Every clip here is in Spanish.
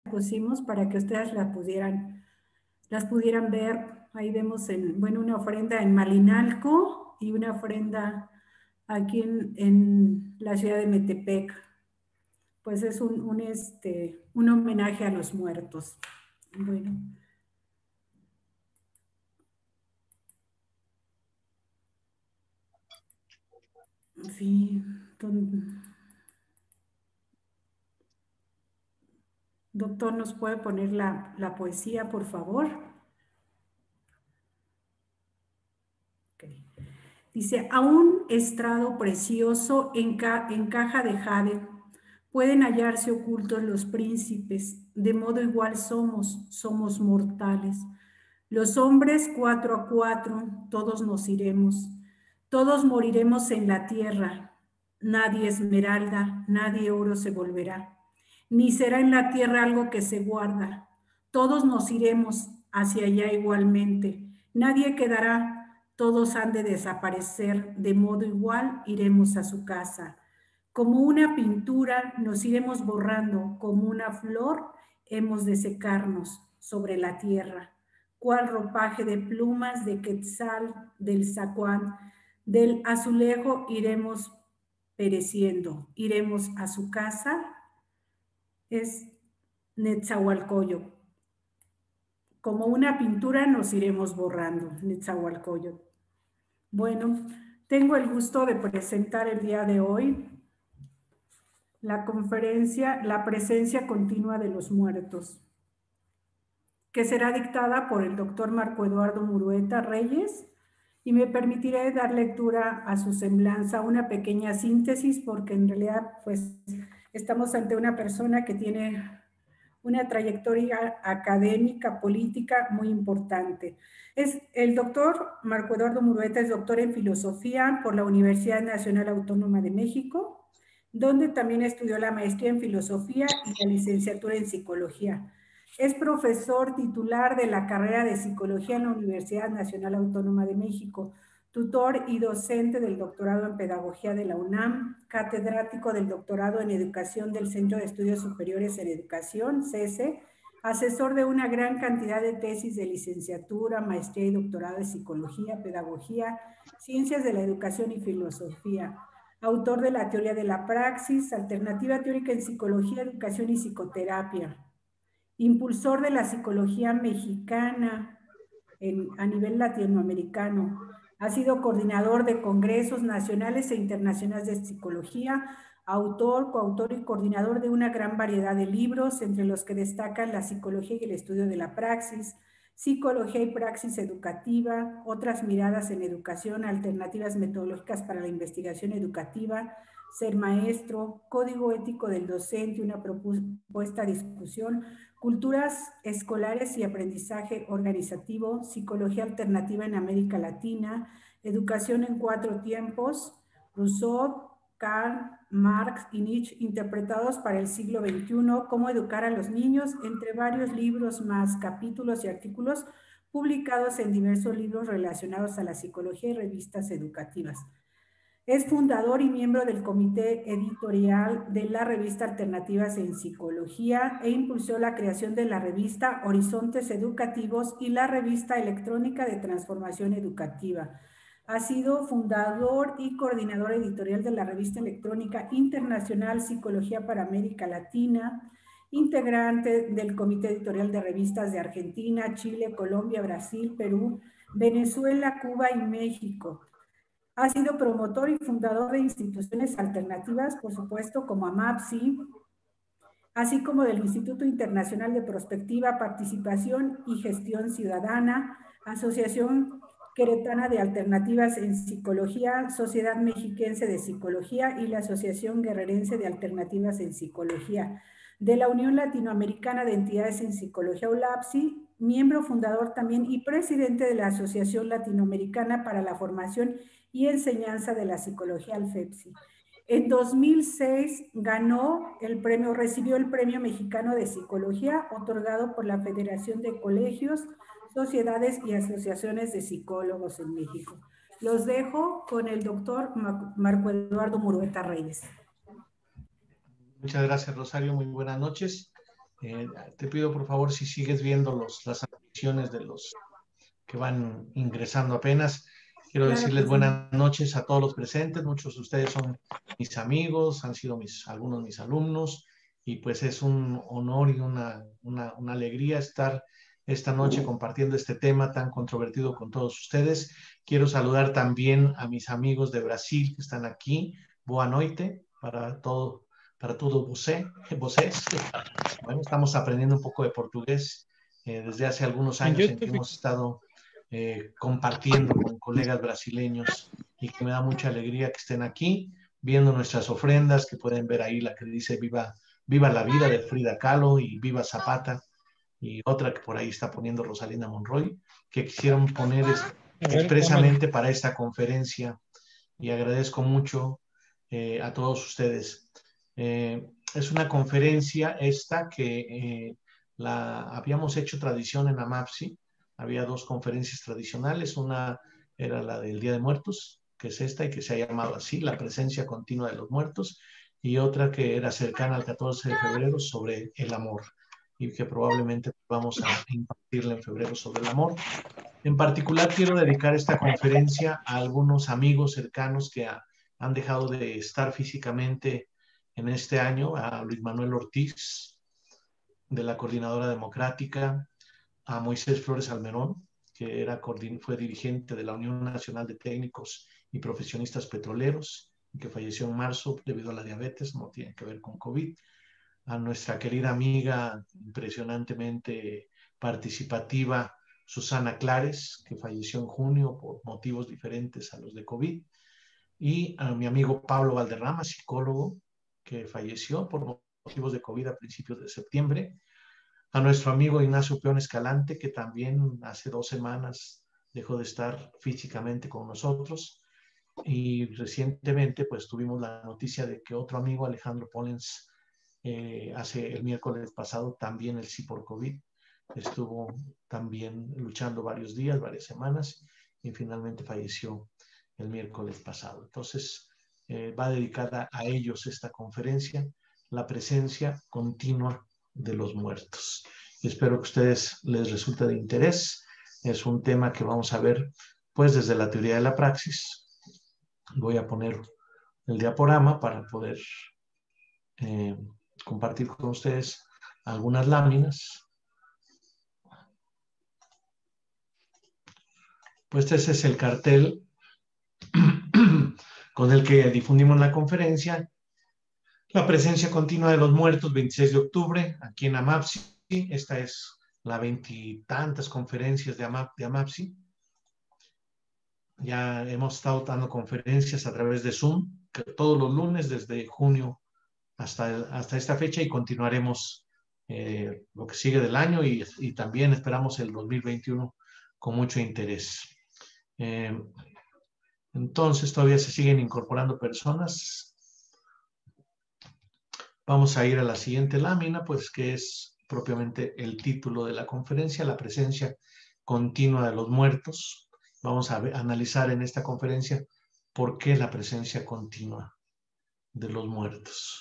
pusimos para que ustedes las pudieran ver. Ahí vemos una ofrenda en Malinalco y una ofrenda aquí en la ciudad de Metepec. Pues es un homenaje a los muertos. Bueno. Sí. Doctor, ¿nos puede poner la poesía, por favor? Okay. Dice, a un estrado precioso en caja de jade, pueden hallarse ocultos los príncipes, de modo igual somos mortales. Los hombres 4 a 4, todos nos iremos, todos moriremos en la tierra, nadie esmeralda, nadie oro se volverá, ni será en la tierra algo que se guarda, todos nos iremos hacia allá igualmente, nadie quedará, todos han de desaparecer, de modo igual iremos a su casa. Como una pintura nos iremos borrando, como una flor hemos de secarnos sobre la tierra. Cual ropaje de plumas, de quetzal, del zacuán, del azulejo iremos pereciendo, iremos a su casa, es Netzahualcoyotl. Como una pintura nos iremos borrando, Netzahualcoyotl. Bueno, tengo el gusto de presentar el día de hoy la conferencia La presencia continua de los muertos, que será dictada por el doctor Marco Eduardo Murueta Reyes, y me permitiré dar lectura a su semblanza, una pequeña síntesis, porque en realidad pues estamos ante una persona que tiene una trayectoria académica, política muy importante. El doctor Marco Eduardo Murueta es doctor en filosofía por la Universidad Nacional Autónoma de México, donde también estudió la maestría en filosofía y la licenciatura en psicología. Es profesor titular de la carrera de psicología en la Universidad Nacional Autónoma de México, tutor y docente del doctorado en pedagogía de la UNAM, catedrático del doctorado en educación del Centro de Estudios Superiores en Educación, CESE, asesor de una gran cantidad de tesis de licenciatura, maestría y doctorado de psicología, pedagogía, ciencias de la educación y filosofía, autor de la teoría de la praxis, alternativa teórica en psicología, educación y psicoterapia, impulsor de la psicología mexicana a nivel latinoamericano. Ha sido coordinador de congresos nacionales e internacionales de psicología, autor, coautor y coordinador de una gran variedad de libros, entre los que destacan La psicología y el estudio de la praxis, Psicología y praxis educativa, Otras miradas en educación, alternativas metodológicas para la investigación educativa, Ser maestro, Código ético del docente, una propuesta de discusión, Culturas escolares y aprendizaje organizativo, Psicología alternativa en América Latina, Educación en 4 tiempos, Rousseau, Karl, Marx y Nietzsche interpretados para el siglo XXI, Cómo educar a los niños, entre varios libros más, capítulos y artículos publicados en diversos libros relacionados a la psicología y revistas educativas. Es fundador y miembro del comité editorial de la revista Alternativas en Psicología e impulsó la creación de la revista Horizontes Educativos y la revista electrónica de Transformación Educativa. Ha sido fundador y coordinador editorial de la revista electrónica internacional Psicología para América Latina, integrante del comité editorial de revistas de Argentina, Chile, Colombia, Brasil, Perú, Venezuela, Cuba y México. Ha sido promotor y fundador de instituciones alternativas, por supuesto, como AMAPSI, así como del Instituto Internacional de Prospectiva, Participación y Gestión Ciudadana, Asociación Queretana de Alternativas en Psicología, Sociedad Mexiquense de Psicología y la Asociación Guerrerense de Alternativas en Psicología, de la Unión Latinoamericana de Entidades en Psicología, ULAPSI, miembro fundador también y presidente de la Asociación Latinoamericana para la Formación y Enseñanza de la Psicología, ALFEPSI. En 2006 recibió el Premio Mexicano de Psicología, otorgado por la Federación de Colegios, Sociedades y Asociaciones de Psicólogos en México. Los dejo con el doctor Marco Eduardo Murueta Reyes. Muchas gracias, Rosario. Muy buenas noches. Te pido por favor si sigues viendo las transmisiones de los que van ingresando apenas. Quiero Claro que decirles sí. buenas noches a todos los presentes. Muchos de ustedes son mis amigos, han sido algunos mis alumnos, y pues es un honor y una alegría estar esta noche compartiendo este tema tan controvertido con todos ustedes. Quiero saludar también a mis amigos de Brasil que están aquí. Boa noite para todo vocês. Bueno, estamos aprendiendo un poco de portugués desde hace algunos En años en que YouTube. hemos estado compartiendo con colegas brasileños, y que me da mucha alegría que estén aquí viendo nuestras ofrendas, que pueden ver ahí la que dice viva la vida de Frida Kahlo y viva Zapata, y otra que por ahí está poniendo Rosalinda Monroy, que quisieron poner A ver, pónmela. expresamente para esta conferencia, y agradezco mucho a todos ustedes. Es una conferencia esta que la habíamos hecho tradición en AMAPSI. Había dos conferencias tradicionales, una era la del Día de Muertos, que es esta y que se ha llamado así, la presencia continua de los muertos, y otra que era cercana al 14 de febrero sobre el amor, y que probablemente vamos a impartirla en febrero sobre el amor. En particular, quiero dedicar esta conferencia a algunos amigos cercanos que han dejado de estar físicamente en este año: a Luis Manuel Ortiz, de la Coordinadora Democrática; a Moisés Flores Almerón, que fue dirigente de la Unión Nacional de Técnicos y Profesionistas Petroleros, y que falleció en marzo debido a la diabetes, no tiene que ver con COVID; a nuestra querida amiga impresionantemente participativa Susana Clares, que falleció en junio por motivos diferentes a los de COVID; y a mi amigo Pablo Valderrama, psicólogo, que falleció por motivos de COVID a principios de septiembre; a nuestro amigo Ignacio Peón Escalante, que también hace 2 semanas dejó de estar físicamente con nosotros; y recientemente pues tuvimos la noticia de que otro amigo, Alejandro Pollens, hace el miércoles pasado, también el sí por COVID, estuvo también luchando varios días, varias semanas, y finalmente falleció el miércoles pasado. Entonces, va dedicada a ellos esta conferencia, la presencia continua de los muertos. Y espero que a ustedes les resulte de interés. Es un tema que vamos a ver pues desde la teoría de la praxis. Voy a poner el diaporama para poder eh, compartir con ustedes algunas láminas. Pues este es el cartel con el que difundimos la conferencia: la presencia continua de los muertos, 26 de octubre, aquí en AMAPSI. Esta es la 20 conferencias de AMAPSI. Ya hemos estado dando conferencias a través de Zoom, todos los lunes desde junio hasta esta fecha, y continuaremos lo que sigue del año, y también esperamos el 2021 con mucho interés. Entonces todavía se siguen incorporando personas. Vamos a ir a la siguiente lámina, pues, que es propiamente el título de la conferencia: la presencia continua de los muertos. Vamos a analizar en esta conferencia por qué la presencia continua de los muertos.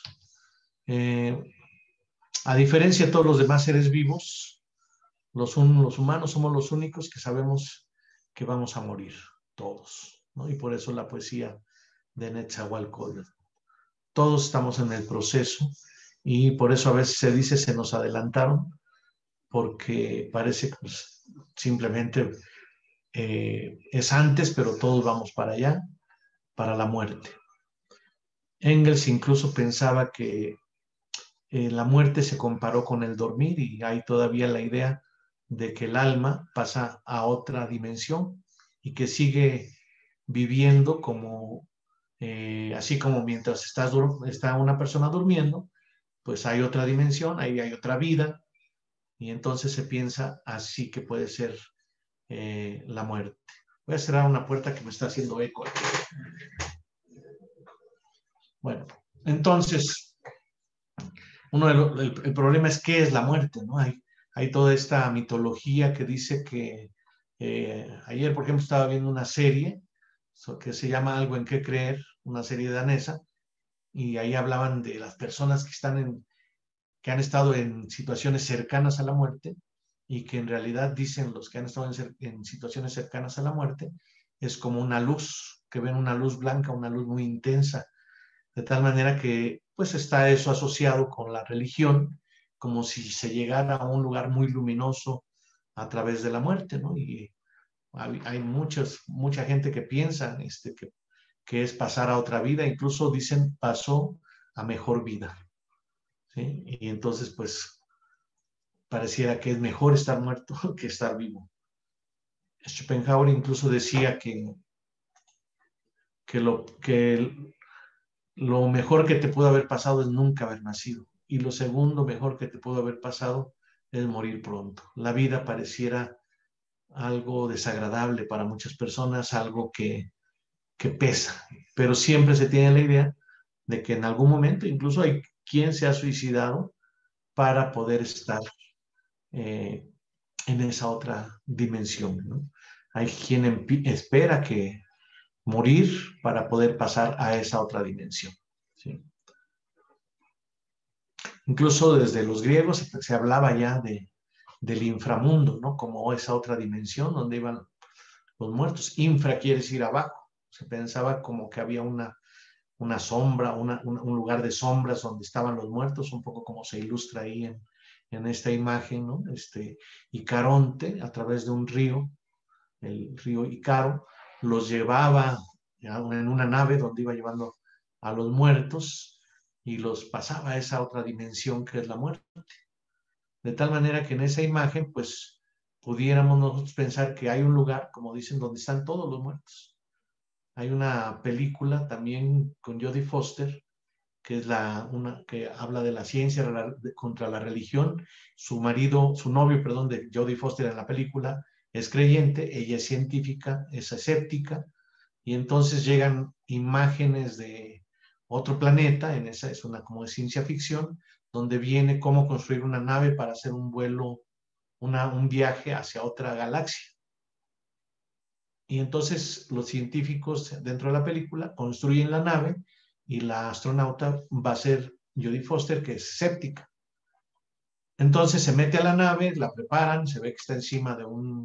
A diferencia de todos los demás seres vivos, los humanos somos los únicos que sabemos que vamos a morir, todos, ¿no? Y por eso la poesía de Netzahualcóyotl. Todos estamos en el proceso, y por eso a veces se dice se nos adelantaron, porque parece que pues, simplemente es antes, pero todos vamos para allá, para la muerte. Engels incluso pensaba que la muerte se comparó con el dormir, y hay todavía la idea de que el alma pasa a otra dimensión y que sigue viviendo como, así como mientras está una persona durmiendo, pues hay otra dimensión, ahí hay otra vida, y entonces se piensa así que puede ser la muerte. Voy a cerrar una puerta que me está haciendo eco. Bueno, entonces, el problema es qué es la muerte, ¿no? Hay toda esta mitología que dice que, ayer, por ejemplo, estaba viendo una serie que se llama Algo en qué creer, una serie danesa, y ahí hablaban de las personas que han estado en situaciones cercanas a la muerte y que en realidad dicen los que han estado en situaciones cercanas a la muerte, es como una luz, que ven una luz blanca, una luz muy intensa, de tal manera que pues está eso asociado con la religión, como si se llegara a un lugar muy luminoso a través de la muerte, ¿no? Y hay mucha gente que piensa que es pasar a otra vida, incluso dicen pasó a mejor vida, ¿sí? Y entonces pues pareciera que es mejor estar muerto que estar vivo. Schopenhauer incluso decía que lo mejor que te pudo haber pasado es nunca haber nacido. Y lo segundo mejor que te pudo haber pasado es morir pronto. La vida pareciera algo desagradable para muchas personas, algo que pesa, pero siempre se tiene la idea de que en algún momento, incluso hay quien se ha suicidado para poder estar eh, en esa otra dimensión, ¿no? Hay quien espera que morir para poder pasar a esa otra dimensión, ¿sí? Incluso desde los griegos se hablaba ya del inframundo, ¿no? Como esa otra dimensión donde iban los muertos. Infra quiere decir abajo. Se pensaba como que había una sombra, un lugar de sombras donde estaban los muertos, un poco como se ilustra ahí en esta imagen, ¿no? Icaronte, a través de un río, el río Icaro, los llevaba en una nave donde iba llevando a los muertos y los pasaba a esa otra dimensión que es la muerte. De tal manera que en esa imagen, pues, pudiéramos nosotros pensar que hay un lugar, como dicen, donde están todos los muertos. Hay una película también con Jodie Foster, que es una que habla de la ciencia contra la religión. Su novio, perdón, de Jodie Foster en la película es creyente, ella es científica, es escéptica, y entonces llegan imágenes de otro planeta, en esa es una como de ciencia ficción, donde viene cómo construir una nave para hacer un vuelo, un viaje hacia otra galaxia. Y entonces los científicos dentro de la película construyen la nave y la astronauta va a ser Jodie Foster, que es escéptica. Entonces se mete a la nave, la preparan, se ve que está encima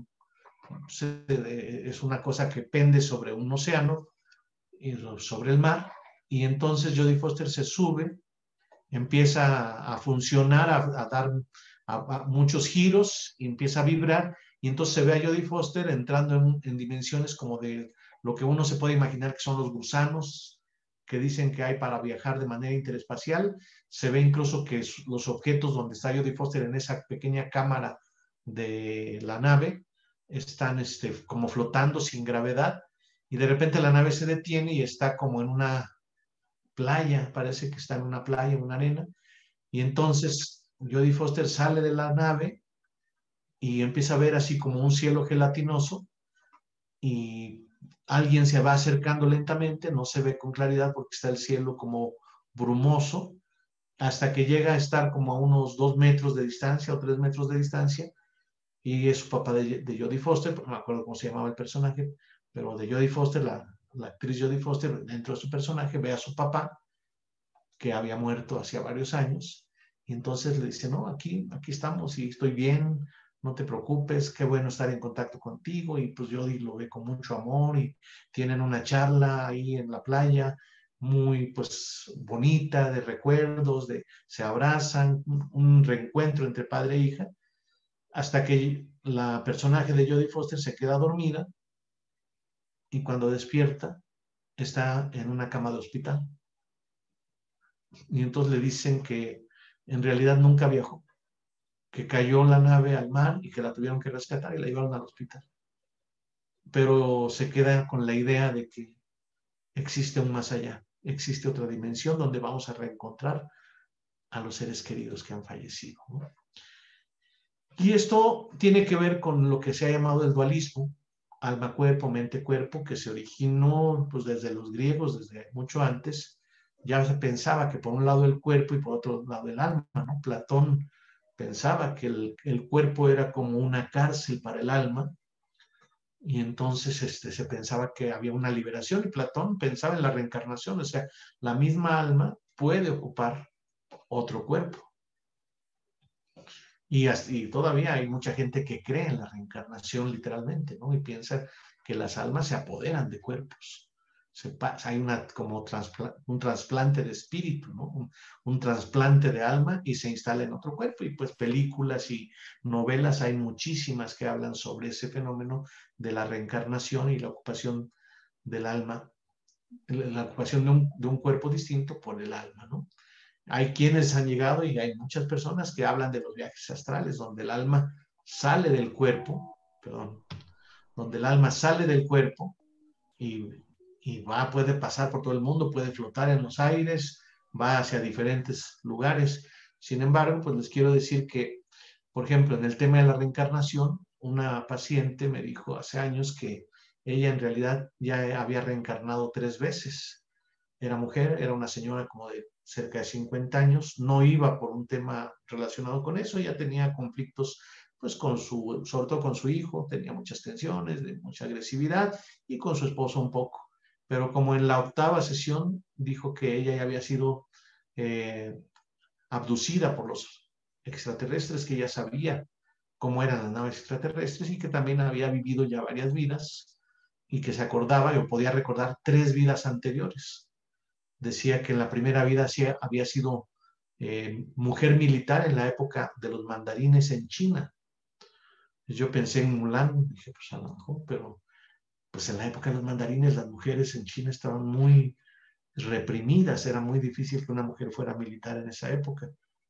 es una cosa que pende sobre un océano, sobre el mar, y entonces Jodie Foster se sube, empieza a funcionar, a dar muchos giros, y empieza a vibrar, y entonces se ve a Jodie Foster entrando en dimensiones como de lo que uno se puede imaginar que son los gusanos que dicen que hay para viajar de manera interespacial. Se ve incluso que los objetos donde está Jodie Foster en esa pequeña cámara de la nave están como flotando sin gravedad, y de repente la nave se detiene y está como en una playa, parece que está en una playa, en una arena, y entonces Jodie Foster sale de la nave y empieza a ver así como un cielo gelatinoso, y alguien se va acercando lentamente, no se ve con claridad porque está el cielo como brumoso, hasta que llega a estar como a unos 2 metros de distancia o 3 metros de distancia, y es su papá de Jodie Foster, no me acuerdo cómo se llamaba el personaje, pero de Jodie Foster, la actriz Jodie Foster, dentro de su personaje, ve a su papá, que había muerto hacía varios años, y entonces le dice, no, aquí estamos y estoy bien, no te preocupes, qué bueno estar en contacto contigo, y pues Jodie lo ve con mucho amor, y tienen una charla ahí en la playa, muy pues bonita, de recuerdos, se abrazan, un reencuentro entre padre e hija, hasta que la personaje de Jodie Foster se queda dormida, y cuando despierta está en una cama de hospital. Y entonces le dicen que en realidad nunca viajó, que cayó la nave al mar y que la tuvieron que rescatar y la llevaron al hospital. Pero se queda con la idea de que existe un más allá, existe otra dimensión donde vamos a reencontrar a los seres queridos que han fallecido, ¿no? Y esto tiene que ver con lo que se ha llamado el dualismo, alma-cuerpo, mente-cuerpo, que se originó pues, desde los griegos, desde mucho antes. Ya se pensaba que por un lado el cuerpo y por otro lado el alma, ¿no? Platón pensaba que el cuerpo era como una cárcel para el alma, y entonces se pensaba que había una liberación, y Platón pensaba en la reencarnación, o sea, la misma alma puede ocupar otro cuerpo. Y todavía hay mucha gente que cree en la reencarnación literalmente, ¿no? Y piensa que las almas se apoderan de cuerpos. Hay como un trasplante de espíritu, ¿no? Un trasplante de alma y se instala en otro cuerpo. Y pues películas y novelas hay muchísimas que hablan sobre ese fenómeno de la reencarnación y la ocupación del alma, la ocupación de un cuerpo distinto por el alma, ¿no? Hay quienes han llegado y hay muchas personas que hablan de los viajes astrales, donde el alma sale del cuerpo, perdón, donde el alma sale del cuerpo y, puede pasar por todo el mundo, puede flotar en los aires, va hacia diferentes lugares. Sin embargo, pues les quiero decir que, por ejemplo, en el tema de la reencarnación, una paciente me dijo hace años que ella en realidad ya había reencarnado 3 veces. Era mujer, era una señora como de cerca de 50 años, no iba por un tema relacionado con eso, ya tenía conflictos pues sobre todo con su hijo, tenía muchas tensiones, mucha agresividad, y con su esposo un poco. Pero como en la 8ª sesión dijo que ella ya había sido abducida por los extraterrestres, que ya sabía cómo eran las naves extraterrestres y que también había vivido ya varias vidas y que se acordaba o podía recordar 3 vidas anteriores. Decía que en la primera vida había sido mujer militar en la época de los mandarines en China. Yo pensé en Mulan, dije, pues a lo mejor, pero pues en la época de los mandarines las mujeres en China estaban muy reprimidas, era muy difícil que una mujer fuera militar en esa época,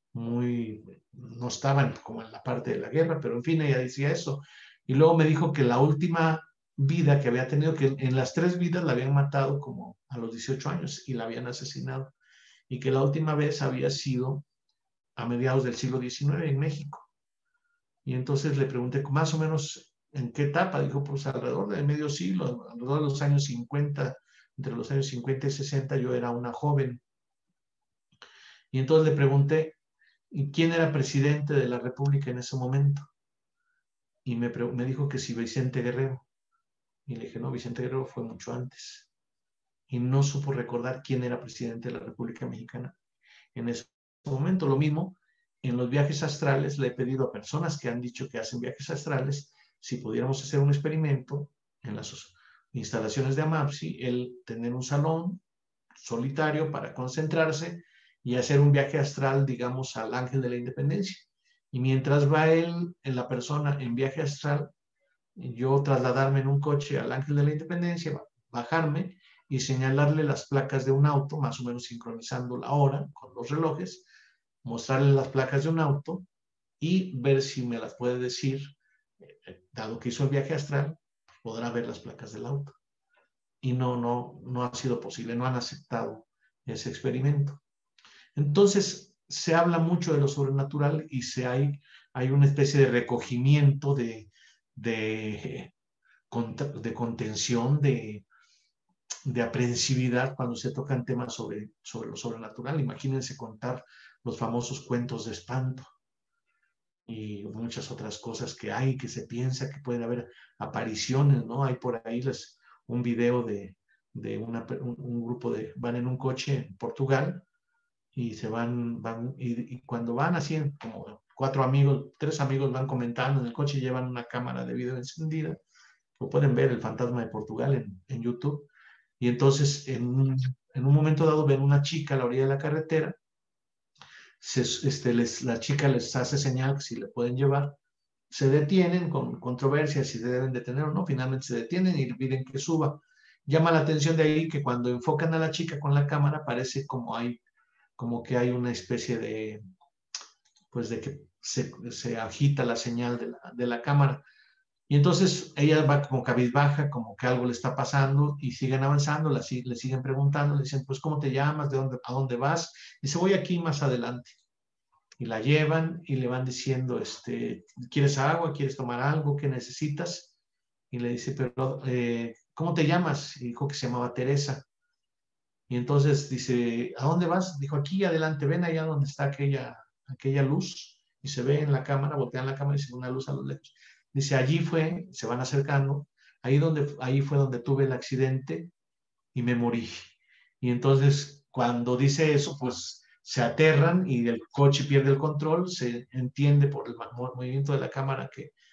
no estaban como en la parte de la guerra, pero en fin, ella decía eso. Y luego me dijo que la última vida que había tenido, que en las 3 vidas la habían matado como a los 18 años y la habían asesinado, y que la última vez había sido a mediados del siglo XIX en México. Y entonces le pregunté más o menos en qué etapa. Dijo, pues alrededor del medio siglo, alrededor de los años 50, entre los años 50 y 60 yo era una joven. Y entonces le pregunté, ¿quién era presidente de la República en ese momento? Y me dijo que si Vicente Guerrero. Y le dije, no, Vicente Guerrero fue mucho antes. Y no supo recordar quién era presidente de la República Mexicana en ese momento. Lo mismo, en los viajes astrales le he pedido a personas que han dicho que hacen viajes astrales si pudiéramos hacer un experimento en las instalaciones de AMAPSI, el tener un salón solitario para concentrarse y hacer un viaje astral, digamos, al Ángel de la Independencia. Y mientras va él, en la persona en viaje astral, yo trasladarme en un coche al Ángel de la Independencia, bajarme y señalarle las placas de un auto, más o menos sincronizando la hora con los relojes, mostrarle las placas de un auto y ver si me las puede decir, dado que hizo el viaje astral, podrá ver las placas del auto. Y no ha sido posible, no han aceptado ese experimento. Entonces, se habla mucho de lo sobrenatural y hay una especie de recogimiento de contención, de aprehensividad cuando se tocan temas sobre lo sobrenatural. Imagínense contar los famosos cuentos de espanto y muchas otras cosas que hay, que se piensa que pueden haber apariciones, ¿no? Hay por ahí un video de un grupo van en un coche en Portugal y se van y cuando van así, como 3 amigos van comentando en el coche y llevan una cámara de video encendida. Lo pueden ver, el fantasma de Portugal en YouTube. Y entonces en un momento dado ven una chica a la orilla de la carretera, la chica les hace señal que si le pueden llevar, se detienen con controversia si se deben detener o no, finalmente se detienen y piden que suba. Llama la atención de ahí que cuando enfocan a la chica con la cámara parece como que hay una especie pues de que se agita la señal de la cámara. Y entonces ella va como cabizbaja, como que algo le está pasando y siguen avanzando, le siguen preguntando, le dicen, pues, ¿cómo te llamas? ¿A dónde vas? Dice, voy aquí más adelante. Y la llevan y le van diciendo, ¿quieres agua? ¿Quieres tomar algo? ¿Qué necesitas? Y le dice, pero, ¿cómo te llamas? Y dijo que se llamaba Teresa. Y entonces dice, ¿a dónde vas? Dijo, aquí adelante, ven allá donde está aquella luz. Y se ve en la cámara, voltean la cámara y se ve una luz a lo lejos. Dice, se van acercando, ahí fue donde tuve el accidente y me morí. Y entonces, cuando dice eso, pues se aterran y el coche pierde el control, se entiende por el movimiento de la cámara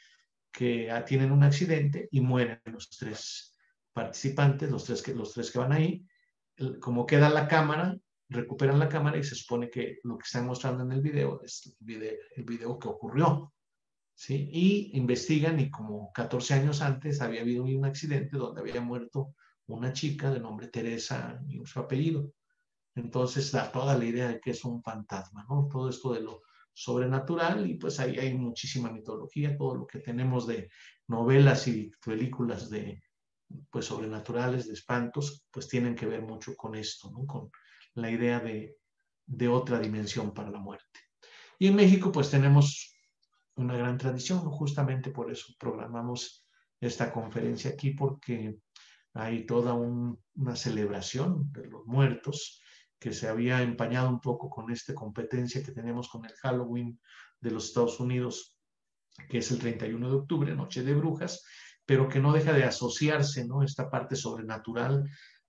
que tienen un accidente y mueren los tres participantes, los tres que van ahí. Como queda la cámara, recuperan la cámara y se supone que lo que están mostrando en el video es el video que ocurrió, ¿sí? Y investigan y como 14 años antes había habido un accidente donde había muerto una chica de nombre Teresa y su apellido. Entonces da toda la idea de que es un fantasma, ¿no? Todo esto de lo sobrenatural y pues ahí hay muchísima mitología, todo lo que tenemos de novelas y películas de pues sobrenaturales, de espantos, pues tienen que ver mucho con esto, ¿no? Con la idea de otra dimensión para la muerte. Y en México pues tenemos una gran tradición, ¿no? Justamente por eso programamos esta conferencia aquí, porque hay toda una celebración de los muertos que se había empañado un poco con esta competencia que tenemos con el Halloween de los Estados Unidos, que es el 31 de octubre, Noche de Brujas, pero que no deja de asociarse, ¿no? Esta parte sobrenatural,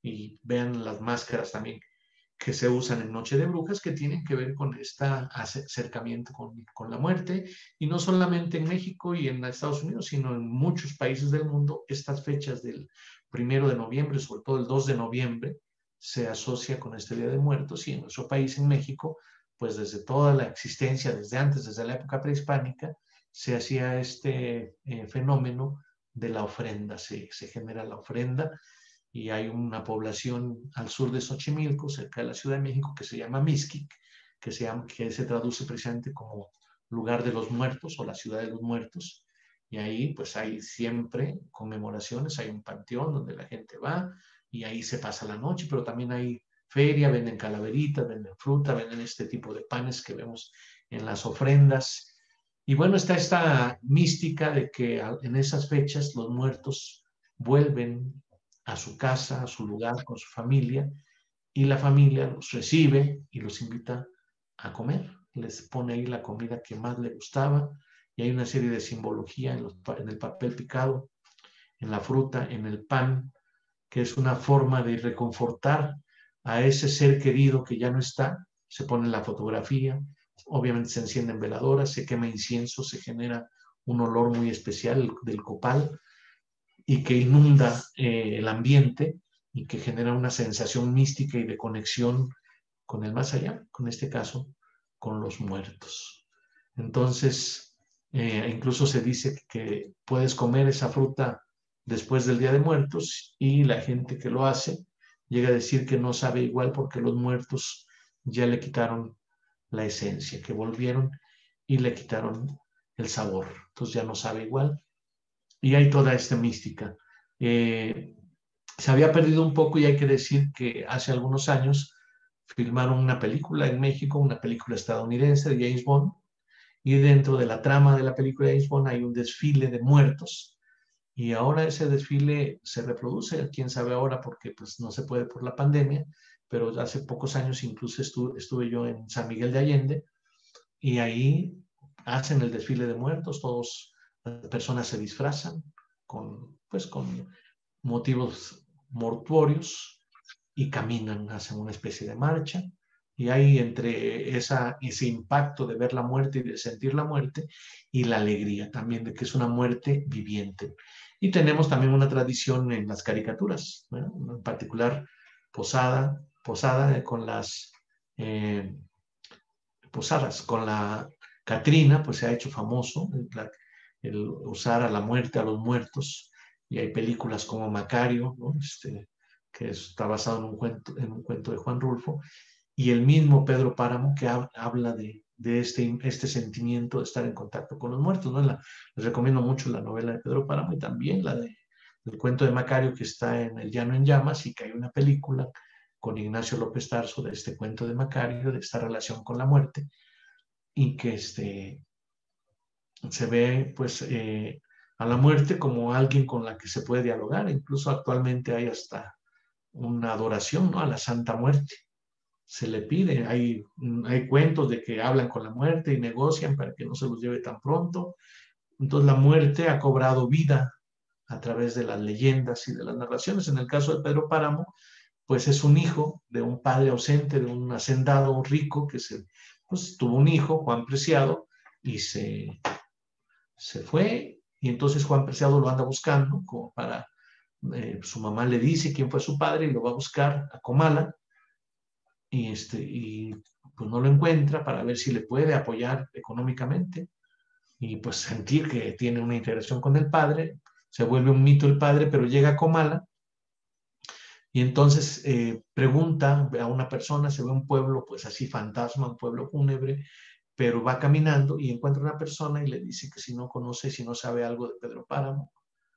y vean las máscaras también que se usan en Noche de Brujas, que tienen que ver con este acercamiento con la muerte, y no solamente en México y en Estados Unidos, sino en muchos países del mundo, estas fechas del 1 de noviembre, sobre todo el 2 de noviembre, se asocia con este Día de Muertos, y en nuestro país, en México, pues desde toda la existencia, desde antes, desde la época prehispánica, se hacía este fenómeno de la ofrenda, se genera la ofrenda, y hay una población al sur de Xochimilco, cerca de la Ciudad de México, que se llama Mixquic, que se traduce precisamente como lugar de los muertos o la ciudad de los muertos, y ahí pues hay siempre conmemoraciones, hay un panteón donde la gente va y ahí se pasa la noche, pero también hay feria, venden calaveritas, venden fruta, venden este tipo de panes que vemos en las ofrendas. Y bueno, está esta mística de que en esas fechas los muertos vuelven a su casa, a su lugar, con su familia, y la familia los recibe y los invita a comer. Les pone ahí la comida que más le gustaba, y hay una serie de simbología en el papel picado, en la fruta, en el pan, que es una forma de reconfortar a ese ser querido que ya no está. Se pone la fotografía, obviamente se encienden veladoras, se quema incienso, se genera un olor muy especial del copal, y que inunda el ambiente y que genera una sensación mística y de conexión con el más allá, con este caso, con los muertos. Entonces, incluso se dice que puedes comer esa fruta después del Día de Muertos, y la gente que lo hace llega a decir que no sabe igual porque los muertos ya le quitaron la esencia, que volvieron y le quitaron el sabor. Entonces ya no sabe igual, y hay toda esta mística. Se había perdido un poco, y hay que decir que hace algunos años filmaron una película en México, una película estadounidense de James Bond, y dentro de la trama de la película de James Bond hay un desfile de muertos, y ahora ese desfile se reproduce, quién sabe ahora, porque pues no se puede por la pandemia, pero hace pocos años incluso estuve yo en San Miguel de Allende, y ahí hacen el desfile de muertos, todas las personas se disfrazan pues, con motivos mortuorios y caminan, hacen una especie de marcha, y hay entre ese impacto de ver la muerte y de sentir la muerte, y la alegría también de que es una muerte viviente. Y tenemos también una tradición en las caricaturas, ¿no? En particular Posada con las Posadas, con la Catrina, pues se ha hecho famoso el usar a la muerte, a los muertos, y hay películas como Macario, ¿no? Que está basado en un cuento de Juan Rulfo, y el mismo Pedro Páramo, que habla de este sentimiento de estar en contacto con los muertos, ¿no? Les recomiendo mucho la novela de Pedro Páramo, y también del cuento de Macario, que está en El Llano en Llamas, y que hay una película con Ignacio López Tarso de este cuento de Macario, de esta relación con la muerte, y que se ve pues a la muerte como alguien con la que se puede dialogar. Incluso actualmente hay hasta una adoración, ¿no?, a la Santa Muerte. Se le pide, hay cuentos de que hablan con la muerte y negocian para que no se los lleve tan pronto. Entonces la muerte ha cobrado vida a través de las leyendas y de las narraciones. En el caso de Pedro Páramo, pues es un hijo de un padre ausente, de un hacendado rico que pues, tuvo un hijo, Juan Preciado, y se fue, y entonces Juan Preciado lo anda buscando, como para, su mamá le dice quién fue su padre, y lo va a buscar a Comala, y pues no lo encuentra para ver si le puede apoyar económicamente, y pues sentir que tiene una interacción con el padre, se vuelve un mito el padre, pero llega a Comala, y entonces pregunta a una persona, se ve un pueblo pues así fantasma, un pueblo fúnebre, pero va caminando y encuentra una persona y le dice que si no conoce, si no sabe algo de Pedro Páramo.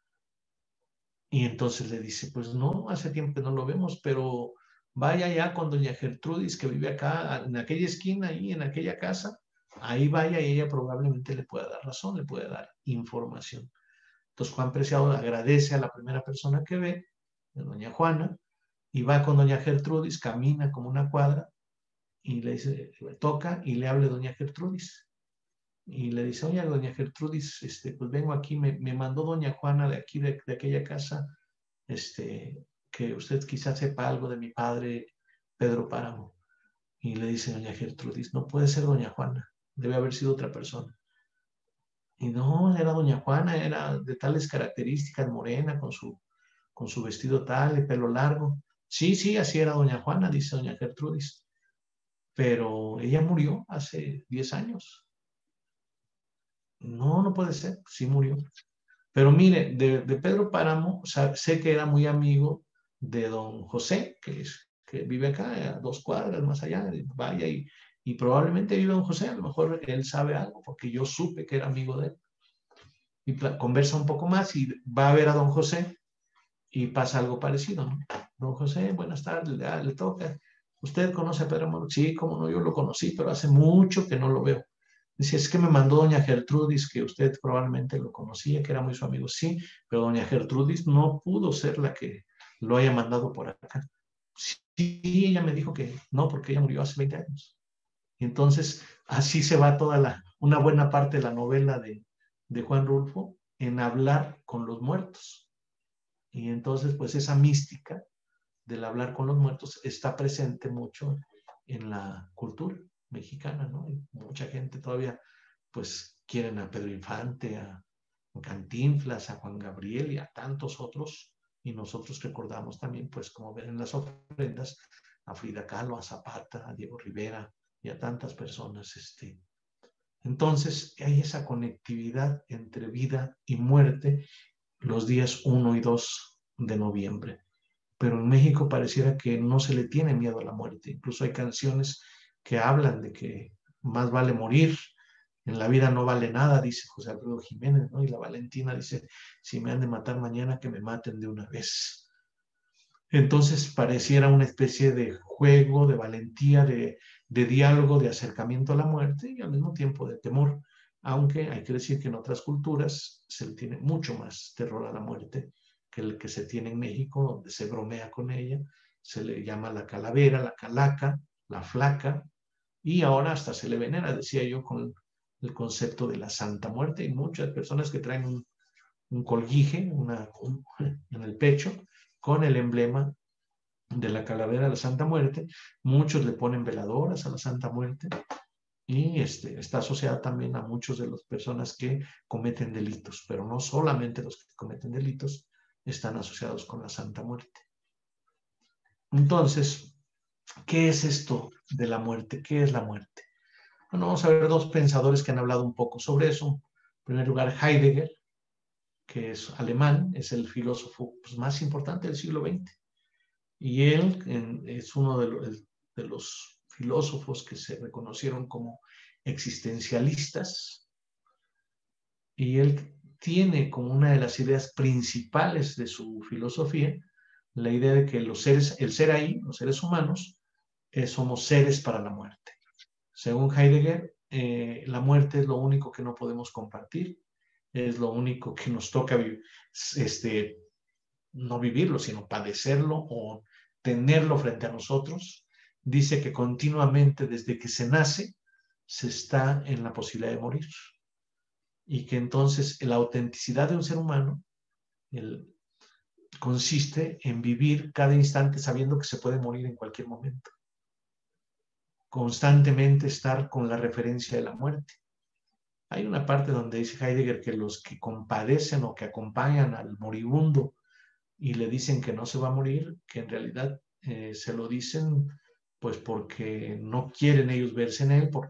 Y entonces le dice, pues no, hace tiempo que no lo vemos, pero vaya allá con doña Gertrudis, que vive acá, en aquella esquina, ahí en aquella casa, ahí vaya y ella probablemente le pueda dar razón, le puede dar información. Entonces Juan Preciado agradece a la primera persona que ve, doña Juana, y va con doña Gertrudis, camina como una cuadra, y le dice, le toca y le habla doña Gertrudis. Y le dice, oye, doña Gertrudis, pues vengo aquí, me mandó doña Juana de aquí, de aquella casa, que usted quizás sepa algo de mi padre, Pedro Páramo. Y le dice doña Gertrudis, no puede ser doña Juana, debe haber sido otra persona. Y no, era doña Juana, era de tales características, morena, con su vestido tal, de pelo largo. Sí, sí, así era doña Juana, dice doña Gertrudis. Pero ella murió hace 10 años. No, no puede ser, sí murió. Pero mire, de Pedro Páramo, o sea, sé que era muy amigo de don José, que vive acá a 2 cuadras más allá, vaya y probablemente vive don José, a lo mejor él sabe algo, porque yo supe que era amigo de él. Y conversa un poco más y va a ver a don José y pasa algo parecido, ¿no? Don José, buenas tardes, le toca. ¿Usted conoce a Pedro Páramo? Sí, como no, yo lo conocí, pero hace mucho que no lo veo. Dice, es que me mandó doña Gertrudis, que usted probablemente lo conocía, que era muy su amigo. Sí, pero doña Gertrudis no pudo ser la que lo haya mandado por acá. Sí, ella me dijo que no, porque ella murió hace 20 años. Y entonces, así se va una buena parte de la novela de Juan Rulfo en hablar con los muertos. Y entonces, pues esa mística del hablar con los muertos está presente mucho en la cultura mexicana, ¿no? Y mucha gente todavía pues quieren a Pedro Infante, a Cantinflas, a Juan Gabriel y a tantos otros, y nosotros recordamos también, pues como ven en las ofrendas, a Frida Kahlo, a Zapata, a Diego Rivera y a tantas personas. Entonces hay esa conectividad entre vida y muerte los días 1 y 2 de noviembre. Pero en México pareciera que no se le tiene miedo a la muerte. Incluso hay canciones que hablan de que más vale morir, en la vida no vale nada, dice José Alfredo Jiménez, ¿no? Y la Valentina dice, si me han de matar mañana, que me maten de una vez. Entonces pareciera una especie de juego, de valentía, de diálogo, de acercamiento a la muerte y al mismo tiempo de temor, aunque hay que decir que en otras culturas se le tiene mucho más terror a la muerte que el que se tiene en México, donde se bromea con ella, se le llama la calavera, la calaca, la flaca, y ahora hasta se le venera, decía yo, con el concepto de la Santa Muerte. Hay muchas personas que traen un colguije en el pecho con el emblema de la calavera de la Santa Muerte. Muchos le ponen veladoras a la Santa Muerte y está asociada también a muchos de las personas que cometen delitos, pero no solamente los que cometen delitos están asociados con la Santa Muerte. Entonces, ¿qué es esto de la muerte? ¿Qué es la muerte? Bueno, vamos a ver dos pensadores que han hablado un poco sobre eso. En primer lugar, Heidegger, que es alemán, es el filósofo pues, más importante del siglo XX. Y él es uno de los filósofos que se reconocieron como existencialistas. Y él tiene como una de las ideas principales de su filosofía la idea de que el ser ahí, los seres humanos, somos seres para la muerte. Según Heidegger, la muerte es lo único que no podemos compartir, es lo único que nos toca no vivirlo, sino padecerlo o tenerlo frente a nosotros. Dice que continuamente desde que se nace se está en la posibilidad de morir y que entonces la autenticidad de un ser humano, el, consiste en vivir cada instante sabiendo que se puede morir en cualquier momento. Constantemente estar con la referencia de la muerte. Hay una parte donde dice Heidegger que los que compadecen o que acompañan al moribundo y le dicen que no se va a morir, que en realidad se lo dicen pues porque no quieren ellos verse en él, por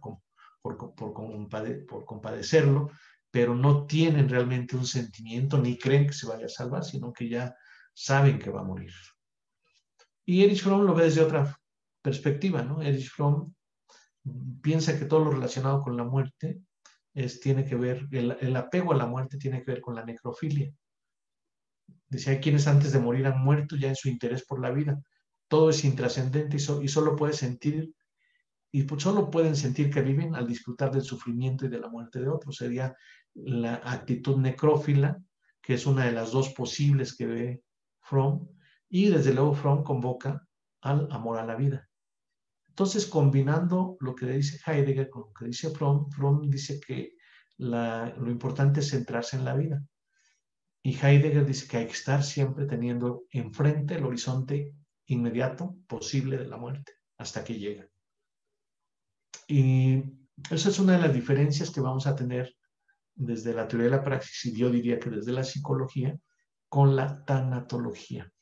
compadecerlo, pero no tienen realmente un sentimiento ni creen que se vaya a salvar, sino que ya saben que va a morir. Y Erich Fromm lo ve desde otra perspectiva, ¿no? Erich Fromm piensa que todo lo relacionado con la muerte tiene que ver, el apego a la muerte tiene que ver con la necrofilia. Decía, hay quienes antes de morir han muerto ya en su interés por la vida. Todo es intrascendente y solo puede sentir, y solo pueden sentir que viven al disfrutar del sufrimiento y de la muerte de otros. Sería la actitud necrófila, que es una de las dos posibles que ve Fromm, y desde luego Fromm convoca al amor a la vida. Entonces, combinando lo que dice Heidegger con lo que dice Fromm, Fromm dice que lo importante es centrarse en la vida. Y Heidegger dice que hay que estar siempre teniendo enfrente el horizonte inmediato posible de la muerte, hasta que llega. Y esa es una de las diferencias que vamos a tener desde la teoría de la praxis, y yo diría que desde la psicología, con la tanatología.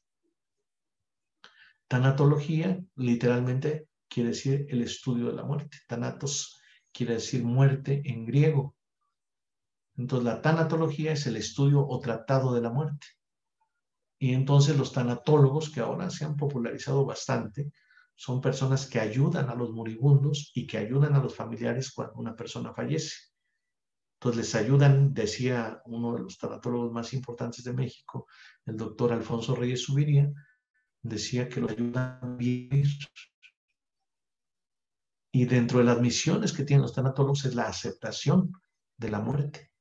Tanatología literalmente quiere decir el estudio de la muerte. Thanatos quiere decir muerte en griego. Entonces la tanatología es el estudio o tratado de la muerte. Y entonces los tanatólogos, que ahora se han popularizado bastante, son personas que ayudan a los moribundos y que ayudan a los familiares cuando una persona fallece. Entonces les ayudan, decía uno de los tanatólogos más importantes de México, el doctor Alfonso Reyes Subiría, decía que lo ayudan a vivir. Y dentro de las misiones que tienen los tanatólogos es la aceptación de la muerte.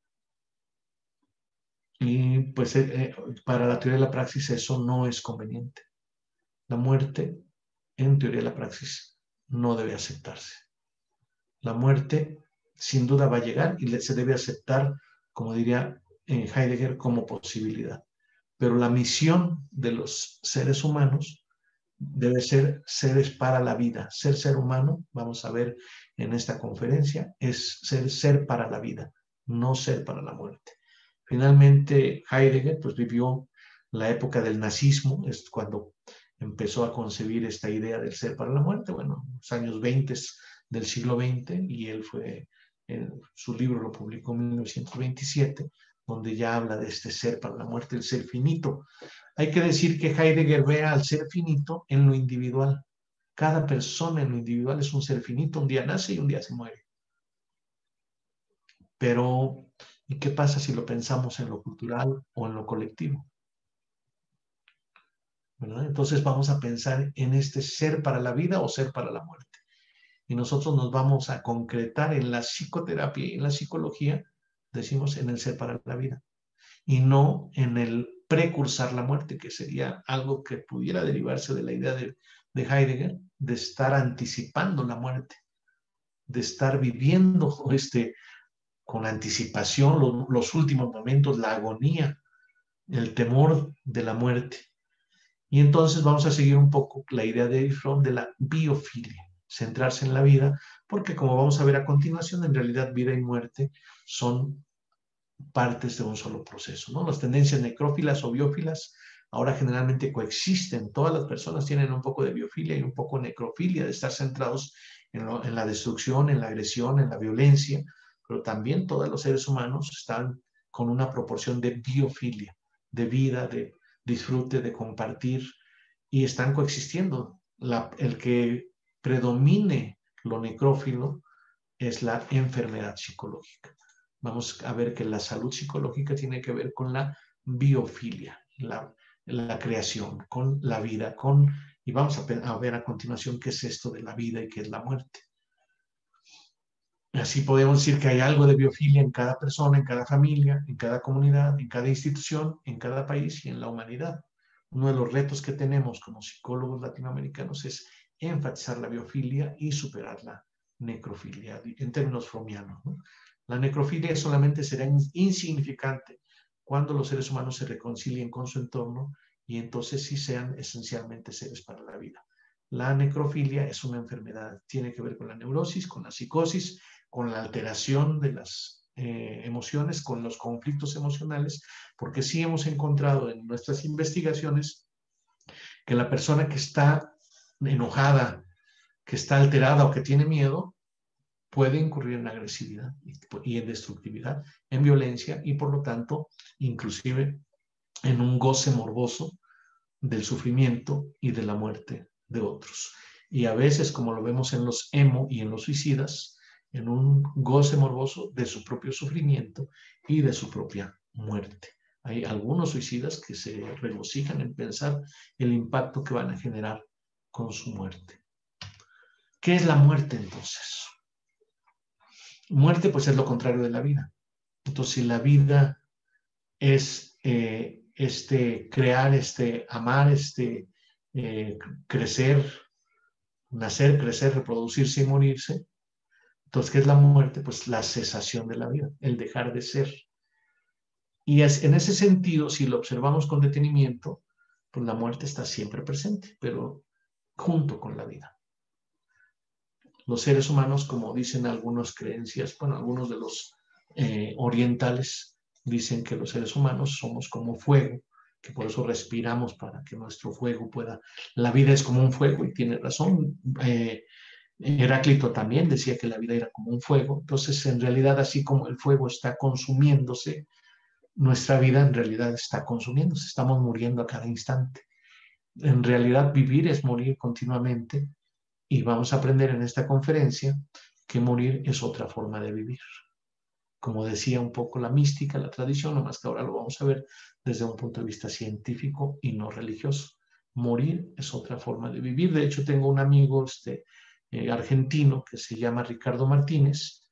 Y pues para la teoría de la praxis eso no es conveniente. La muerte, en teoría de la praxis, no debe aceptarse. La muerte sin duda va a llegar y se debe aceptar, como diría Heidegger, como posibilidad. Pero la misión de los seres humanos debe ser seres para la vida. Ser humano, vamos a ver en esta conferencia, es ser para la vida, no ser para la muerte. Finalmente, Heidegger pues vivió la época del nazismo, es cuando empezó a concebir esta idea del ser para la muerte, bueno, los años 20 del siglo XX, y él su libro lo publicó en 1927, donde ya habla de este ser para la muerte, el ser finito. Hay que decir que Heidegger ve al ser finito en lo individual. Cada persona en lo individual es un ser finito, un día nace y un día se muere. Pero, ¿y qué pasa si lo pensamos en lo cultural o en lo colectivo? ¿Verdad? Entonces vamos a pensar en este ser para la vida o ser para la muerte. Y nosotros nos vamos a concretar en la psicoterapia y en la psicología, decimos, en el ser para la vida. Y no en el precursar la muerte, que sería algo que pudiera derivarse de la idea de Heidegger, de estar anticipando la muerte, de estar viviendo con anticipación los últimos momentos, la agonía, el temor de la muerte. Y entonces vamos a seguir un poco la idea de Erich Fromm de la biofilia, centrarse en la vida, porque como vamos a ver a continuación, en realidad vida y muerte son partes de un solo proceso, ¿no? Las tendencias necrófilas o biófilas ahora generalmente coexisten. Todas las personas tienen un poco de biofilia y un poco de necrofilia, de estar centrados en la destrucción, en la agresión, en la violencia, pero también todos los seres humanos están con una proporción de biofilia, de vida, de disfrute, de compartir, y están coexistiendo. El que predomine lo necrófilo es la enfermedad psicológica. Vamos a ver que la salud psicológica tiene que ver con la biofilia, la creación, con la vida, y vamos a ver a continuación qué es esto de la vida y qué es la muerte. Así podemos decir que hay algo de biofilia en cada persona, en cada familia, en cada comunidad, en cada institución, en cada país y en la humanidad. Uno de los retos que tenemos como psicólogos latinoamericanos es enfatizar la biofilia y superar la necrofilia, en términos frommianos, ¿no? La necrofilia solamente será insignificante cuando los seres humanos se reconcilien con su entorno y entonces sí sean esencialmente seres para la vida. La necrofilia es una enfermedad, tiene que ver con la neurosis, con la psicosis, con la alteración de las emociones, con los conflictos emocionales, porque sí hemos encontrado en nuestras investigaciones que la persona que está enojada, que está alterada o que tiene miedo, puede incurrir en agresividad y en destructividad, en violencia y por lo tanto, inclusive en un goce morboso del sufrimiento y de la muerte de otros. Y a veces, como lo vemos en los emo y en los suicidas, en un goce morboso de su propio sufrimiento y de su propia muerte. Hay algunos suicidas que se regocijan en pensar el impacto que van a generar con su muerte. ¿Qué es la muerte entonces? Muerte pues es lo contrario de la vida. Entonces si la vida es crear, amar, crecer, nacer, crecer, reproducirse y morirse. Entonces, ¿qué es la muerte? Pues la cesación de la vida, el dejar de ser. Y en ese sentido, si lo observamos con detenimiento, pues la muerte está siempre presente, pero junto con la vida. Los seres humanos, como dicen algunas creencias, bueno, algunos de los orientales dicen que los seres humanos somos como fuego, que por eso respiramos para que nuestro fuego pueda... La vida es como un fuego y tiene razón. Heráclito también decía que la vida era como un fuego. Entonces, en realidad, así como el fuego está consumiéndose, nuestra vida en realidad está consumiéndose. Estamos muriendo a cada instante. En realidad, vivir es morir continuamente. Y vamos a aprender en esta conferencia que morir es otra forma de vivir. Como decía un poco la mística, la tradición, nomás que ahora lo vamos a ver desde un punto de vista científico y no religioso. Morir es otra forma de vivir. De hecho, tengo un amigo argentino que se llama Ricardo Martínez,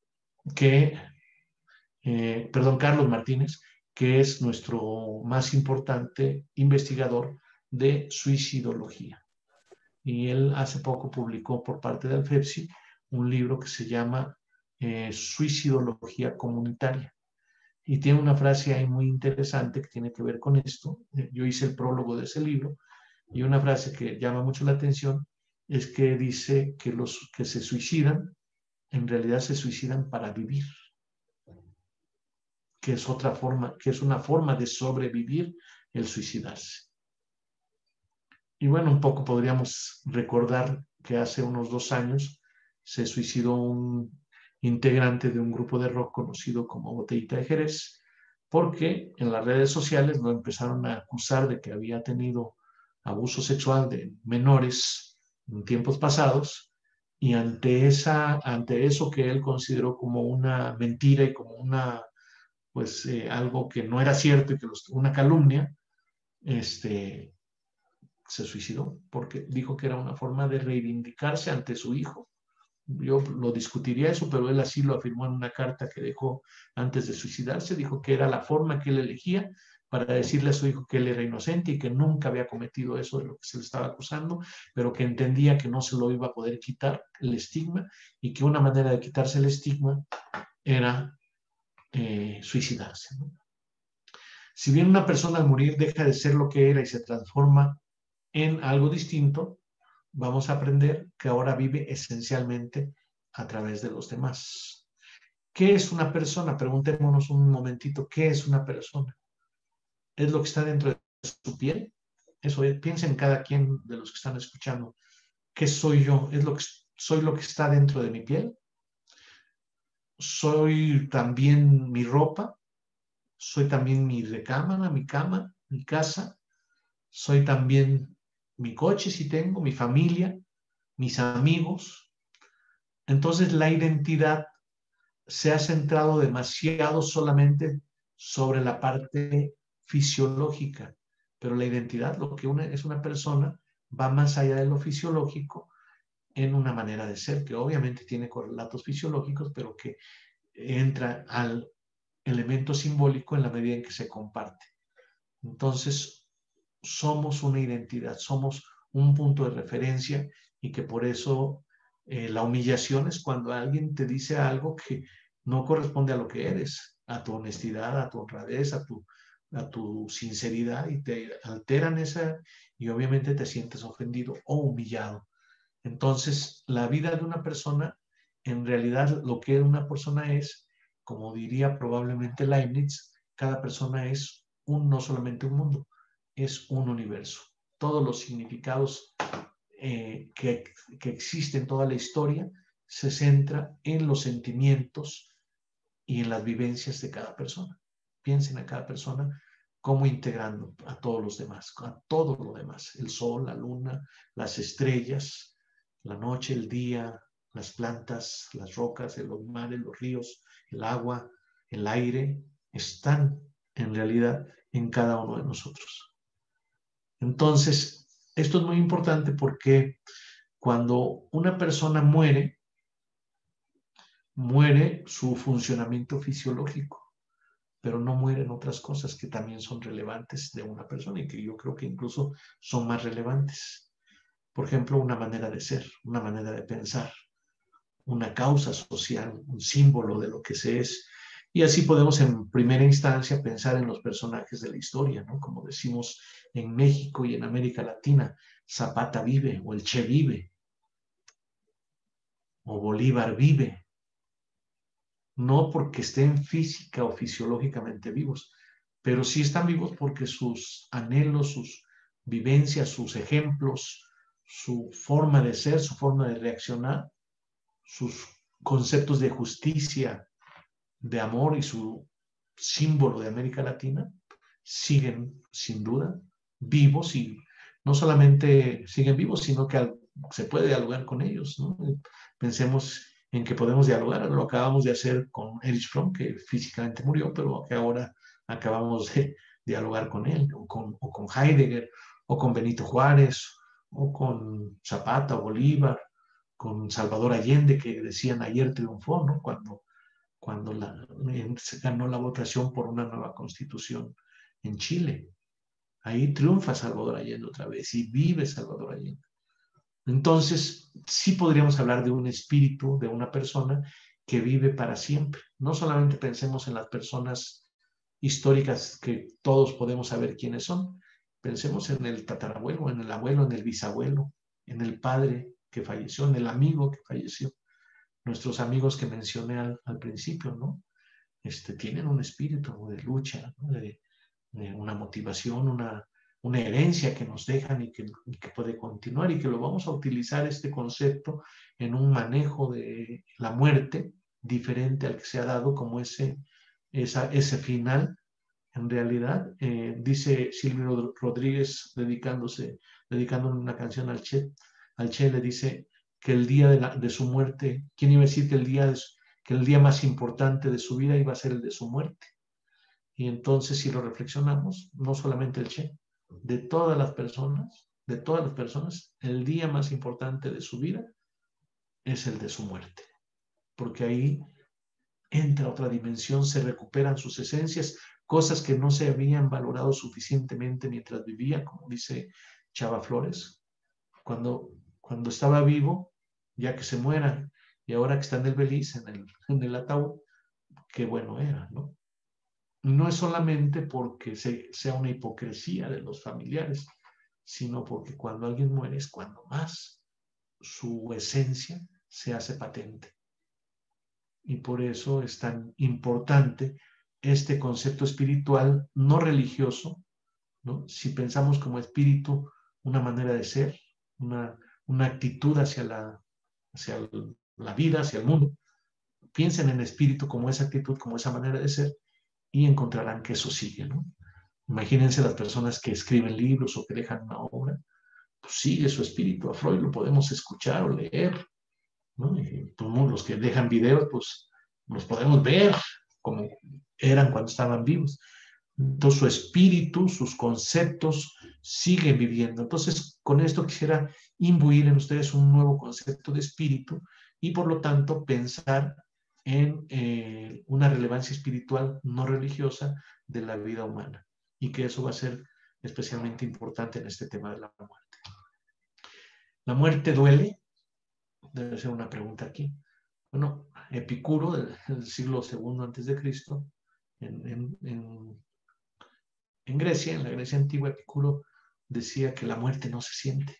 Carlos Martínez, que es nuestro más importante investigador de suicidología. Y él hace poco publicó por parte de Alfepsi un libro que se llama Suicidología Comunitaria. Y tiene una frase ahí muy interesante que tiene que ver con esto. Yo hice el prólogo de ese libro y una frase que llama mucho la atención es que dice que los que se suicidan, en realidad se suicidan para vivir, que es otra forma, que es una forma de sobrevivir el suicidarse. Y bueno, un poco podríamos recordar que hace unos 2 años se suicidó un integrante de un grupo de rock conocido como Botellita de Jerez, porque en las redes sociales lo empezaron a acusar de que había tenido abuso sexual de menores en tiempos pasados, y ante eso que él consideró como una mentira y como algo que no era cierto y que una calumnia, se suicidó porque dijo que era una forma de reivindicarse ante su hijo. Yo lo discutiría eso, pero él así lo afirmó en una carta que dejó antes de suicidarse. Dijo que era la forma que él elegía para decirle a su hijo que él era inocente y que nunca había cometido eso de lo que se le estaba acusando, pero que entendía que no se lo iba a poder quitar el estigma y que una manera de quitarse el estigma era suicidarse, ¿no? Si bien una persona al morir deja de ser lo que era y se transforma en algo distinto, vamos a aprender que ahora vive esencialmente a través de los demás. ¿Qué es una persona? Preguntémonos un momentito, ¿qué es una persona? ¿Es lo que está dentro de su piel? Eso es, piensen cada quien de los que están escuchando. ¿Qué soy yo? ¿Soy lo que está dentro de mi piel? ¿Soy también mi ropa? ¿Soy también mi recámara, mi cama, mi casa? ¿Soy también mi coche si tengo, mi familia, mis amigos? Entonces la identidad se ha centrado demasiado solamente sobre la parte fisiológica, pero la identidad, lo que es una persona, va más allá de lo fisiológico en una manera de ser, que obviamente tiene correlatos fisiológicos, pero que entra al elemento simbólico en la medida en que se comparte. Entonces, somos una identidad, somos un punto de referencia y que por eso la humillación es cuando alguien te dice algo que no corresponde a lo que eres, a tu honestidad, a tu honradez, a tu sinceridad y te alteran esa, y obviamente te sientes ofendido o humillado. Entonces, la vida de una persona, en realidad lo que una persona es, como diría probablemente Leibniz, cada persona es no solamente un mundo, es un universo. Todos los significados que existen en toda la historia se centra en los sentimientos y en las vivencias de cada persona. Piensen a cada persona como integrando a todos los demás, a todo lo demás, el sol, la luna, las estrellas, la noche, el día, las plantas, las rocas, los mares, los ríos, el agua, el aire, están en realidad en cada uno de nosotros. Entonces, esto es muy importante porque cuando una persona muere, muere su funcionamiento fisiológico, pero no mueren otras cosas que también son relevantes de una persona y que yo creo que incluso son más relevantes. Por ejemplo, una manera de ser, una manera de pensar, una causa social, un símbolo de lo que se es. Y así podemos en primera instancia pensar en los personajes de la historia, ¿no? Como decimos en México y en América Latina, Zapata vive, o el Che vive, o Bolívar vive, no porque estén física o fisiológicamente vivos, pero sí están vivos porque sus anhelos, sus vivencias, sus ejemplos, su forma de ser, su forma de reaccionar, sus conceptos de justicia, de amor y su símbolo de América Latina siguen sin duda vivos, y no solamente siguen vivos, sino que se puede dialogar con ellos, ¿no? Pensemos en que podemos dialogar, lo acabamos de hacer con Erich Fromm, que físicamente murió, pero que ahora acabamos de dialogar con él, o con Heidegger, o con Benito Juárez, o con Zapata, o Bolívar, con Salvador Allende, que decían ayer triunfó, ¿no? Cuando se ganó la votación por una nueva constitución en Chile. Ahí triunfa Salvador Allende otra vez y vive Salvador Allende. Entonces, sí podríamos hablar de un espíritu, de una persona que vive para siempre. No solamente pensemos en las personas históricas que todos podemos saber quiénes son, pensemos en el tatarabuelo, en el abuelo, en el bisabuelo, en el padre que falleció, en el amigo que falleció. Nuestros amigos que mencioné al principio, ¿no? Tienen un espíritu de lucha, ¿no? de una motivación, una herencia que nos dejan y que puede continuar, y que lo vamos a utilizar este concepto en un manejo de la muerte diferente al que se ha dado como ese final. En realidad, dice Silvio Rodríguez dedicándole una canción al Che le dice que el día de su muerte, ¿quién iba a decir que el día más importante de su vida iba a ser el de su muerte? Y entonces, si lo reflexionamos, no solamente el Che, de todas las personas, el día más importante de su vida es el de su muerte, porque ahí entra otra dimensión, se recuperan sus esencias, cosas que no se habían valorado suficientemente mientras vivía, como dice Chava Flores, cuando estaba vivo, ya que se muera, y ahora que está en el Beliz, en el ataúd, qué bueno era, ¿no? No es solamente porque sea una hipocresía de los familiares, sino porque cuando alguien muere es cuando más su esencia se hace patente. Y por eso es tan importante este concepto espiritual, no religioso, ¿no? Si pensamos como espíritu, una manera de ser, una actitud hacia la vida, hacia el mundo. Piensen en espíritu como esa actitud, como esa manera de ser, y encontrarán que eso sigue, ¿no? Imagínense las personas que escriben libros o que dejan una obra, pues sigue su espíritu. A Freud lo podemos escuchar o leer, ¿no? Y pues, los que dejan videos, pues los podemos ver como eran cuando estaban vivos. Entonces su espíritu, sus conceptos siguen viviendo. Entonces con esto quisiera imbuir en ustedes un nuevo concepto de espíritu y por lo tanto pensar en una relevancia espiritual no religiosa de la vida humana, y que eso va a ser especialmente importante en este tema de la muerte. ¿La muerte duele? Debe ser una pregunta aquí. Bueno, Epicuro del siglo II a.C., en En Grecia, en la Grecia antigua, Epicuro decía que la muerte no se siente.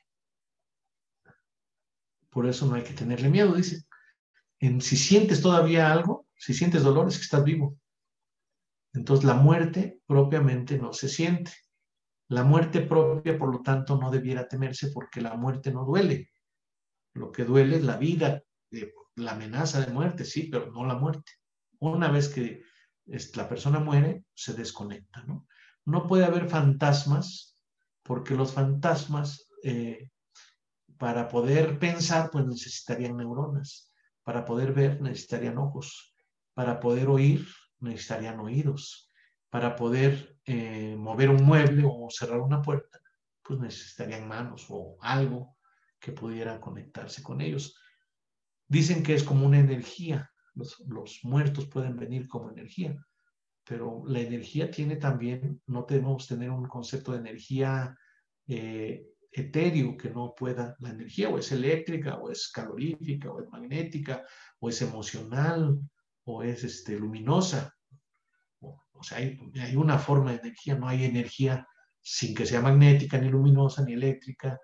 Por eso no hay que tenerle miedo, dice. Si sientes todavía algo, si sientes dolor, es que estás vivo. Entonces la muerte propiamente no se siente. La muerte propia, por lo tanto, no debiera temerse porque la muerte no duele. Lo que duele es la vida, la amenaza de muerte, sí, pero no la muerte. Una vez que la persona muere, se desconecta, ¿no? No puede haber fantasmas porque los fantasmas, para poder pensar, pues necesitarían neuronas. Para poder ver, necesitarían ojos. Para poder oír, necesitarían oídos. Para poder mover un mueble o cerrar una puerta, pues necesitarían manos o algo que pudiera conectarse con ellos. Dicen que es como una energía. Los muertos pueden venir como energía, pero la energía tiene también, no debemos tener un concepto de energía etéreo que no pueda, la energía o es eléctrica, o es calorífica, o es magnética, o es emocional, o es luminosa. O sea, hay una forma de energía, no hay energía sin que sea magnética, ni luminosa, ni eléctrica.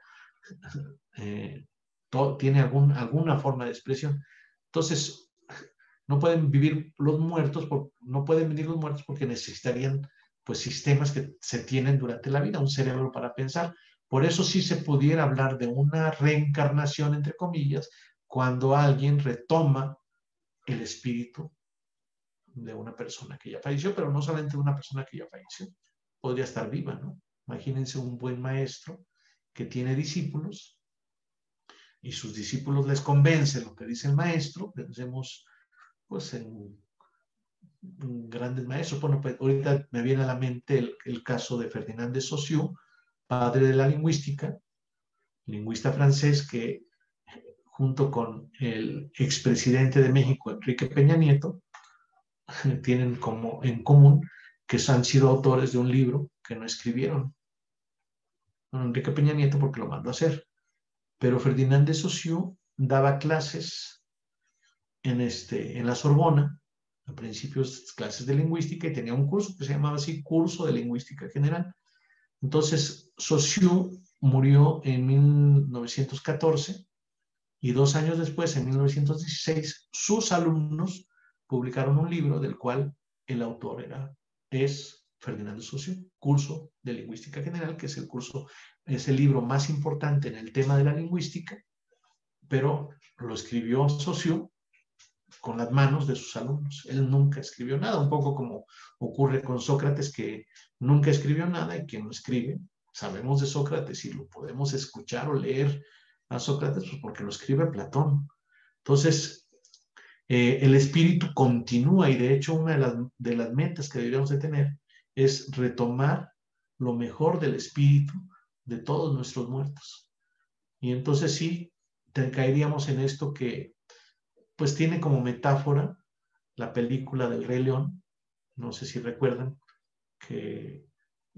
Tiene alguna forma de expresión. Entonces, no pueden vivir los muertos, no pueden venir los muertos porque necesitarían pues sistemas que se tienen durante la vida, un cerebro para pensar. Por eso sí se pudiera hablar de una reencarnación, entre comillas, cuando alguien retoma el espíritu de una persona que ya falleció, pero no solamente de una persona que ya falleció, podría estar viva, ¿no? Imagínense un buen maestro que tiene discípulos y sus discípulos les convence lo que dice el maestro. Pensemos pues en grandes maestros. Bueno, pues ahorita me viene a la mente el caso de Ferdinand de Saussure, padre de la lingüística, lingüista francés que junto con el expresidente de México, Enrique Peña Nieto, tienen como en común que han sido autores de un libro que no escribieron. Bueno, Enrique Peña Nieto porque lo mandó a hacer, pero Ferdinand de Saussure daba clases en la Sorbona, a principios clases de lingüística, y tenía un curso que se llamaba así, Curso de Lingüística General. Entonces, Saussure murió en 1914 y 2 años después, en 1916, sus alumnos publicaron un libro del cual el autor es Ferdinand de Saussure, Curso de Lingüística General, que es el libro más importante en el tema de la lingüística, pero lo escribió Saussure con las manos de sus alumnos. Él nunca escribió nada, un poco como ocurre con Sócrates, que nunca escribió nada, y quien lo escribe, sabemos de Sócrates y lo podemos escuchar o leer a Sócrates, pues porque lo escribe Platón. Entonces, el espíritu continúa, y de hecho una de las metas que deberíamos de tener es retomar lo mejor del espíritu de todos nuestros muertos. Y entonces sí, caeríamos en esto que pues tiene como metáfora la película del Rey León. No sé si recuerdan que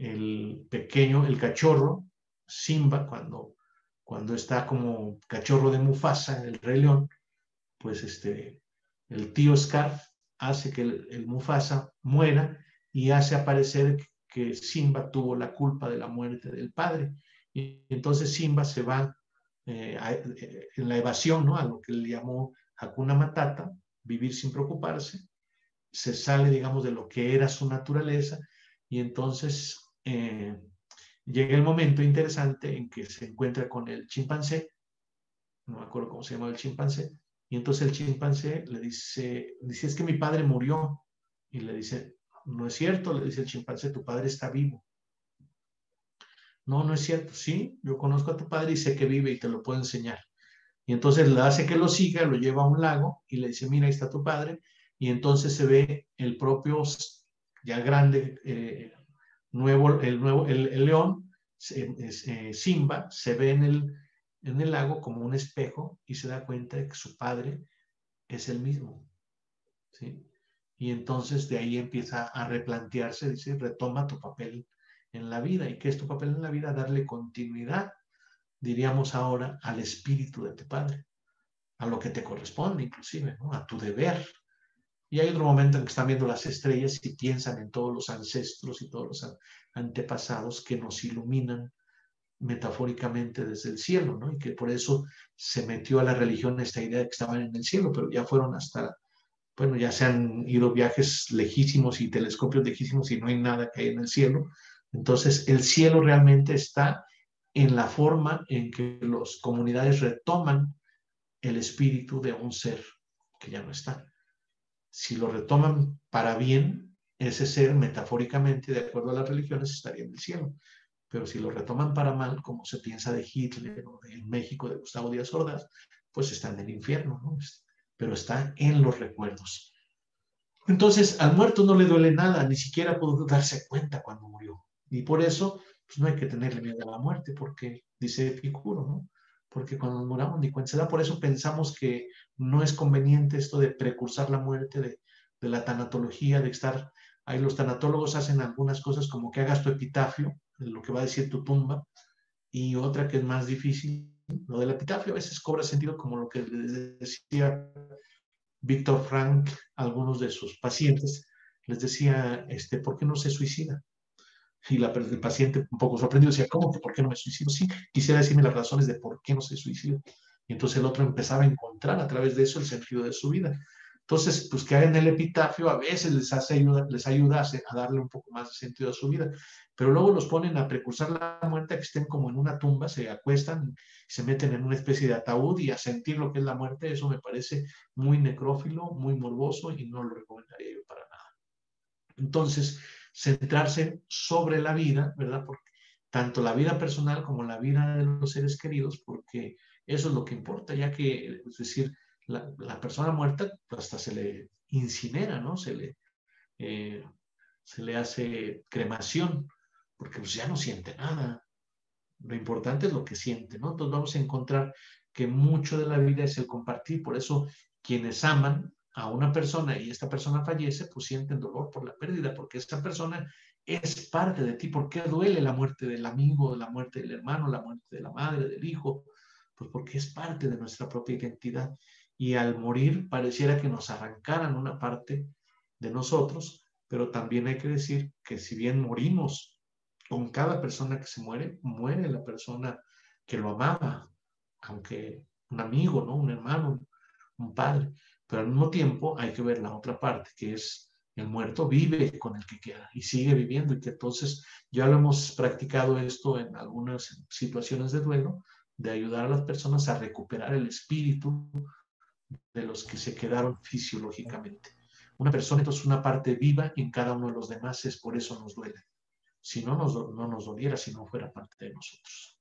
el cachorro, Simba, cuando está como cachorro de Mufasa, el Rey León, pues el tío Scar hace que el Mufasa muera y hace aparecer que Simba tuvo la culpa de la muerte del padre. Y entonces Simba se va en la evasión, ¿no? A lo que le llamó Hakuna Matata, vivir sin preocuparse. Se sale, digamos, de lo que era su naturaleza, y entonces llega el momento interesante en que se encuentra con el chimpancé, no me acuerdo cómo se llama el chimpancé, y entonces el chimpancé le dice, es que mi padre murió, y le dice, no es cierto, le dice el chimpancé, tu padre está vivo. No, no es cierto, sí, yo conozco a tu padre y sé que vive y te lo puedo enseñar. Y entonces le hace que lo siga, lo lleva a un lago y le dice, mira, ahí está tu padre. Y entonces se ve el propio, ya grande, el león, Simba, se ve en el lago como un espejo y se da cuenta de que su padre es el mismo. ¿Sí? Y entonces de ahí empieza a replantearse, dice, retoma tu papel en la vida. ¿Y qué es tu papel en la vida? Darle continuidad, diríamos ahora, al espíritu de tu padre, a lo que te corresponde inclusive, ¿no? A tu deber. Y hay otro momento en que están viendo las estrellas y piensan en todos los ancestros y todos los antepasados que nos iluminan metafóricamente desde el cielo, ¿no? Y que por eso se metió a la religión esta idea de que estaban en el cielo, pero ya fueron hasta, bueno, ya se han ido viajes lejísimos y telescopios lejísimos y no hay nada que hay en el cielo. Entonces, el cielo realmente está en la forma en que las comunidades retoman el espíritu de un ser que ya no está. Si lo retoman para bien, ese ser metafóricamente, de acuerdo a las religiones, estaría en el cielo. Pero si lo retoman para mal, como se piensa de Hitler o de México de Gustavo Díaz Ordaz, pues está en el infierno, ¿no? Pero está en los recuerdos. Entonces, al muerto no le duele nada, ni siquiera pudo darse cuenta cuando murió. Y por eso, pues no hay que tenerle miedo a la muerte, porque, dice Epicuro, ¿no? Porque cuando nos muramos ni cuenta se da. Por eso pensamos que no es conveniente esto de precursar la muerte, de la tanatología, de estar... Ahí los tanatólogos hacen algunas cosas como que hagas tu epitafio, lo que va a decir tu tumba, y otra que es más difícil, lo del epitafio a veces cobra sentido como lo que les decía Víctor Frank a algunos de sus pacientes, les decía, ¿por qué no se suicida? Y el paciente un poco sorprendido decía, ¿cómo que por qué no me suicido? Sí, quisiera decirme las razones de por qué no se suicida. Y entonces el otro empezaba a encontrar a través de eso el sentido de su vida. Entonces, pues que hagan el epitafio a veces les ayuda a darle un poco más de sentido a su vida, pero luego los ponen a precursar la muerte, a que estén como en una tumba, se acuestan, se meten en una especie de ataúd y a sentir lo que es la muerte. Eso me parece muy necrófilo, muy morboso y no lo recomendaría yo para nada. Entonces, centrarse sobre la vida, ¿verdad? Porque tanto la vida personal como la vida de los seres queridos, porque eso es lo que importa, ya que, es decir, la persona muerta pues hasta se le incinera, ¿no? Eh, se le hace cremación, porque pues ya no siente nada. Lo importante es lo que siente, ¿no? Entonces vamos a encontrar que mucho de la vida es el compartir, por eso quienes aman a una persona y esta persona fallece, pues sienten dolor por la pérdida, porque esta persona es parte de ti. ¿Por qué duele la muerte del amigo, la muerte del hermano, la muerte de la madre, del hijo? Pues porque es parte de nuestra propia identidad. Y al morir pareciera que nos arrancaran una parte de nosotros, pero también hay que decir que si bien morimos con cada persona que se muere, muere la persona que lo amaba, aunque un amigo, ¿no? Un hermano, un padre. Pero al mismo tiempo hay que ver la otra parte, que es el muerto vive con el que queda y sigue viviendo, y que entonces ya lo hemos practicado esto en algunas situaciones de duelo, de ayudar a las personas a recuperar el espíritu de los que se quedaron fisiológicamente. Una persona entonces es una parte viva en cada uno de los demás, es por eso nos duele. Si no nos doliera, si no fuera parte de nosotros.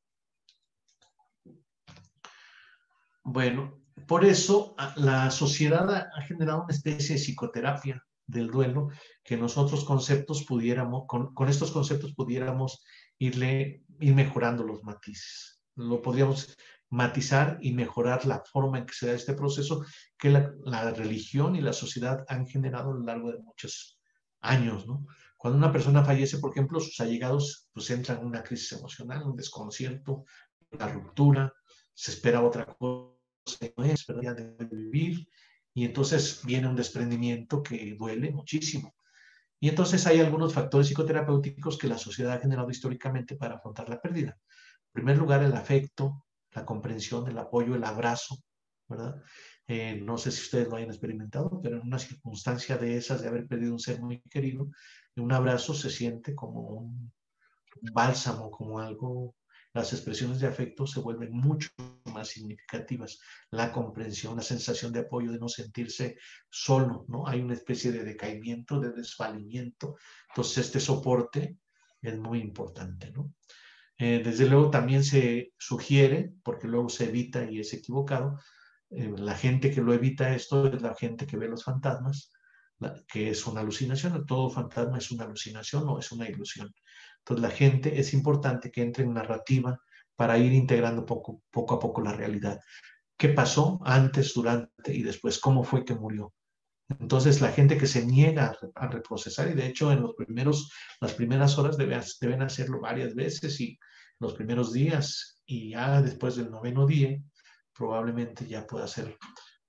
Bueno, por eso la sociedad ha generado una especie de psicoterapia del duelo, que nosotros conceptos pudiéramos, con estos conceptos pudiéramos ir mejorando los matices. Lo podríamos matizar y mejorar la forma en que se da este proceso que la religión y la sociedad han generado a lo largo de muchos años, ¿no? Cuando una persona fallece, por ejemplo, sus allegados pues entran en una crisis emocional, un desconcierto, una ruptura, se espera otra cosa, no es, pero ya de vivir, y entonces viene un desprendimiento que duele muchísimo. Y entonces hay algunos factores psicoterapéuticos que la sociedad ha generado históricamente para afrontar la pérdida. En primer lugar, el afecto, la comprensión, el apoyo, el abrazo, ¿verdad? No sé si ustedes lo hayan experimentado, pero en una circunstancia de esas, de haber perdido un ser muy querido, un abrazo se siente como un bálsamo, como algo, las expresiones de afecto se vuelven mucho más significativas. La comprensión, la sensación de apoyo, de no sentirse solo, ¿no? Hay una especie de decaimiento, de desvalimiento. Entonces, este soporte es muy importante, ¿no? Desde luego también se sugiere, porque luego se evita y es equivocado, la gente que lo evita esto es la gente que ve los fantasmas, que es una alucinación. Todo fantasma es una alucinación o es una ilusión. Entonces la gente, es importante que entre en narrativa para ir integrando poco a poco la realidad. ¿Qué pasó antes, durante y después? ¿Cómo fue que murió? Entonces la gente que se niega a reprocesar, y de hecho en las primeras horas deben hacerlo varias veces, y los primeros días, y ya después del noveno día probablemente ya pueda ser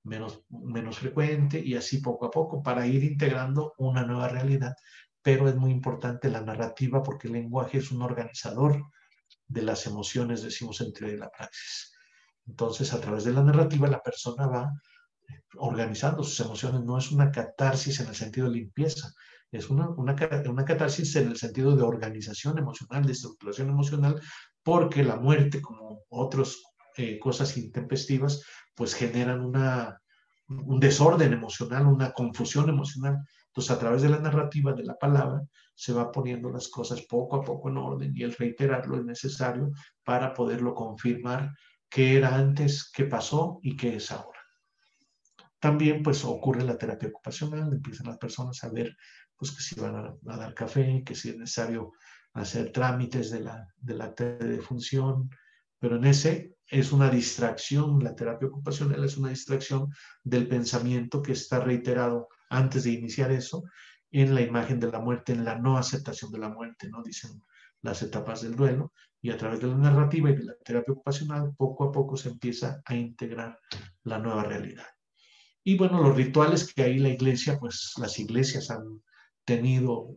menos frecuente, y así poco a poco para ir integrando una nueva realidad. Pero es muy importante la narrativa porque el lenguaje es un organizador de las emociones, decimos en teoría de la praxis. Entonces, a través de la narrativa, la persona va organizando sus emociones. No es una catarsis en el sentido de limpieza, es una catarsis en el sentido de organización emocional, de estructuración emocional, porque la muerte, como otras cosas intempestivas, pues generan un desorden emocional, una confusión emocional. Entonces, a través de la narrativa, de la palabra, se va poniendo las cosas poco a poco en orden, y el reiterarlo es necesario para poderlo confirmar qué era antes, qué pasó y qué es ahora. También pues ocurre la terapia ocupacional, empiezan las personas a ver pues que si van a dar café, que si es necesario hacer trámites del acta de defunción, pero en ese es una distracción, la terapia ocupacional es una distracción del pensamiento que está reiterado antes de iniciar eso en la imagen de la muerte, en la no aceptación de la muerte, ¿no? Dicen las etapas del duelo, y a través de la narrativa y de la terapia ocupacional poco a poco se empieza a integrar la nueva realidad. Y bueno, los rituales que ahí la iglesia, pues las iglesias han tenido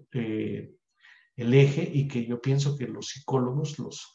el eje, y que yo pienso que los psicólogos,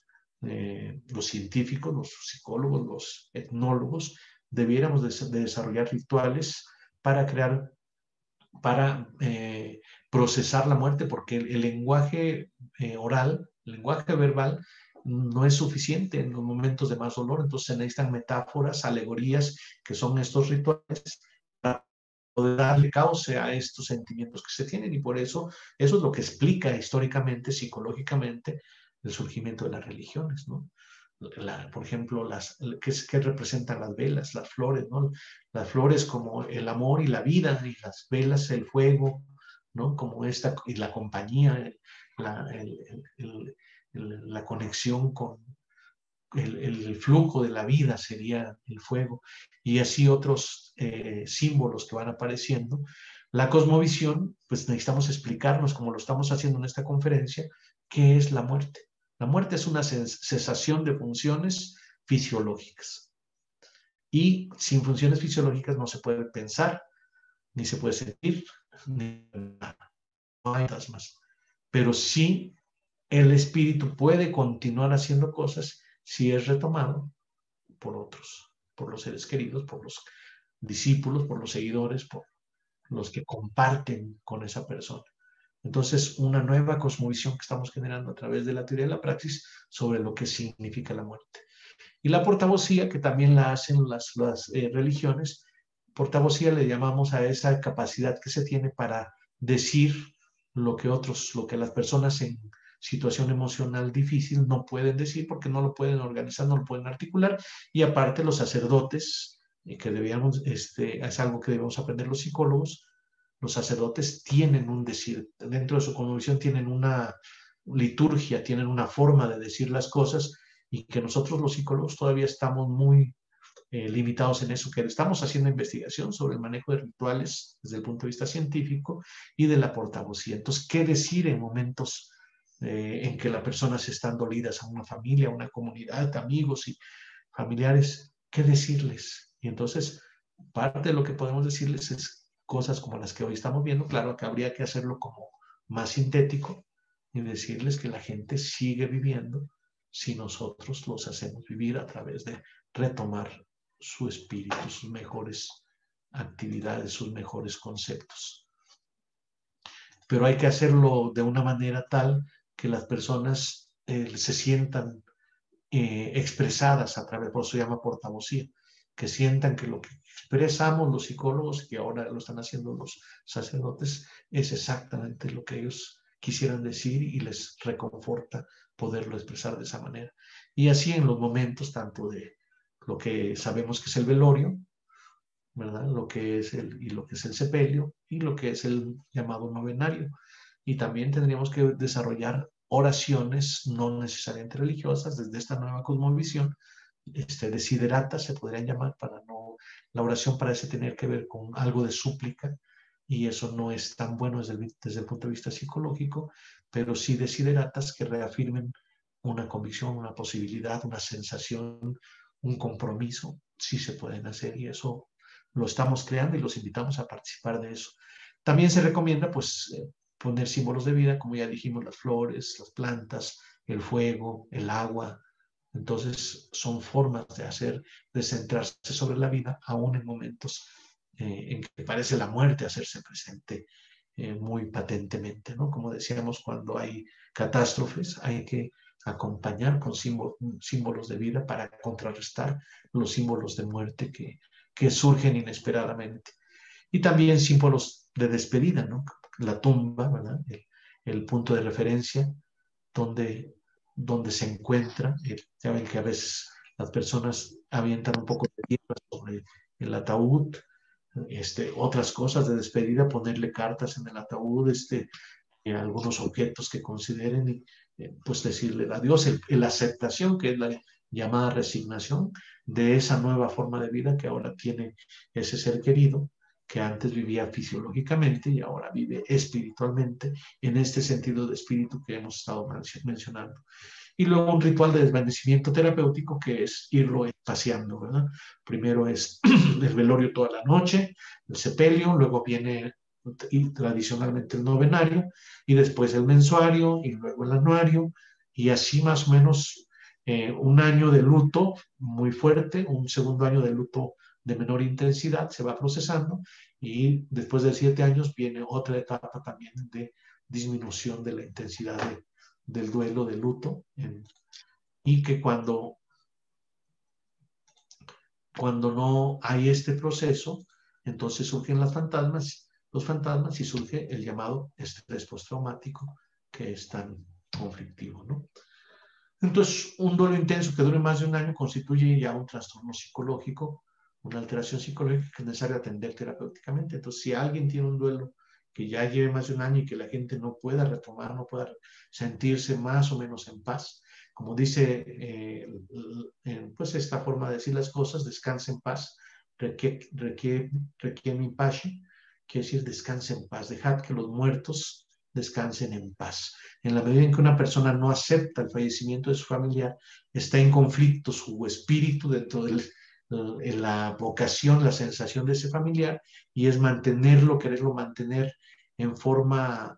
los científicos, los psicólogos, los etnólogos, debiéramos de desarrollar rituales para crear, para procesar la muerte, porque el lenguaje oral, el lenguaje verbal, no es suficiente en los momentos de más dolor. Entonces se necesitan metáforas, alegorías, que son estos rituales, para poder darle cauce a estos sentimientos que se tienen, y por eso es lo que explica históricamente, psicológicamente, el surgimiento de las religiones, ¿no? Por ejemplo, ¿qué representan las velas, las flores, ¿no? Las flores como el amor y la vida, y las velas el fuego, ¿no? Como y la compañía, la, la conexión con el flujo de la vida sería el fuego, y así otros símbolos que van apareciendo. La cosmovisión, pues necesitamos explicarnos, como lo estamos haciendo en esta conferencia, qué es la muerte. La muerte es una cesación de funciones fisiológicas, y sin funciones fisiológicas no se puede pensar, ni se puede sentir, ni nada. No hay fantasmas. Pero sí, el espíritu puede continuar haciendo cosas si es retomado por otros, por los seres queridos, por los discípulos, por los seguidores, por los que comparten con esa persona. Entonces, una nueva cosmovisión que estamos generando a través de la teoría de la praxis sobre lo que significa la muerte. Y la portavocía, que también la hacen las religiones, portavocía le llamamos a esa capacidad que se tiene para decir lo que las personas en situación emocional difícil no pueden decir, porque no lo pueden organizar, no lo pueden articular. Y aparte los sacerdotes, que debíamos, es algo que debemos aprender los psicólogos, los sacerdotes tienen un decir, dentro de su cosmovisión tienen una liturgia, tienen una forma de decir las cosas, y que nosotros los psicólogos todavía estamos muy limitados en eso, que estamos haciendo investigación sobre el manejo de rituales desde el punto de vista científico y de la portavocía. Entonces, ¿qué decir en momentos en que las personas están dolidas, a una familia, a una comunidad, amigos y familiares? ¿Qué decirles? Y entonces, parte de lo que podemos decirles es cosas como las que hoy estamos viendo. Claro que habría que hacerlo como más sintético, y decirles que la gente sigue viviendo si nosotros los hacemos vivir a través de retomar su espíritu, sus mejores actividades, sus mejores conceptos. Pero hay que hacerlo de una manera tal que las personas se sientan expresadas a través, por eso se llama portavocía, que sientan que lo que expresamos los psicólogos, que ahora lo están haciendo los sacerdotes, es exactamente lo que ellos quisieran decir, y les reconforta poderlo expresar de esa manera. Y así en los momentos tanto de lo que sabemos que es el velorio, ¿verdad? Lo que es el sepelio, y lo que es el llamado novenario. Y también tendríamos que desarrollar oraciones no necesariamente religiosas desde esta nueva cosmovisión, desideratas se podrían llamar, para no, la oración parece tener que ver con algo de súplica, y eso no es tan bueno desde el punto de vista psicológico, pero sí desideratas que reafirmen una convicción, una posibilidad, una sensación, un compromiso, sí se pueden hacer, y eso lo estamos creando y los invitamos a participar de eso. También se recomienda, pues, poner símbolos de vida, como ya dijimos, las flores, las plantas, el fuego, el agua. Entonces, son formas de hacer, de centrarse sobre la vida, aún en momentos en que parece la muerte hacerse presente muy patentemente, ¿no? Como decíamos, cuando hay catástrofes, hay que acompañar con símbolos de vida para contrarrestar los símbolos de muerte que surgen inesperadamente. Y también símbolos de despedida, ¿no? La tumba, ¿verdad? El punto de referencia donde se encuentra. Ya ven que a veces las personas avientan un poco de tierra sobre el ataúd, otras cosas de despedida, ponerle cartas en el ataúd, algunos objetos que consideren y pues decirle adiós, la aceptación, que es la llamada resignación de esa nueva forma de vida que ahora tiene ese ser querido, que antes vivía fisiológicamente y ahora vive espiritualmente, en este sentido de espíritu que hemos estado mencionando. Y luego un ritual de desvanecimiento terapéutico que es irlo espaciando, ¿verdad? Primero es el velorio toda la noche, el sepelio, luego viene y tradicionalmente el novenario, y después el mensuario, y luego el anuario, y así más o menos un año de luto muy fuerte, un segundo año de luto de menor intensidad se va procesando, y después de 7 años viene otra etapa también de disminución de la intensidad del duelo, del luto, y que cuando no hay este proceso, entonces surgen los fantasmas y surge el llamado estrés postraumático, que es tan conflictivo, ¿no? Entonces, un duelo intenso que dure más de un año constituye ya un trastorno psicológico, una alteración psicológica que es necesario atender terapéuticamente. Entonces, si alguien tiene un duelo que ya lleve más de un año y que la gente no pueda retomar, no pueda sentirse más o menos en paz, como dice pues esta forma de decir las cosas, descansa en paz, requiere mi pace, quiere decir descansa en paz, dejad que los muertos descansen en paz. En la medida en que una persona no acepta el fallecimiento de su familiar, está en conflicto su espíritu dentro de la vocación, la sensación de ese familiar, y es mantenerlo, quererlo mantener en forma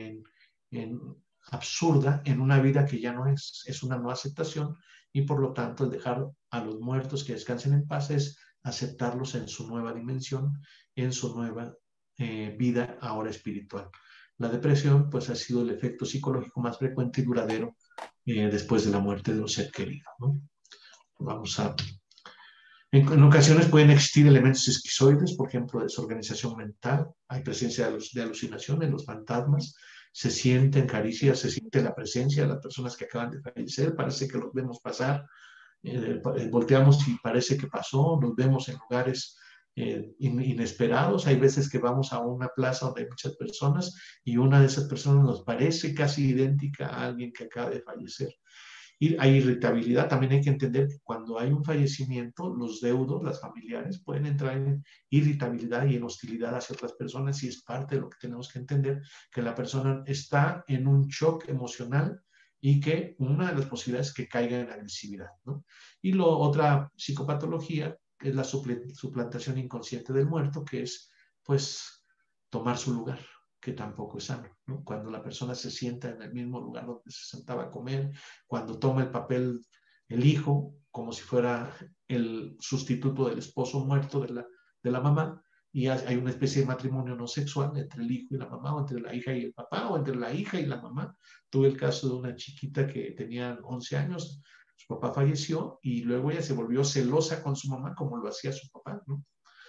absurda en una vida que ya no es una no aceptación, y por lo tanto el dejar a los muertos que descansen en paz es aceptarlos en su nueva dimensión, en su nueva vida ahora espiritual. La depresión, pues, ha sido el efecto psicológico más frecuente y duradero después de la muerte de un ser querido, ¿no? Vamos a... En ocasiones pueden existir elementos esquizoides, por ejemplo, desorganización mental, hay presencia de alucinaciones, los fantasmas, se sienten caricias, se siente la presencia de las personas que acaban de fallecer, parece que los vemos pasar, volteamos y parece que pasó, nos vemos en lugares inesperados. Hay veces que vamos a una plaza donde hay muchas personas y una de esas personas nos parece casi idéntica a alguien que acaba de fallecer. Y hay irritabilidad. También hay que entender que cuando hay un fallecimiento, los deudos, las familiares, pueden entrar en irritabilidad y en hostilidad hacia otras personas, y es parte de lo que tenemos que entender, que la persona está en un shock emocional y que una de las posibilidades es que caiga en agresividad, ¿no? Y otra psicopatología es la suplantación inconsciente del muerto, que es, pues, tomar su lugar, que tampoco es sano, ¿no? Cuando la persona se sienta en el mismo lugar donde se sentaba a comer, cuando toma el papel el hijo, como si fuera el sustituto del esposo muerto de la mamá, y hay una especie de matrimonio no sexual entre el hijo y la mamá, o entre la hija y el papá, o entre la hija y la mamá. Tuve el caso de una chiquita que tenía 11 años, su papá falleció, y luego ella se volvió celosa con su mamá, como lo hacía su papá, ¿no?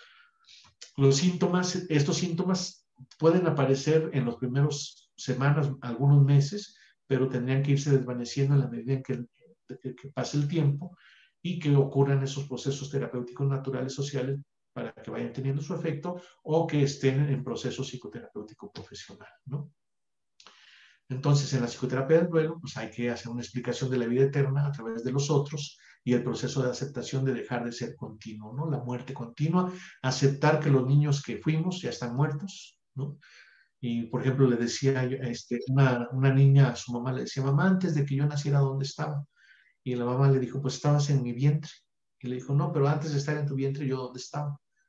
Estos síntomas pueden aparecer en los primeros semanas, algunos meses, pero tendrían que irse desvaneciendo en la medida en que pase el tiempo y que ocurran esos procesos terapéuticos naturales sociales para que vayan teniendo su efecto, o que estén en proceso psicoterapéutico profesional, ¿no? Entonces, en la psicoterapia del duelo, pues hay que hacer una explicación de la vida eterna a través de los otros y el proceso de aceptación de dejar de ser continuo, ¿no? La muerte continua, aceptar que los niños que fuimos ya están muertos, ¿no? Y, por ejemplo, le decía una niña a su mamá, le decía, mamá, antes de que yo naciera, ¿dónde estaba? Y la mamá le dijo, pues estabas en mi vientre. Y le dijo, no, pero antes de estar en tu vientre, ¿yo dónde estaba?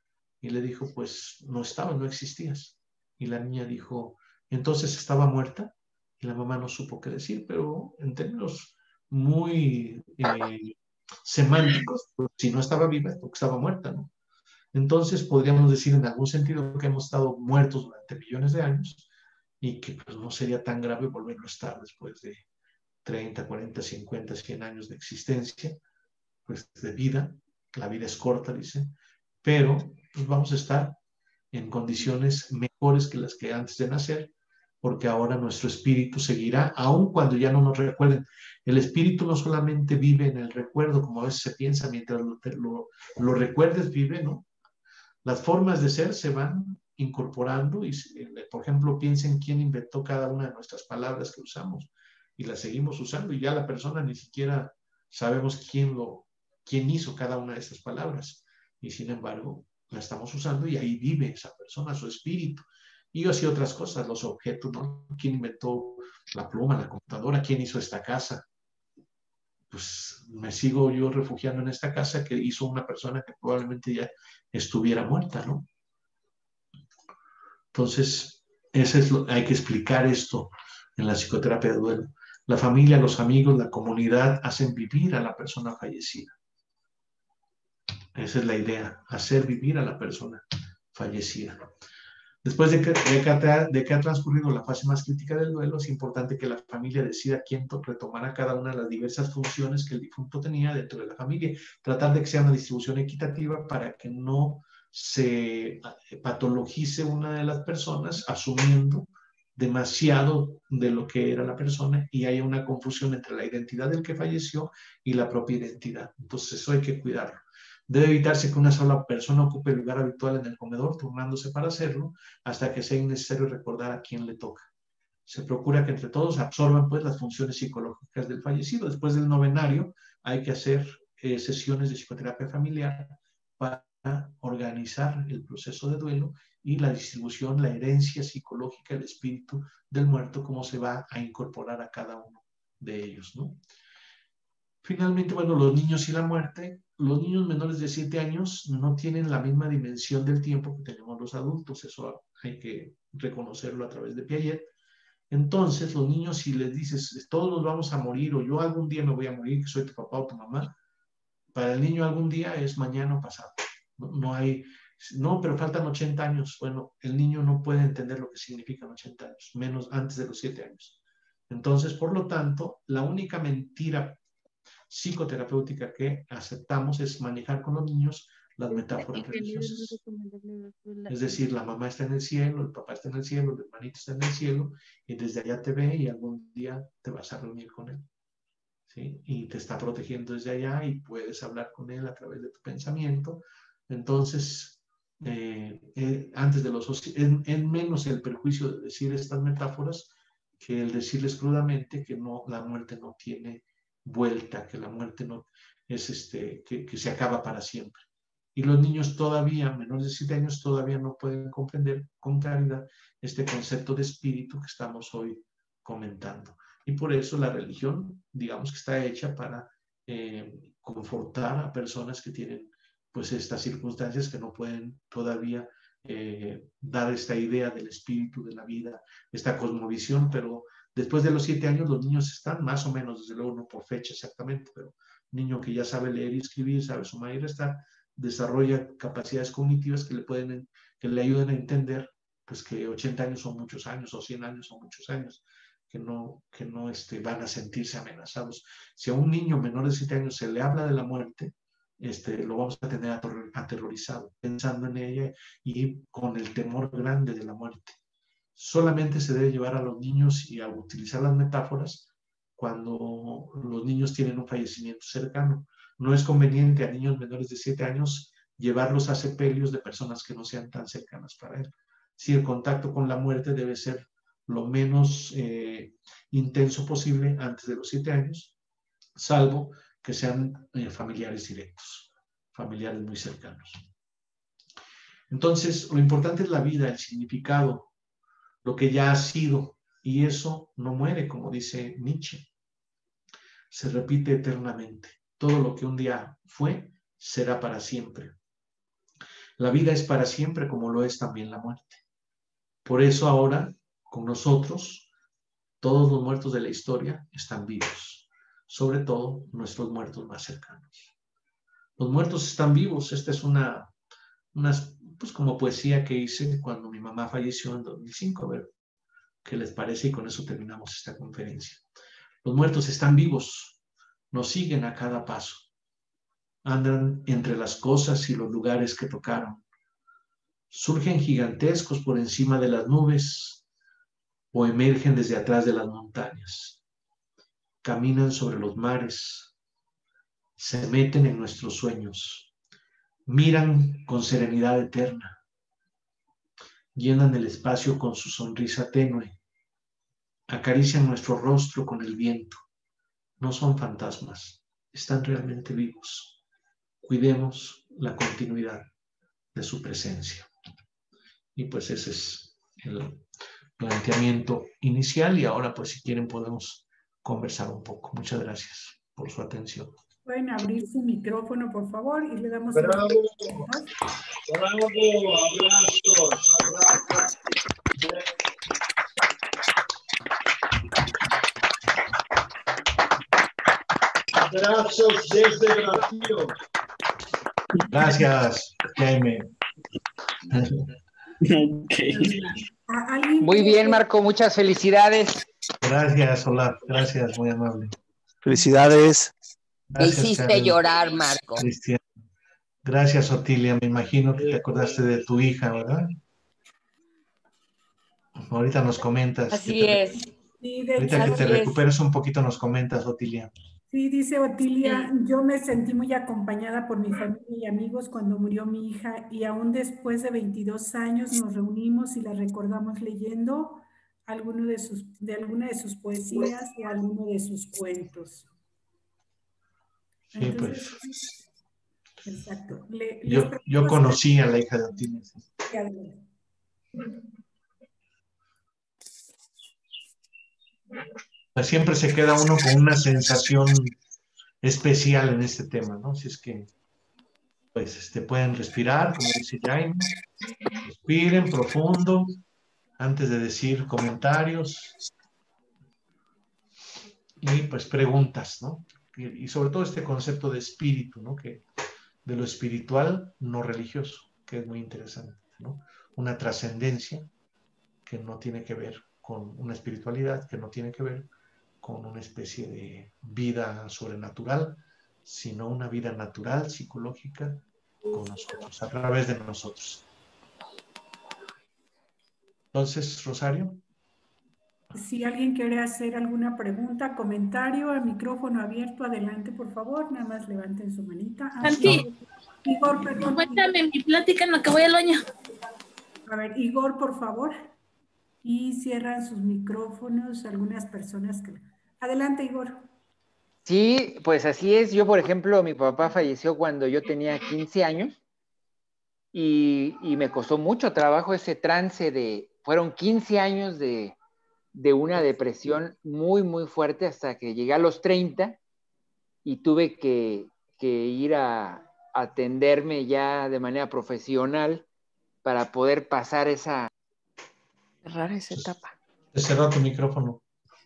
Y le dijo, pues no estabas, no existías. Y la niña dijo, entonces estaba muerta. Y la mamá no supo qué decir, pero en términos muy semánticos, pues, si no estaba viva es porque estaba muerta, ¿no? Entonces podríamos decir en algún sentido que hemos estado muertos durante millones de años y que pues, no sería tan grave volverlo a estar después de 30, 40, 50, 100 años de existencia, pues de vida. La vida es corta, dice, pero pues, vamos a estar en condiciones mejores que las que antes de nacer, porque ahora nuestro espíritu seguirá, aun cuando ya no nos recuerden. El espíritu no solamente vive en el recuerdo, como a veces se piensa, mientras lo recuerdes, vive, ¿no? Las formas de ser se van incorporando y, por ejemplo, piensen quién inventó cada una de nuestras palabras que usamos y las seguimos usando y ya la persona ni siquiera sabemos quién hizo cada una de estas palabras y sin embargo la estamos usando y ahí vive esa persona, su espíritu. Y así otras cosas, los objetos, ¿no? ¿Quién inventó la pluma, la computadora? ¿Quién hizo esta casa? Pues me sigo yo refugiando en esta casa que hizo una persona que probablemente ya estuviera muerta, ¿no? Entonces, hay que explicar esto en la psicoterapia de duelo. La familia, los amigos, la comunidad hacen vivir a la persona fallecida. Esa es la idea, hacer vivir a la persona fallecida. Después de que ha transcurrido la fase más crítica del duelo, es importante que la familia decida quién retomara cada una de las diversas funciones que el difunto tenía dentro de la familia. Tratar de que sea una distribución equitativa para que no se patologice una de las personas asumiendo demasiado de lo que era la persona y haya una confusión entre la identidad del que falleció y la propia identidad. Entonces eso hay que cuidarlo. Debe evitarse que una sola persona ocupe el lugar habitual en el comedor, turnándose para hacerlo, hasta que sea innecesario recordar a quién le toca. Se procura que entre todos absorban pues las funciones psicológicas del fallecido. Después del novenario hay que hacer sesiones de psicoterapia familiar para organizar el proceso de duelo y la distribución, la herencia psicológica, el espíritu del muerto, cómo se va a incorporar a cada uno de ellos, ¿no? Finalmente, bueno, los niños y la muerte. Los niños menores de 7 años no tienen la misma dimensión del tiempo que tenemos los adultos. Eso hay que reconocerlo a través de Piaget. Entonces, los niños, si les dices, todos nos vamos a morir o yo algún día me voy a morir, que soy tu papá o tu mamá, para el niño algún día es mañana o pasado. No hay, no, pero faltan 80 años. Bueno, el niño no puede entender lo que significan 80 años, menos antes de los 7 años. Entonces, por lo tanto, la única mentira psicoterapéutica que aceptamos es manejar con los niños las metáforas religiosas. Es decir, la mamá está en el cielo, el papá está en el cielo, el hermanito está en el cielo, y desde allá te ve y algún día te vas a reunir con él. ¿Sí? Y te está protegiendo desde allá y puedes hablar con él a través de tu pensamiento. Entonces, antes de los es menos el perjuicio de decir estas metáforas que el decirles crudamente que no, la muerte no tiene vuelta, que la muerte no es que se acaba para siempre. Y los niños todavía, menores de 7 años, todavía no pueden comprender con claridad este concepto de espíritu que estamos hoy comentando. Y por eso la religión, digamos que está hecha para confortar a personas que tienen pues estas circunstancias que no pueden todavía dar esta idea del espíritu, de la vida, esta cosmovisión, pero después de los 7 años los niños están más o menos, desde luego no por fecha exactamente, pero un niño que ya sabe leer y escribir, sabe sumar y restar, desarrolla capacidades cognitivas que le ayuden a entender pues que 80 años son muchos años o 100 años son muchos años, que no van a sentirse amenazados. Si a un niño menor de 7 años se le habla de la muerte, lo vamos a tener aterrorizado, pensando en ella y con el temor grande de la muerte. Solamente se debe llevar a los niños y a utilizar las metáforas cuando los niños tienen un fallecimiento cercano. No es conveniente a niños menores de 7 años llevarlos a sepelios de personas que no sean tan cercanas para él. Si el contacto con la muerte debe ser lo menos intenso posible antes de los 7 años, salvo que sean familiares directos, familiares muy cercanos. Entonces, lo importante es la vida, el significado, lo que ya ha sido, y eso no muere, como dice Nietzsche. Se repite eternamente. Todo lo que un día fue, será para siempre. La vida es para siempre como lo es también la muerte. Por eso ahora, con nosotros, todos los muertos de la historia están vivos, sobre todo nuestros muertos más cercanos. Los muertos están vivos. Esta es una pues como poesía que hice cuando mi mamá falleció en 2005. A ver qué les parece y con eso terminamos esta conferencia. Los muertos están vivos, nos siguen a cada paso, andan entre las cosas y los lugares que tocaron, surgen gigantescos por encima de las nubes o emergen desde atrás de las montañas, caminan sobre los mares, se meten en nuestros sueños, miran con serenidad eterna, llenan el espacio con su sonrisa tenue, acarician nuestro rostro con el viento. No son fantasmas, están realmente vivos. Cuidemos la continuidad de su presencia. Y pues ese es el planteamiento inicial y ahora pues si quieren podemos conversar un poco. Muchas gracias por su atención. Pueden abrir su micrófono, por favor, y le damos... ¡Bravo! ¡Bravo! ¡Abrazos! ¡Abrazos! ¡Abrazos desde Brasil! Gracias, Jaime. Okay. Muy bien, Marco, muchas felicidades. Gracias, Olaf, gracias, muy amable. Felicidades. Gracias, Me hiciste Karen. llorar, Marco. Cristian. Gracias, Otilia. Me imagino que te acordaste de tu hija, ¿verdad? Ahorita nos comentas. Así es. Sí, de Ahorita hecho, que te recuperes un poquito nos comentas, Otilia. sí, dice Otilia, yo me sentí muy acompañada por mi familia y amigos cuando murió mi hija y aún después de 22 años nos reunimos y la recordamos leyendo alguna de sus poesías y alguno de sus cuentos. Sí, Entonces, pues. Exacto. Yo conocí a la hija de Otilia. Siempre se queda uno con una sensación especial en este tema, ¿no? Si es que, pues, pueden respirar, como dice Jaime, respiren profundo antes de decir comentarios y, pues, preguntas, ¿no? Y sobre todo este concepto de espíritu, ¿no? Que de lo espiritual no religioso, que es muy interesante, ¿no? Una trascendencia que no tiene que ver con una espiritualidad, que no tiene que ver con una especie de vida sobrenatural, sino una vida natural, psicológica, con nosotros, a través de nosotros. Entonces, Rosario. Si alguien quiere hacer alguna pregunta, comentario, el micrófono abierto, adelante, por favor, nada más levanten su manita. Santi, Igor, perdón. cuéntame mi plática en lo que voy al baño. A ver, Igor, por favor. Y cierran sus micrófonos algunas personas que... Adelante, Igor. Sí, pues así es. Yo, por ejemplo, mi papá falleció cuando yo tenía 15 años y me costó mucho trabajo ese trance fueron 15 años de una depresión muy, muy fuerte hasta que llegué a los 30 y tuve que ir a atenderme ya de manera profesional para poder pasar esa... Cerrar esa etapa. Te cerró tu micrófono.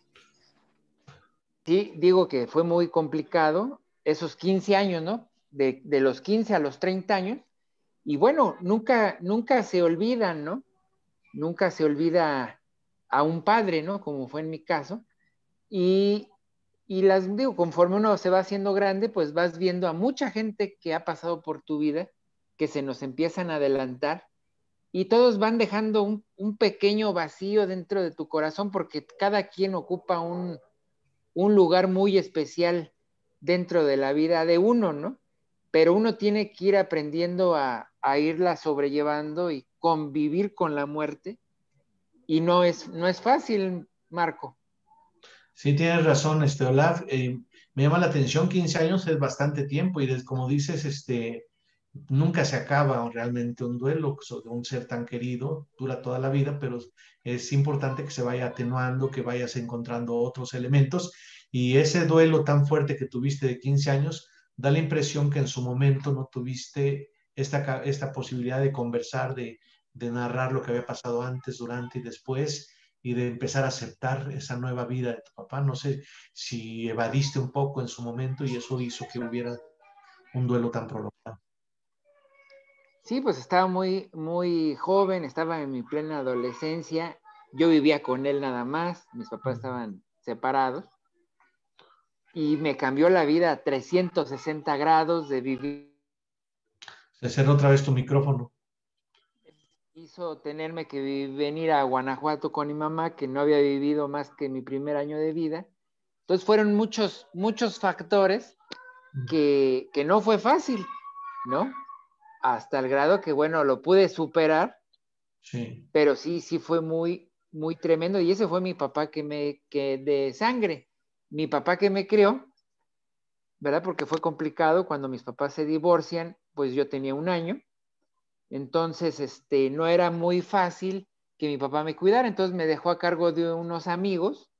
Sí, digo que fue muy complicado esos 15 años, ¿no? De los 15 a los 30 años. Y bueno, nunca se olvidan, ¿no? Nunca se olvida a un padre, ¿no? Como fue en mi caso. Y digo, conforme uno se va haciendo grande, pues vas viendo a mucha gente que ha pasado por tu vida, que se nos empiezan a adelantar, y todos van dejando un pequeño vacío dentro de tu corazón, porque cada quien ocupa un lugar muy especial dentro de la vida de uno, ¿no? Pero uno tiene que ir aprendiendo a irla sobrellevando y convivir con la muerte, y no es fácil, Marco. Sí, tienes razón, Olaf. Me llama la atención, 15 años es bastante tiempo y como dices, nunca se acaba realmente un duelo de un ser tan querido, dura toda la vida, pero es importante que se vaya atenuando, que vayas encontrando otros elementos y ese duelo tan fuerte que tuviste de 15 años da la impresión que en su momento no tuviste esta posibilidad de conversar, de narrar lo que había pasado antes, durante y después, y de empezar a aceptar esa nueva vida de tu papá. No sé si evadiste un poco en su momento y eso hizo que hubiera un duelo tan prolongado. Sí, pues estaba muy, muy joven, estaba en mi plena adolescencia. Yo vivía con él nada más, mis papás estaban separados. Y me cambió la vida a 360 grados de vivir. Se cerró otra vez tu micrófono. Hizo tenerme que venir a Guanajuato con mi mamá, que no había vivido más que mi primer año de vida. Entonces fueron muchos, muchos factores que no fue fácil, ¿no? Hasta el grado que, bueno, lo pude superar, Sí. pero sí fue muy, muy tremendo. Y ese fue mi papá que de sangre, mi papá que me crió, ¿verdad? Porque fue complicado cuando mis papás se divorcian, pues yo tenía 1 año. Entonces, no era muy fácil que mi papá me cuidara, entonces me dejó a cargo de unos amigos.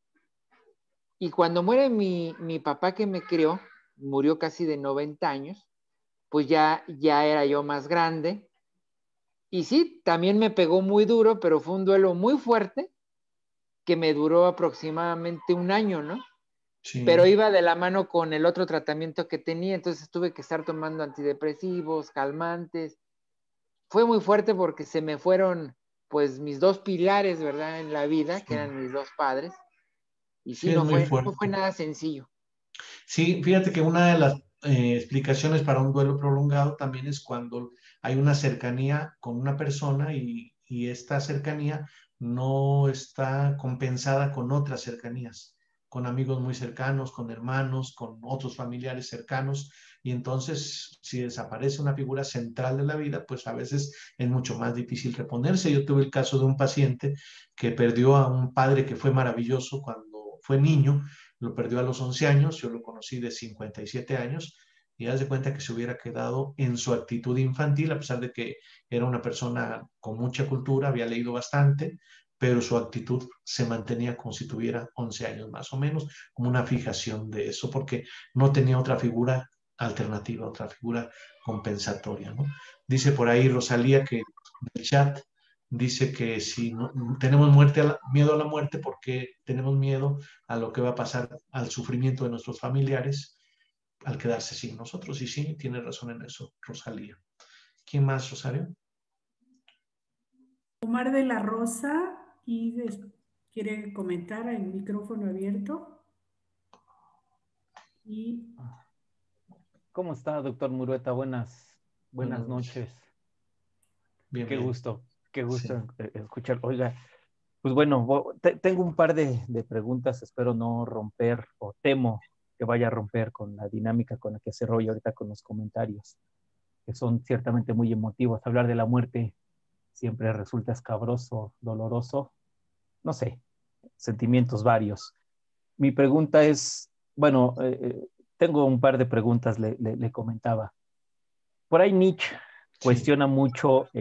Y cuando muere mi papá que me crió, murió casi de 90 años, pues ya era yo más grande. Y sí, también me pegó muy duro, pero fue un duelo muy fuerte que me duró aproximadamente 1 año, ¿no? Sí. Pero iba de la mano con el otro tratamiento que tenía, entonces tuve que estar tomando antidepresivos, calmantes. Fue muy fuerte porque se me fueron, pues, mis 2 pilares, ¿verdad? En la vida, que eran mis 2 padres. Y Sí, sí, es no muy fue fuerte. nada sencillo. Sí, fíjate que una de las explicaciones para un duelo prolongado también es cuando hay una cercanía con una persona y esta cercanía no está compensada con otras cercanías, con amigos muy cercanos, con hermanos, con otros familiares cercanos. Y entonces, si desaparece una figura central de la vida, pues a veces es mucho más difícil reponerse. Yo tuve el caso de un paciente que perdió a un padre que fue maravilloso cuando fue niño, lo perdió a los 11 años, yo lo conocí de 57 años, y haz de cuenta que se hubiera quedado en su actitud infantil, a pesar de que era una persona con mucha cultura, había leído bastante, pero su actitud se mantenía como si tuviera 11 años más o menos, como una fijación de eso, porque no tenía otra figura alternativa, otra figura compensatoria, ¿no? Dice por ahí Rosalía que en el chat dice que si no, tenemos miedo a la muerte, porque tenemos miedo a lo que va a pasar, al sufrimiento de nuestros familiares al quedarse sin nosotros. Y sí, tiene razón en eso, Rosalía. ¿Quién más, Rosario? Omar de la Rosa quiere comentar, el micrófono abierto. Y ¿Cómo está, doctor Murueta? Buenas noches. Bien, Qué bien. gusto Sí. escuchar. Oiga, pues bueno, tengo un par de preguntas, espero no romper, o temo que vaya a romper con la dinámica con la que se rolla ahorita con los comentarios, que son ciertamente muy emotivos. Hablar de la muerte siempre resulta escabroso, doloroso, no sé, sentimientos varios. Mi pregunta es, bueno, tengo un par de preguntas, le comentaba. Por ahí Nietzsche Sí. cuestiona mucho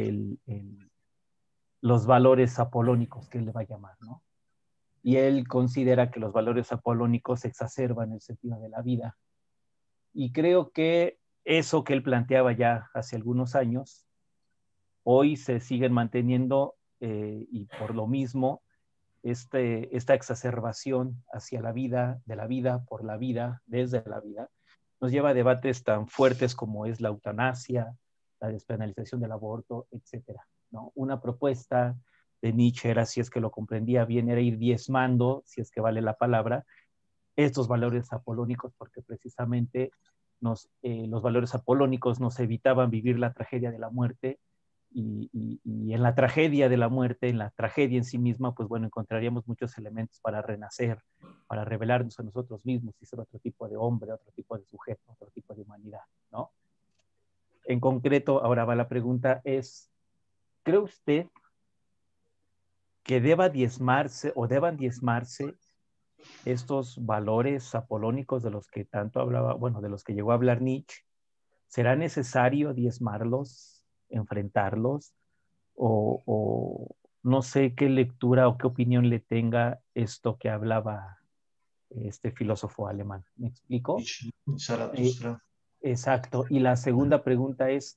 los valores apolónicos, que él le va a llamar, ¿no? Y él considera que los valores apolónicos exacerban el sentido de la vida. Y creo que eso que él planteaba ya hace algunos años, hoy se siguen manteniendo y por lo mismo esta exacerbación hacia la vida, de la vida, por la vida, desde la vida, nos lleva a debates tan fuertes como es la eutanasia, la despenalización del aborto, etcétera, ¿no? Una propuesta de Nietzsche era, si es que lo comprendía bien, era ir diezmando, si es que vale la palabra, estos valores apolónicos, porque precisamente los valores apolónicos nos evitaban vivir la tragedia de la muerte, y en la tragedia de la muerte, en la tragedia en sí misma, pues bueno, encontraríamos muchos elementos para renacer, para revelarnos a nosotros mismos y ser otro tipo de hombre, otro tipo de sujeto, otro tipo de humanidad, ¿no? En concreto, ahora va la pregunta, ¿cree usted que deba diezmarse o deban diezmarse estos valores apolónicos de los que tanto hablaba, bueno, de los que llegó a hablar Nietzsche? ¿Será necesario diezmarlos, enfrentarlos? O no sé qué lectura o qué opinión le tenga esto que hablaba este filósofo alemán. ¿Me explico? Zaratustra. Exacto. Y la segunda pregunta es,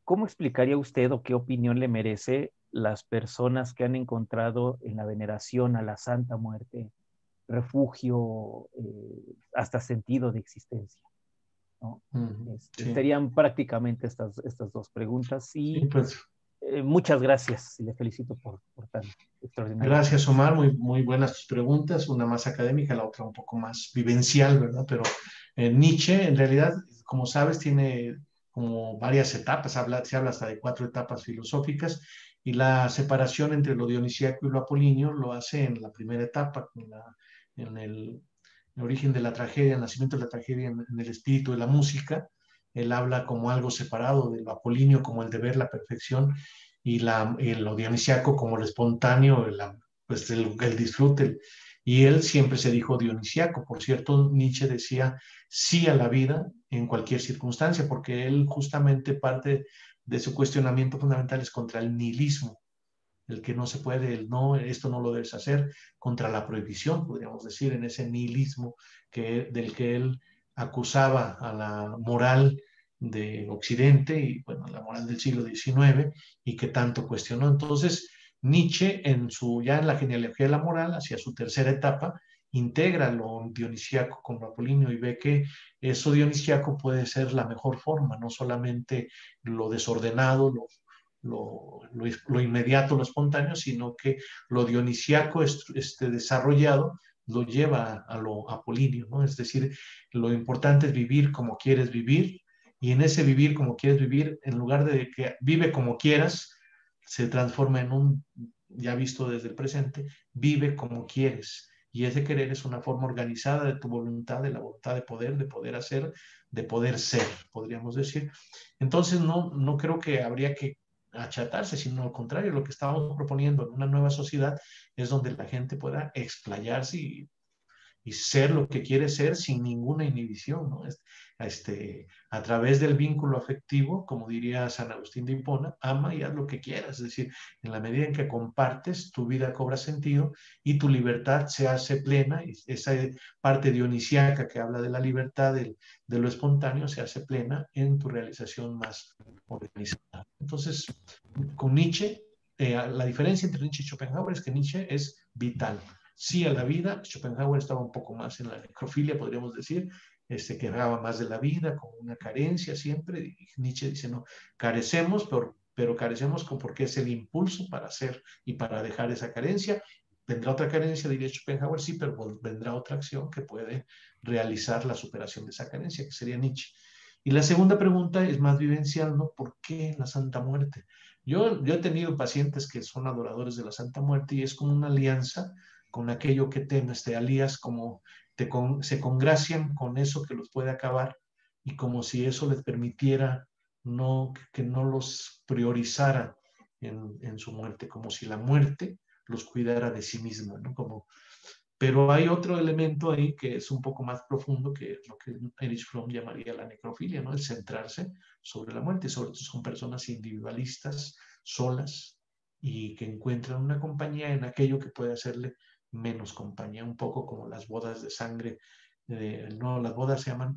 ¿cómo explicaría usted o qué opinión le merece las personas que han encontrado en la veneración a la Santa Muerte refugio, hasta sentido de existencia, ¿no? Sí. Serían prácticamente estas dos preguntas y Sí, pues, muchas gracias y le felicito por tan extraordinario. gracias, Omar. Muy, muy buenas tus preguntas, una más académica, la otra un poco más vivencial, ¿verdad? Pero Nietzsche, en realidad, como sabes, tiene como varias etapas, se habla hasta de 4 etapas filosóficas, y la separación entre lo dionisíaco y lo apolíneo lo hace en la primera etapa, en el origen de la tragedia, el nacimiento de la tragedia en el espíritu de la música. Él habla como algo separado de lo apolíneo, como el deber, la perfección, y lo dionisiaco como el espontáneo, pues el disfrute. Y él siempre se dijo dionisiaco. Por cierto, Nietzsche decía sí a la vida en cualquier circunstancia, porque él justamente parte de su cuestionamiento fundamental es contra el nihilismo, el que no se puede, el no, esto no lo debes hacer, contra la prohibición, podríamos decir, en ese nihilismo del que él acusaba a la moral de Occidente y, bueno, la moral del siglo XIX, y que tanto cuestionó. Entonces, Nietzsche, ya en la genealogía de la moral, hacia su tercera etapa, integra lo dionisíaco con lo apolíneo y ve que eso dionisíaco puede ser la mejor forma, no solamente lo desordenado, lo inmediato, lo espontáneo, sino que lo dionisiaco desarrollado lo lleva a lo apolíneo, ¿no? Es decir, lo importante es vivir como quieres vivir, y en ese vivir como quieres vivir, en lugar de que vive como quieras, se transforma en ya visto desde el presente, vive como quieres. Y ese querer es una forma organizada de tu voluntad, de la voluntad de poder hacer, de poder ser, podríamos decir. Entonces, no creo que habría que achatarse, sino al contrario, lo que estamos proponiendo en una nueva sociedad es donde la gente pueda explayarse y ser lo que quiere ser sin ninguna inhibición, ¿no? A través del vínculo afectivo, como diría San Agustín de Hipona, ama y haz lo que quieras, es decir, en la medida en que compartes, tu vida cobra sentido y tu libertad se hace plena, y esa parte dionisíaca que habla de la libertad, de lo espontáneo, se hace plena en tu realización más organizada. Entonces, con Nietzsche, la diferencia entre Nietzsche y Schopenhauer es que Nietzsche es vital. Sí a la vida, Schopenhauer estaba un poco más en la necrofilia, podríamos decir, quejaba más de la vida, como una carencia siempre, y Nietzsche dice, no, carecemos, pero carecemos porque es el impulso para hacer y para dejar esa carencia. Vendrá otra carencia, diría Schopenhauer, sí, pero vendrá otra acción que puede realizar la superación de esa carencia, que sería Nietzsche. Y la segunda pregunta es más vivencial, ¿no? ¿Por qué la Santa Muerte? Yo he tenido pacientes que son adoradores de la Santa Muerte y es como una alianza con aquello que temes, te alías como se congracian con eso que los puede acabar, y como si eso les permitiera que no los priorizara en su muerte, como si la muerte los cuidara de sí misma, ¿no? Pero hay otro elemento ahí que es un poco más profundo, que es lo que Erich Fromm llamaría la necrofilia, ¿no? El centrarse sobre la muerte. Sobre todo son personas individualistas, solas, y que encuentran una compañía en aquello que puede hacerle menos compañía, un poco como las bodas de sangre, no, las bodas se llaman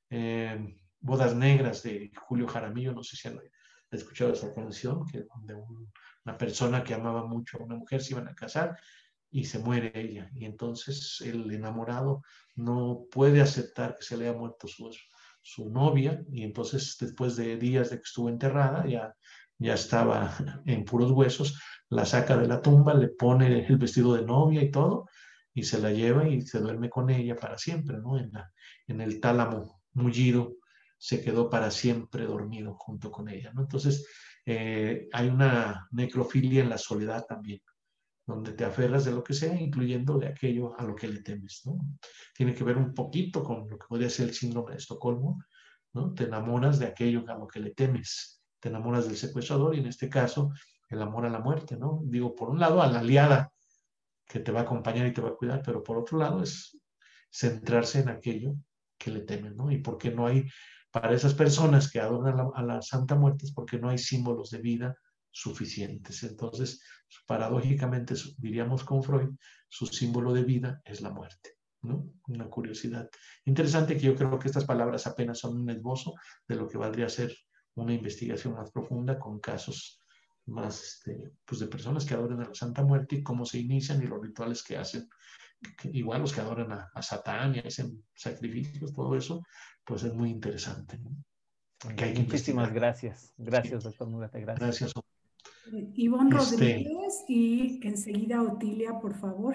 Bodas Negras de Julio Jaramillo, no sé si han escuchado esa canción, que donde una persona que amaba mucho a una mujer se iban a casar y se muere ella, y entonces el enamorado no puede aceptar que se le haya muerto su novia, y entonces después de días de que estuvo enterrada, ya estaba en puros huesos, la saca de la tumba, le pone el vestido de novia y todo, y se la lleva y se duerme con ella para siempre, ¿no? En el tálamo mullido se quedó para siempre dormido junto con ella, ¿no? Entonces, hay una necrofilia en la soledad también, donde te aferras de lo que sea, incluyendo de aquello a lo que le temes, ¿no? Tiene que ver un poquito con lo que podría ser el síndrome de Estocolmo, ¿no? Te enamoras de aquello a lo que le temes, te enamoras del secuestrador, y en este caso, el amor a la muerte, ¿no? Digo, por un lado, a la aliada que te va a acompañar y te va a cuidar, pero por otro lado es centrarse en aquello que le temen, ¿no? Y porque no hay, para esas personas que adoran a la Santa Muerte, es porque no hay símbolos de vida suficientes. Entonces, paradójicamente, diríamos con Freud, su símbolo de vida es la muerte, ¿no? Una curiosidad interesante, que yo creo que estas palabras apenas son un esbozo de lo que valdría a ser una investigación más profunda con casos más pues de personas que adoran a la Santa Muerte y cómo se inician y los rituales que hacen. Igual los que adoran a Satán y hacen sacrificios, todo eso, pues es muy interesante, ¿no? Que hay que Muchísimas investigar. gracias. Gracias, Sí. doctor Murata, gracias. Gracias. Ivonne Rodríguez y enseguida Otilia, por favor.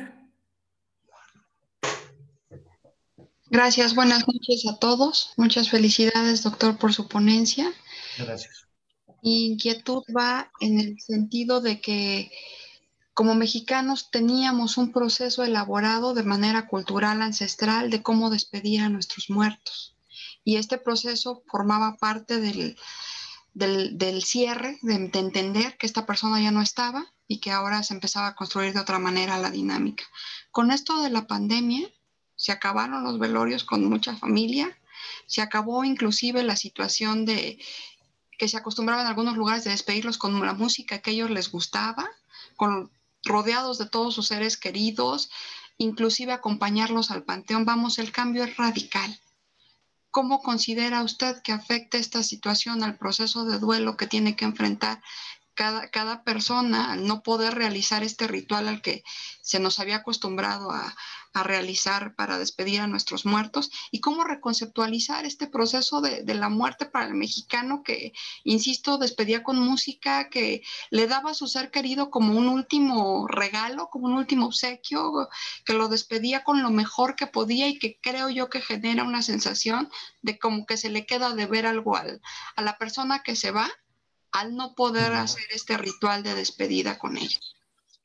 Gracias, buenas noches a todos. Muchas felicidades, doctor, por su ponencia. Gracias. Mi inquietud va en el sentido de que como mexicanos teníamos un proceso elaborado de manera cultural ancestral de cómo despedir a nuestros muertos. Y este proceso formaba parte del cierre, de entender que esta persona ya no estaba y que ahora se empezaba a construir de otra manera la dinámica. Con esto de la pandemia, se acabaron los velorios con mucha familia, se acabó inclusive la situación de que se acostumbraba en algunos lugares de despedirlos con la música que a ellos les gustaba, rodeados de todos sus seres queridos, inclusive acompañarlos al panteón. Vamos, el cambio es radical. ¿Cómo considera usted que afecta esta situación al proceso de duelo que tiene que enfrentar cada persona al no poder realizar este ritual al que se nos había acostumbrado a realizar para despedir a nuestros muertos? ¿Y cómo reconceptualizar este proceso de la muerte para el mexicano que, insisto, despedía con música, que le daba a su ser querido como un último regalo, como un último obsequio, que lo despedía con lo mejor que podía y que creo yo que genera una sensación de como que se le queda de ver algo a la persona que se va al no poder hacer este ritual de despedida con ellos?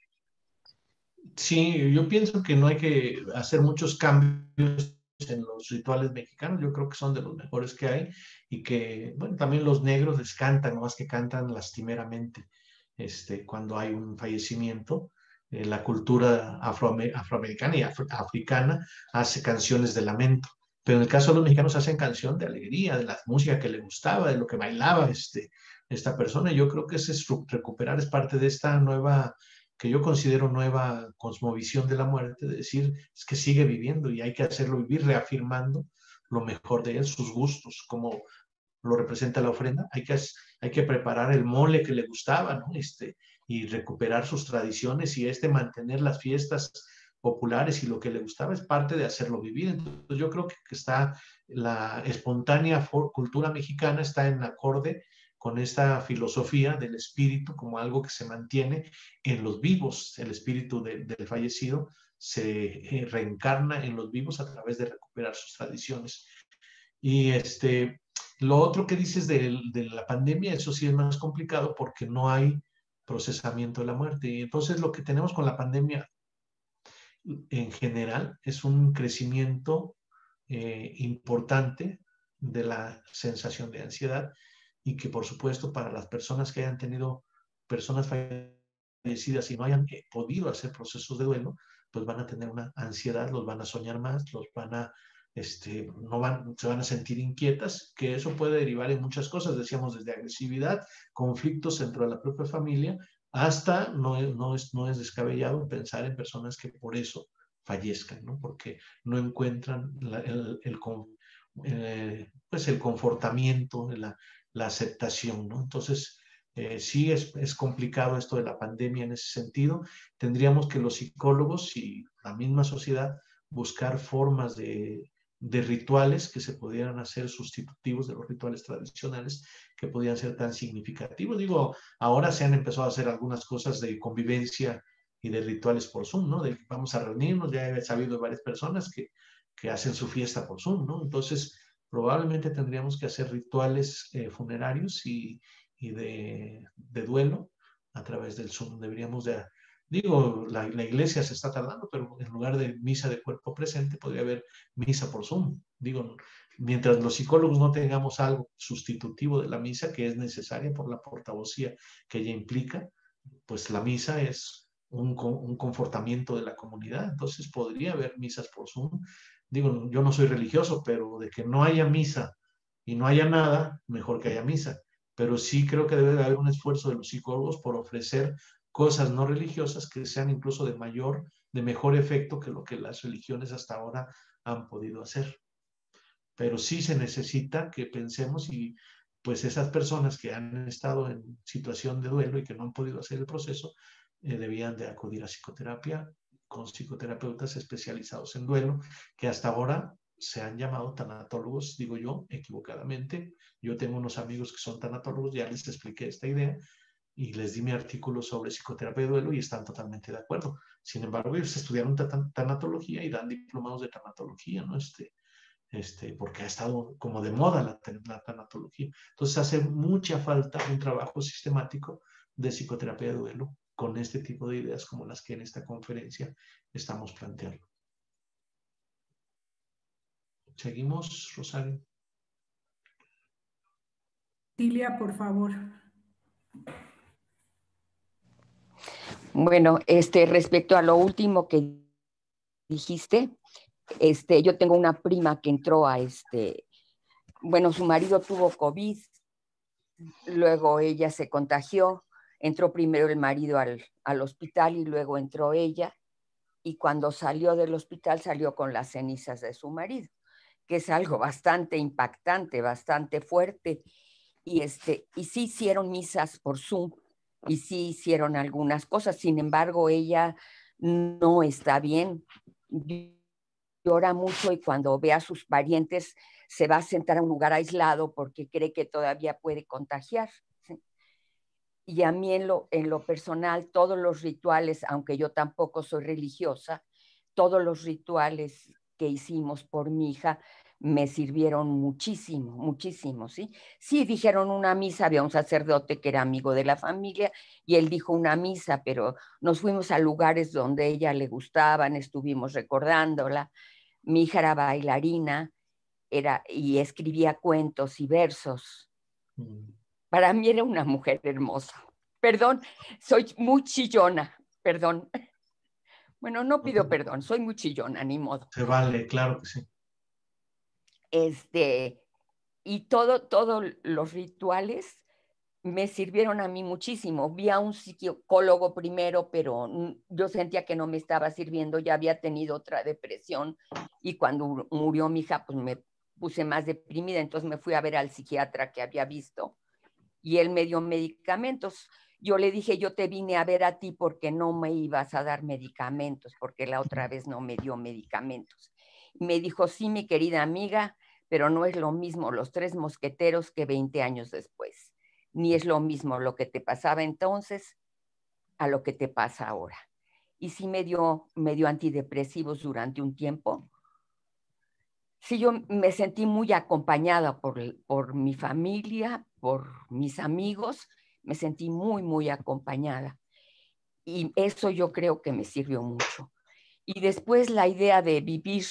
Sí, yo pienso que no hay que hacer muchos cambios en los rituales mexicanos. Yo creo que son de los mejores que hay y que, bueno, también los negros les cantan, no más que cantan lastimeramente cuando hay un fallecimiento. La cultura afroamericana y africana hace canciones de lamento, pero en el caso de los mexicanos hacen canción de alegría, de la música que le gustaba, de lo que bailaba esta persona. Yo creo que ese es recuperar, es parte de esta nueva, que yo considero nueva cosmovisión de la muerte, de decir, es que sigue viviendo y hay que hacerlo vivir reafirmando lo mejor de él, sus gustos, como lo representa la ofrenda. Hay que preparar el mole que le gustaba, ¿no? Y recuperar sus tradiciones y mantener las fiestas populares y lo que le gustaba es parte de hacerlo vivir. Entonces yo creo que está la espontánea cultura mexicana está en acorde con esta filosofía del espíritu como algo que se mantiene en los vivos. El espíritu del fallecido se reencarna en los vivos a través de recuperar sus tradiciones. Y lo otro que dices de la pandemia, eso sí es más complicado porque no hay procesamiento de la muerte. Y entonces lo que tenemos con la pandemia en general es un crecimiento importante de la sensación de ansiedad y que por supuesto para las personas que hayan tenido personas fallecidas y no hayan podido hacer procesos de duelo, pues van a tener una ansiedad, los van a soñar más, los van a se van a sentir inquietas, que eso puede derivar en muchas cosas, decíamos, desde agresividad, conflictos dentro de la propia familia, hasta no es descabellado pensar en personas que por eso fallezcan, ¿no? Porque no encuentran pues el confortamiento, la aceptación, ¿no? Entonces, sí es complicado esto de la pandemia en ese sentido. Tendríamos que los psicólogos y la misma sociedad buscar formas de rituales que se pudieran hacer sustitutivos de los rituales tradicionales que podían ser tan significativos. Digo, ahora se han empezado a hacer algunas cosas de convivencia y de rituales por Zoom, ¿no? De que vamos a reunirnos, ya he sabido de varias personas que hacen su fiesta por Zoom, ¿no? Entonces, probablemente tendríamos que hacer rituales funerarios y de duelo a través del Zoom. Deberíamos de... Digo, la iglesia se está tardando, pero en lugar de misa de cuerpo presente, podría haber misa por Zoom. Digo, mientras los psicólogos no tengamos algo sustitutivo de la misa, que es necesaria por la portavocía que ella implica, pues la misa es un confortamiento de la comunidad. Entonces podría haber misas por Zoom. Digo, yo no soy religioso, pero de que no haya misa y no haya nada, mejor que haya misa. Pero sí creo que debe haber un esfuerzo de los psicólogos por ofrecer cosas no religiosas que sean incluso de mejor efecto que lo que las religiones hasta ahora han podido hacer. Pero sí se necesita que pensemos y pues esas personas que han estado en situación de duelo y que no han podido hacer el proceso, debían de acudir a psicoterapia con psicoterapeutas especializados en duelo, que hasta ahora se han llamado tanatólogos, digo yo, equivocadamente. Yo tengo unos amigos que son tanatólogos, ya les expliqué esta idea y les di mi artículo sobre psicoterapia de duelo y están totalmente de acuerdo. Sin embargo, ellos estudiaron tanatología y dan diplomados de tanatología, ¿no? Porque ha estado como de moda la tanatología. Entonces hace mucha falta un trabajo sistemático de psicoterapia de duelo con este tipo de ideas como las que en esta conferencia estamos planteando. Seguimos, Rosario. Tilia, por favor. Bueno, respecto a lo último que dijiste, yo tengo una prima que entró a bueno, su marido tuvo COVID, luego ella se contagió, entró primero el marido al hospital y luego entró ella, y cuando salió del hospital salió con las cenizas de su marido, que es algo bastante impactante, bastante fuerte, y sí hicieron misas por Zoom, y sí hicieron algunas cosas, sin embargo ella no está bien, llora mucho y cuando ve a sus parientes se va a sentar a un lugar aislado porque cree que todavía puede contagiar. ¿Sí? Y a mí en lo personal, todos los rituales, aunque yo tampoco soy religiosa, todos los rituales que hicimos por mi hija me sirvieron muchísimo, muchísimo, ¿sí? Sí, dijeron una misa, había un sacerdote que era amigo de la familia y él dijo una misa, pero nos fuimos a lugares donde a ella le gustaban, estuvimos recordándola. Mi hija era bailarina y escribía cuentos y versos. Para mí era una mujer hermosa. Perdón, soy muy chillona, perdón. Bueno, no pido perdón, soy muy chillona, ni modo. Se vale, claro que sí. Y todos los rituales me sirvieron a mí muchísimo. Vi a un psicólogo primero, pero yo sentía que no me estaba sirviendo, ya había tenido otra depresión y cuando murió mi hija, pues me puse más deprimida, entonces me fui a ver al psiquiatra que había visto y él me dio medicamentos. Yo le dije, yo te vine a ver a ti porque no me ibas a dar medicamentos, porque la otra vez no me dio medicamentos. Y me dijo, sí, mi querida amiga, pero no es lo mismo los 3 mosqueteros que 20 años después. Ni es lo mismo lo que te pasaba entonces a lo que te pasa ahora. Y sí me dio antidepresivos durante un tiempo. Sí, yo me sentí muy acompañada por mi familia, por mis amigos, me sentí muy, muy acompañada. Y eso yo creo que me sirvió mucho. Y después la idea de vivir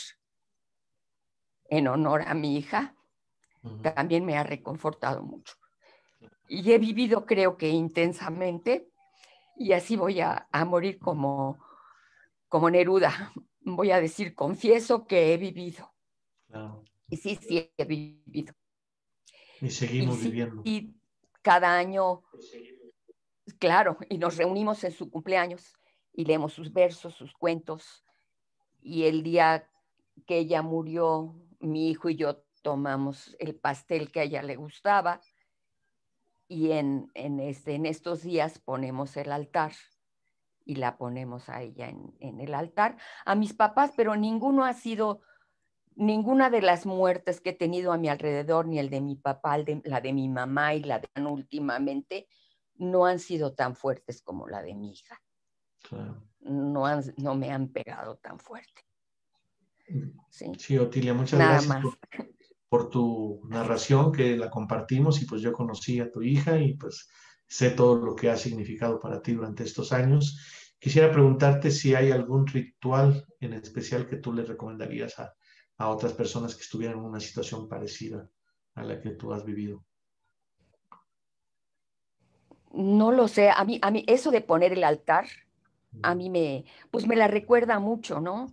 en honor a mi hija también me ha reconfortado mucho. Y he vivido, creo que intensamente, y así voy a morir como Neruda. Voy a decir, confieso que he vivido. Claro. Y sí he vivido. Y seguimos viviendo. Y cada año, claro, y nos reunimos en su cumpleaños y leemos sus versos, sus cuentos. Y el día que ella murió, mi hijo y yo tomamos el pastel que a ella le gustaba y en estos días ponemos el altar y la ponemos a ella en el altar. A mis papás, pero ninguna de las muertes que he tenido a mi alrededor, ni el de mi papá, la de mi mamá y la de últimamente, no han sido tan fuertes como la de mi hija. Claro. No me han pegado tan fuerte. Sí, Otilia, muchas gracias por tu narración, que la compartimos y pues yo conocí a tu hija y pues sé todo lo que ha significado para ti durante estos años. Quisiera preguntarte si hay algún ritual en especial que tú le recomendarías a otras personas que estuvieran en una situación parecida a la que tú has vivido. No lo sé, a mí eso de poner el altar, a mí me la recuerda mucho, ¿no?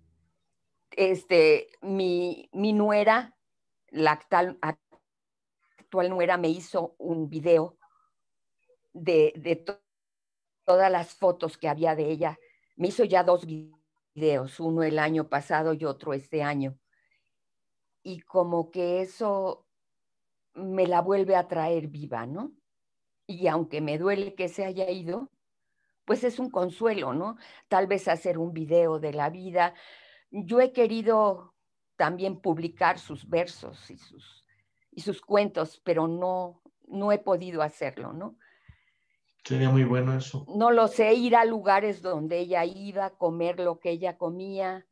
Mi nuera, la actual nuera, me hizo un video de todas las fotos que había de ella. Me hizo ya 2 videos, uno el año pasado y otro este año. Y como que eso me la vuelve a traer viva, ¿no? Y aunque me duele que se haya ido, pues es un consuelo, ¿no? Tal vez hacer un video de la vida. Yo he querido también publicar sus versos y sus cuentos, pero no he podido hacerlo, ¿no? Sería muy bueno eso. No lo sé, ir a lugares donde ella iba, comer lo que ella comía,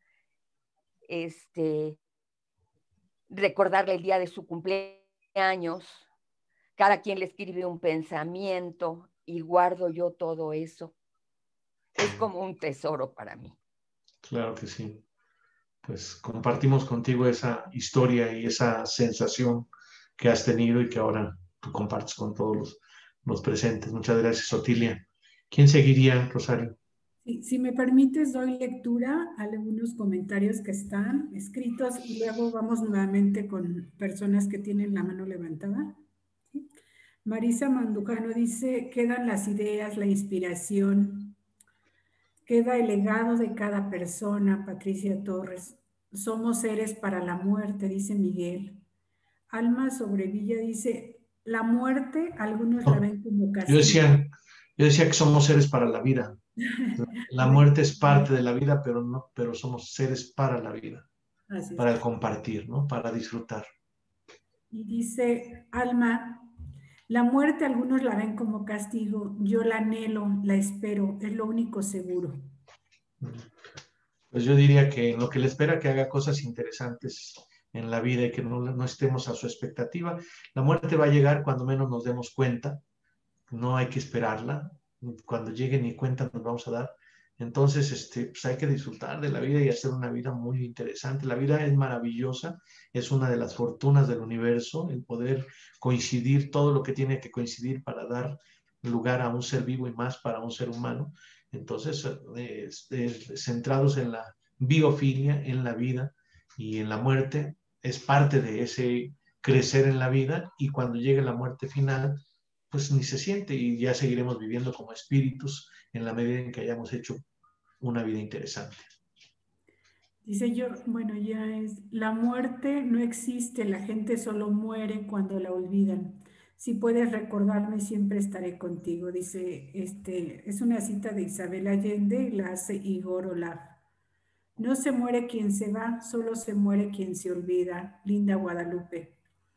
recordarle el día de su cumpleaños. Cada quien le escribe un pensamiento y guardo yo todo eso. Es como un tesoro para mí. Claro que sí. Pues compartimos contigo esa historia y esa sensación que has tenido y que ahora tú compartes con todos los presentes. Muchas gracias, Otilia. ¿Quién seguiría, Rosario? Sí, si me permites, doy lectura a algunos comentarios que están escritos y luego vamos nuevamente con personas que tienen la mano levantada. ¿Sí? Marisa Mandujano dice, quedan las ideas, la inspiración, queda el legado de cada persona. Patricia Torres, somos seres para la muerte, dice Miguel. Alma Sobrevilla dice, la muerte, algunos la ven como Yo castigo. decía que somos seres para la vida. La muerte es parte de la vida, pero somos seres para la vida, Así es. para el compartir, ¿no? Para disfrutar. Y dice Alma, la muerte algunos la ven como castigo, yo la anhelo, la espero, es lo único seguro. Pues yo diría que en lo que le espera que haga cosas interesantes en la vida y que no estemos a su expectativa. La muerte va a llegar cuando menos nos demos cuenta, no hay que esperarla, cuando llegue ni cuenta nos vamos a dar. Entonces, pues hay que disfrutar de la vida y hacer una vida muy interesante. La vida es maravillosa, es una de las fortunas del universo, el poder coincidir todo lo que tiene que coincidir para dar lugar a un ser vivo y más para un ser humano. Entonces, centrados en la biofilia, en la vida y en la muerte, es parte de ese crecer en la vida y cuando llegue la muerte final, pues ni se siente y ya seguiremos viviendo como espíritus en la medida en que hayamos hecho una vida interesante. Dice yo, bueno, la muerte no existe, la gente solo muere cuando la olvidan. Si puedes recordarme, siempre estaré contigo. Dice, es una cita de Isabel Allende y la hace Igor Olaf. No se muere quien se va, solo se muere quien se olvida. Linda Guadalupe.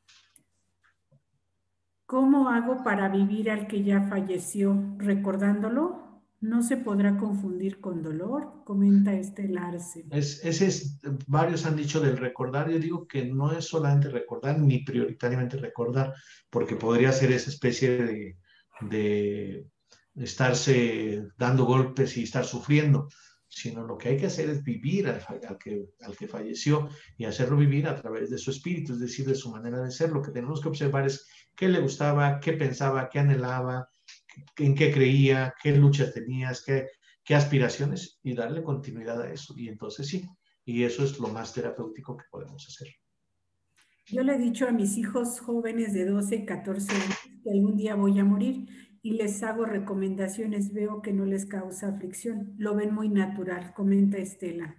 ¿Cómo hago para vivir al que ya falleció? ¿Recordándolo? ¿No se podrá confundir con dolor? Comenta Arce. Varios han dicho del recordar, yo digo que no es solamente recordar, ni prioritariamente recordar, porque podría ser esa especie de estarse dando golpes y estar sufriendo, sino lo que hay que hacer es vivir al que falleció y hacerlo vivir a través de su espíritu, es decir, de su manera de ser. Lo que tenemos que observar es qué le gustaba, qué pensaba, qué anhelaba, en qué creía, qué luchas tenías, qué aspiraciones y darle continuidad a eso. Y entonces sí, y eso es lo más terapéutico que podemos hacer. Yo le he dicho a mis hijos jóvenes de 12 y 14 años que algún día voy a morir y les hago recomendaciones, veo que no les causa aflicción, lo ven muy natural, comenta Estela.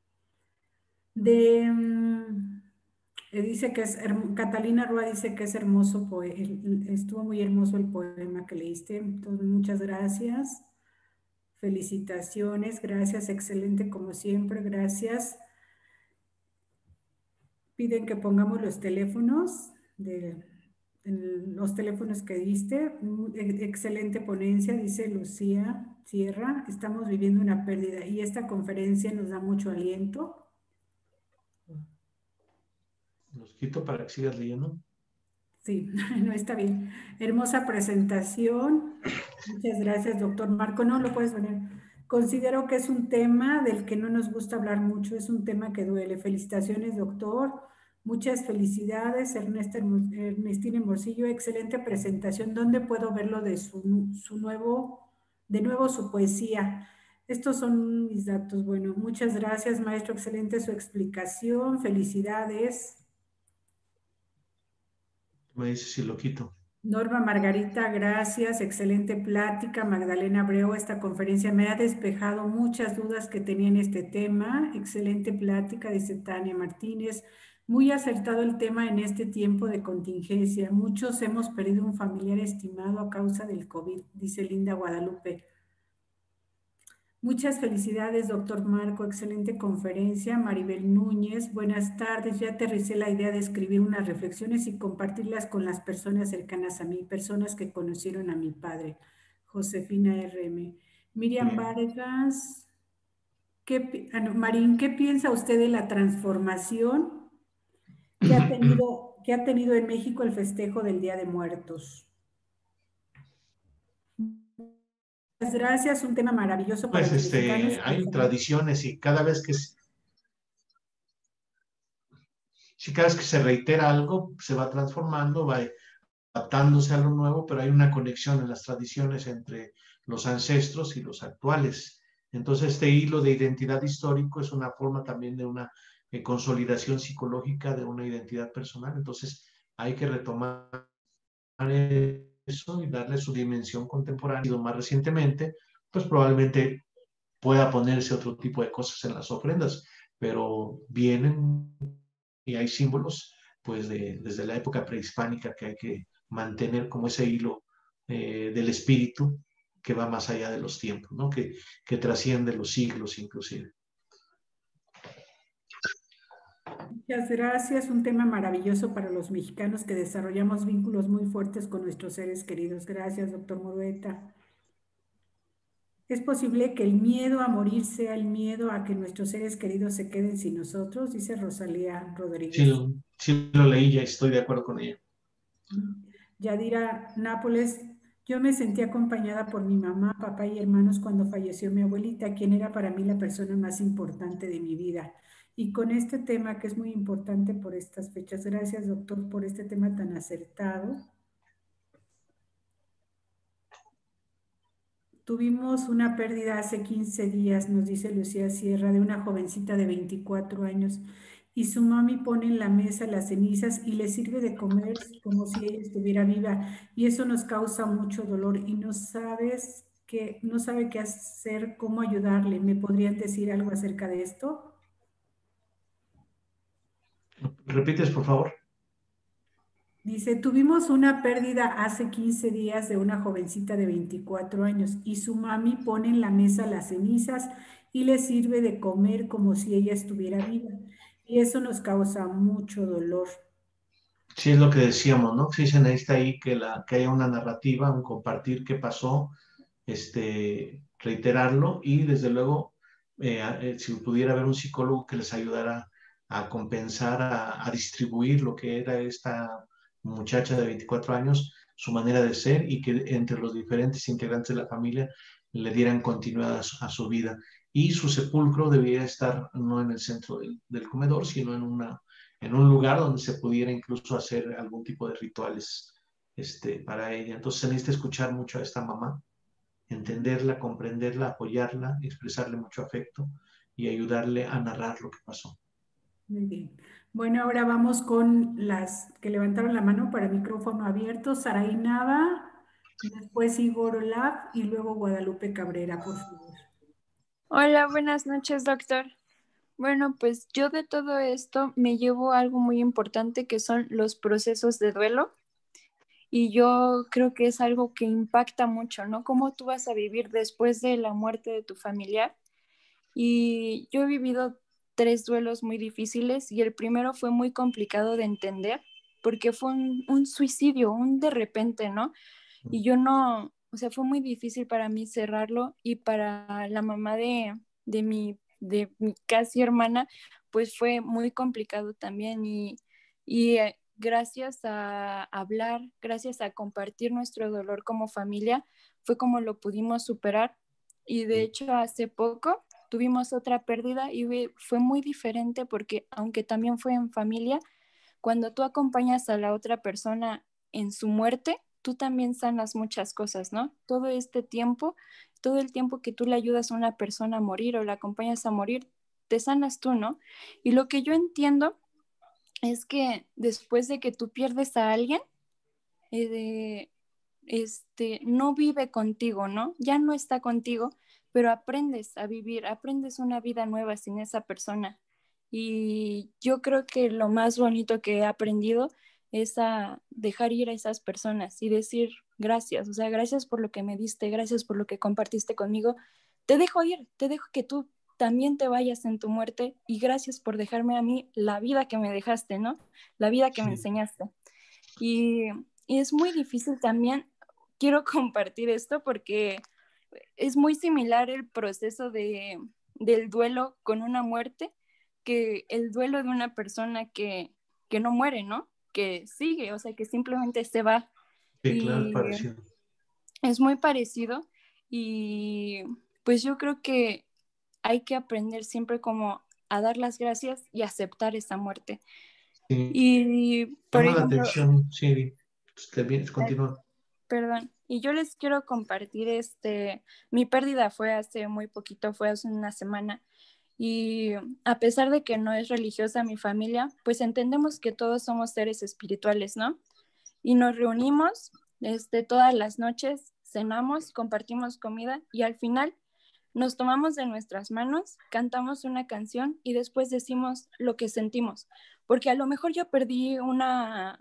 Dice que Catalina Rúa dice que es hermoso, estuvo muy hermoso el poema que leíste, entonces muchas gracias, felicitaciones, gracias, excelente como siempre, gracias. Piden que pongamos los teléfonos, los teléfonos que diste, excelente ponencia, dice Lucía Sierra, estamos viviendo una pérdida y esta conferencia nos da mucho aliento. Los quito para que sigas leyendo. Sí, no está bien. Hermosa presentación. Muchas gracias, doctor Marco. No lo puedes poner. Considero que es un tema del que no nos gusta hablar mucho, es un tema que duele. Felicitaciones, doctor. Muchas felicidades, Ernestina Morcillo. Excelente presentación. ¿Dónde puedo verlo de de nuevo su poesía? Estos son mis datos. Bueno, muchas gracias, maestro. Excelente su explicación. Felicidades. Me dice si lo quito. Norma Margarita, gracias, excelente plática. Magdalena Abreu, esta conferencia me ha despejado muchas dudas que tenía en este tema. Excelente plática, dice Tania Martínez. Muy acertado el tema en este tiempo de contingencia. Muchos hemos perdido un familiar estimado a causa del COVID, dice Linda Guadalupe. Muchas felicidades, doctor Marco. Excelente conferencia. Maribel Núñez, buenas tardes. Ya aterricé la idea de escribir unas reflexiones y compartirlas con las personas cercanas a mí, personas que conocieron a mi padre. Josefina RM. Miriam Vargas. Marín, ¿qué piensa usted de la transformación que ha tenido en México el festejo del Día de Muertos? Muchas gracias, un tema maravilloso para los mexicanos. Hay tradiciones y cada vez que se reitera algo, se va transformando, va adaptándose a lo nuevo, pero hay una conexión en las tradiciones entre los ancestros y los actuales. Entonces, este hilo de identidad histórico es una forma también de una consolidación psicológica de una identidad personal. Entonces, hay que retomar eso y darle su dimensión contemporánea. Más recientemente, pues probablemente pueda ponerse otro tipo de cosas en las ofrendas, pero vienen y hay símbolos, pues, desde la época prehispánica que hay que mantener como ese hilo del espíritu que va más allá de los tiempos, ¿no? Que trasciende los siglos inclusive. Muchas gracias, un tema maravilloso para los mexicanos que desarrollamos vínculos muy fuertes con nuestros seres queridos. Gracias, doctor Morueta. ¿Es posible que el miedo a morir sea el miedo a que nuestros seres queridos se queden sin nosotros? Dice Rosalía Rodríguez. Sí lo leí, ya estoy de acuerdo con ella. Yadira Nápoles, yo me sentí acompañada por mi mamá, papá y hermanos cuando falleció mi abuelita, quien era para mí la persona más importante de mi vida. Y con este tema que es muy importante por estas fechas. Gracias, doctor, por este tema tan acertado. Tuvimos una pérdida hace 15 días, nos dice Lucía Sierra, de una jovencita de 24 años. Y su mami pone en la mesa las cenizas y le sirve de comer como si ella estuviera viva. Y eso nos causa mucho dolor y no sabe qué hacer, cómo ayudarle. ¿Me podrían decir algo acerca de esto? ¿Repites, por favor? Dice, tuvimos una pérdida hace 15 días de una jovencita de 24 años y su mami pone en la mesa las cenizas y le sirve de comer como si ella estuviera viva. Y eso nos causa mucho dolor. Sí, es lo que decíamos, ¿no? Sí se necesita ahí que haya una narrativa, un compartir qué pasó, reiterarlo y desde luego, si pudiera haber un psicólogo que les ayudara a compensar, a distribuir lo que era esta muchacha de 24 años, su manera de ser y que entre los diferentes integrantes de la familia le dieran continuidad a su vida. Y su sepulcro debía estar no en el centro del comedor, sino en un lugar donde se pudiera incluso hacer algún tipo de rituales para ella. Entonces se necesita escuchar mucho a esta mamá, entenderla, comprenderla, apoyarla, expresarle mucho afecto y ayudarle a narrar lo que pasó. Muy bien. Bueno, ahora vamos con las que levantaron la mano para micrófono abierto. Saraí Nava, después Igor Olaf y luego Guadalupe Cabrera, por favor. Hola, buenas noches, doctor. Bueno, pues yo de todo esto me llevo algo muy importante que son los procesos de duelo y yo creo que es algo que impacta mucho, ¿no? ¿Cómo tú vas a vivir después de la muerte de tu familiar? Y yo he vivido 3 duelos muy difíciles y el primero fue muy complicado de entender porque fue un suicidio, un de repente, ¿no? Y yo no, o sea, fue muy difícil para mí cerrarlo y para la mamá de mi casi hermana, pues fue muy complicado también y gracias a hablar, gracias a compartir nuestro dolor como familia, fue como lo pudimos superar. Y de hecho, hace poco tuvimos otra pérdida y fue muy diferente porque aunque también fue en familia, cuando tú acompañas a la otra persona en su muerte, tú también sanas muchas cosas, ¿no? Todo este tiempo, todo el tiempo que tú le ayudas a una persona a morir o la acompañas a morir, te sanas tú, ¿no? Y lo que yo entiendo es que después de que tú pierdes a alguien, no vive contigo, ¿no? Ya no está contigo, pero aprendes a vivir, aprendes una vida nueva sin esa persona. Y yo creo que lo más bonito que he aprendido es a dejar ir a esas personas y decir gracias, o sea, gracias por lo que me diste, gracias por lo que compartiste conmigo. Te dejo ir, te dejo que tú también te vayas en tu muerte y gracias por dejarme a mí la vida que me dejaste, ¿no? La vida que me enseñaste. Y es muy difícil también, quiero compartir esto porque es muy similar el proceso del duelo con una muerte que el duelo de una persona que no muere, ¿no? Que sigue, o sea, que simplemente se va. Sí, claro, es Y parecido. es muy parecido y pues yo creo que hay que aprender siempre como a dar las gracias y aceptar esa muerte. Sí. Y, por Llama la ejemplo, atención, sí, continúa. perdón, y yo les quiero compartir mi pérdida fue hace muy poquito, fue hace una semana, y a pesar de que no es religiosa mi familia, pues entendemos que todos somos seres espirituales, ¿no? Y nos reunimos todas las noches, cenamos, compartimos comida y al final nos tomamos de nuestras manos, cantamos una canción y después decimos lo que sentimos. Porque a lo mejor yo perdí una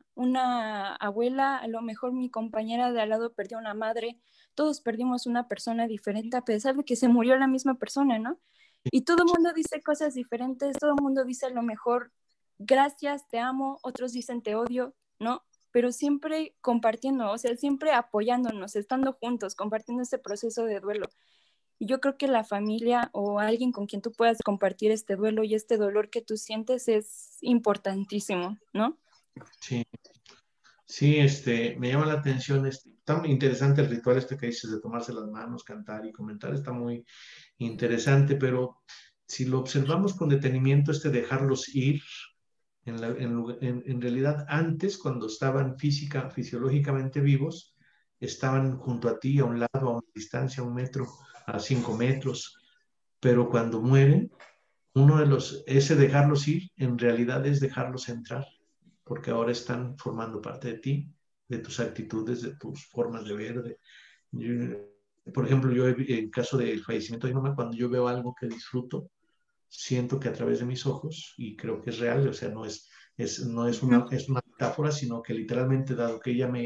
abuela, a lo mejor mi compañera de al lado perdió una madre, todos perdimos una persona diferente a pesar de que se murió la misma persona, ¿no? Y todo el mundo dice cosas diferentes, todo el mundo dice a lo mejor gracias, te amo, otros dicen te odio, ¿no? Pero siempre compartiendo, o sea, siempre apoyándonos, estando juntos, compartiendo ese proceso de duelo. Y yo creo que la familia o alguien con quien tú puedas compartir este duelo y este dolor que tú sientes es importantísimo, ¿no? Sí, sí, me llama la atención, está muy interesante el ritual que dices de tomarse las manos, cantar y comentar, está muy interesante, pero si lo observamos con detenimiento, dejarlos ir, en realidad antes, cuando estaban fisiológicamente vivos, estaban junto a ti, a un lado, a una distancia, a 1 metro, a 5 metros, pero cuando mueren, ese dejarlos ir, en realidad es dejarlos entrar, porque ahora están formando parte de ti, de tus actitudes, de tus formas de ver. Por ejemplo, yo en caso del fallecimiento de mi mamá, cuando yo veo algo que disfruto, siento que a través de mis ojos, y creo que es real, o sea, no es una metáfora, sino que literalmente, dado que ella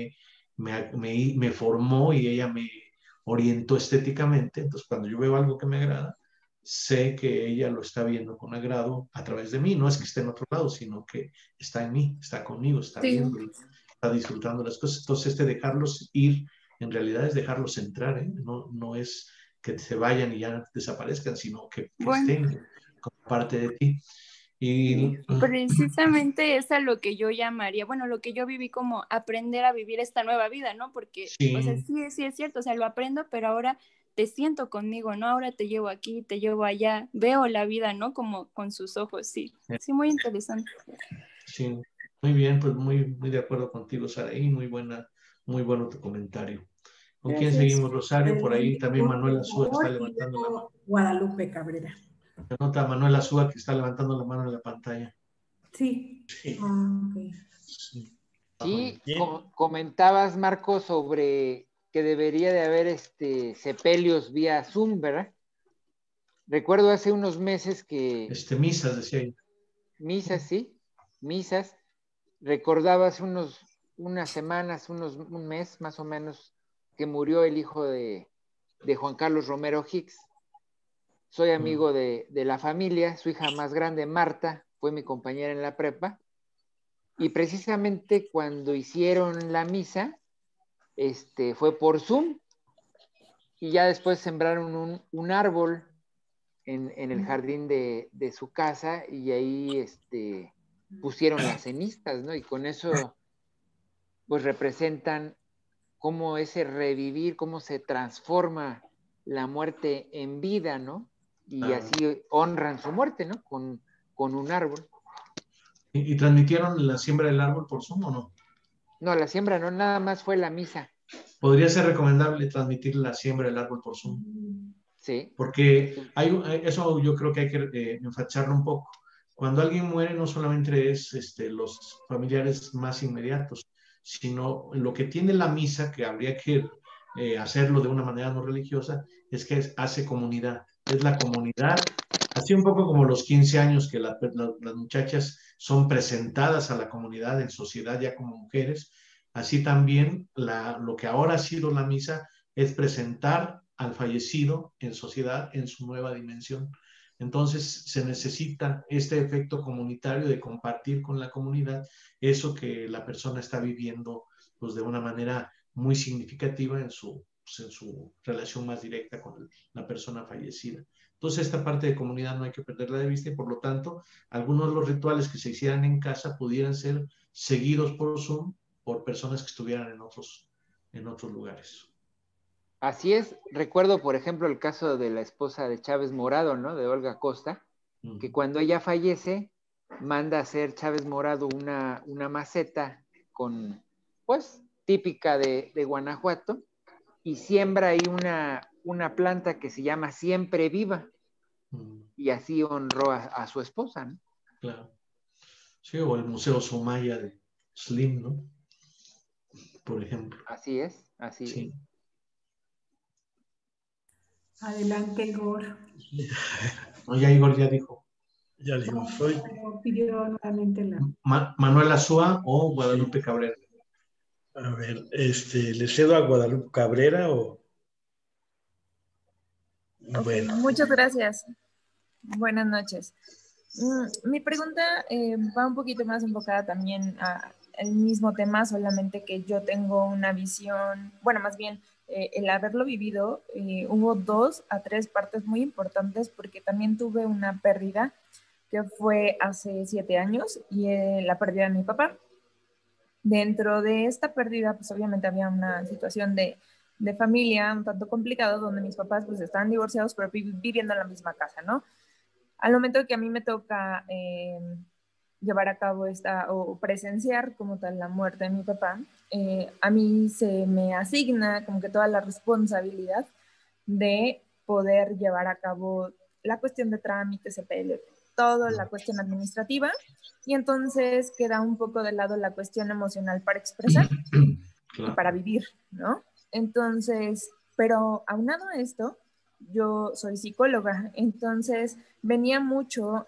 me formó y ella me orientó estéticamente, entonces cuando yo veo algo que me agrada, sé que ella lo está viendo con agrado a través de mí, no es que esté en otro lado, sino que está en mí, está conmigo, está viendo, está disfrutando las cosas. Entonces, dejarlos ir, en realidad es dejarlos entrar, ¿eh? No es que se vayan y ya desaparezcan, sino que estén como parte de ti. Y precisamente es a lo que yo llamaría, bueno, lo que yo viví como aprender a vivir esta nueva vida, ¿no? Porque, o sea, sí es cierto, o sea, lo aprendo, pero ahora te siento conmigo, ¿no? Ahora te llevo aquí, te llevo allá, veo la vida, ¿no? Como con sus ojos, sí, muy interesante. Sí, muy bien, pues muy de acuerdo contigo, Saraí, muy bueno tu comentario. ¿Con quién seguimos, Rosario? Por ahí también Manuel Azúa está levantando la mano. Guadalupe Cabrera. Se nota a Manuel Azúa que está levantando la mano en la pantalla. Sí. Okay. Sí, comentabas, Marco, sobre que debería de haber sepelios vía Zoom, ¿verdad? Recuerdo hace unos meses que... misas, decía yo. Misas, sí, misas. Recordaba hace unas semanas, un mes más o menos, que murió el hijo de Juan Carlos Romero Hicks. Soy amigo de la familia, su hija más grande, Marta, fue mi compañera en la prepa. Y precisamente cuando hicieron la misa, fue por Zoom, y ya después sembraron un árbol en el jardín de su casa, y ahí pusieron las cenizas, ¿no? Y con eso, pues representan cómo ese revivir, cómo se transforma la muerte en vida, ¿no? Y así honran su muerte, ¿no? Con un árbol. ¿Y transmitieron la siembra del árbol por Zoom o no? No, la siembra no, nada más fue la misa. Podría ser recomendable transmitir la siembra del árbol por Zoom. Sí. Porque eso yo creo que hay que enfatizarlo un poco. Cuando alguien muere, no solamente es los familiares más inmediatos, sino lo que tiene la misa, que habría que hacerlo de una manera no religiosa, es que hace comunidad. Es la comunidad Así un poco como los 15 años que las muchachas son presentadas a la comunidad en sociedad ya como mujeres, así también lo que ahora ha sido la misa es presentar al fallecido en sociedad en su nueva dimensión. Entonces se necesita este efecto comunitario de compartir con la comunidad eso que la persona está viviendo pues, de una manera muy significativa en su relación más directa con la persona fallecida. Entonces esta parte de comunidad no hay que perderla de vista y por lo tanto algunos de los rituales que se hicieran en casa pudieran ser seguidos por Zoom por personas que estuvieran en otros lugares. Así es, recuerdo por ejemplo el caso de la esposa de Chávez Morado, ¿no? De Olga Costa, que cuando ella fallece manda a hacer Chávez Morado una maceta con, pues, típica de Guanajuato y siembra ahí una planta que se llama Siempre Viva y así honró a su esposa, ¿no? Claro. Sí, o el Museo Sumaya de Slim, ¿no? Por ejemplo. Así es, así sí. es. Adelante, Igor. No, ya Igor ya dijo. Ya dijo, No, soy pero pidió nuevamente la... Manuel Azúa o Guadalupe Cabrera. A ver, ¿le cedo a Guadalupe Cabrera o...? Ok, Bueno. muchas gracias. Buenas noches. Mi pregunta va un poquito más enfocada también al mismo tema, solamente que yo tengo una visión, bueno, más bien el haberlo vivido, hubo 2 a 3 partes muy importantes porque también tuve una pérdida que fue hace 7 años y la pérdida de mi papá. Dentro de esta pérdida, pues obviamente había una situación de familia un tanto complicado donde mis papás pues estaban divorciados pero viviendo en la misma casa, ¿no? Al momento que a mí me toca llevar a cabo o presenciar como tal la muerte de mi papá, a mí se me asigna como que toda la responsabilidad de poder llevar a cabo la cuestión de trámites, toda la cuestión administrativa, y entonces queda un poco de lado la cuestión emocional para expresar y para vivir, ¿no? Entonces, pero aunado a esto, yo soy psicóloga, entonces venía mucho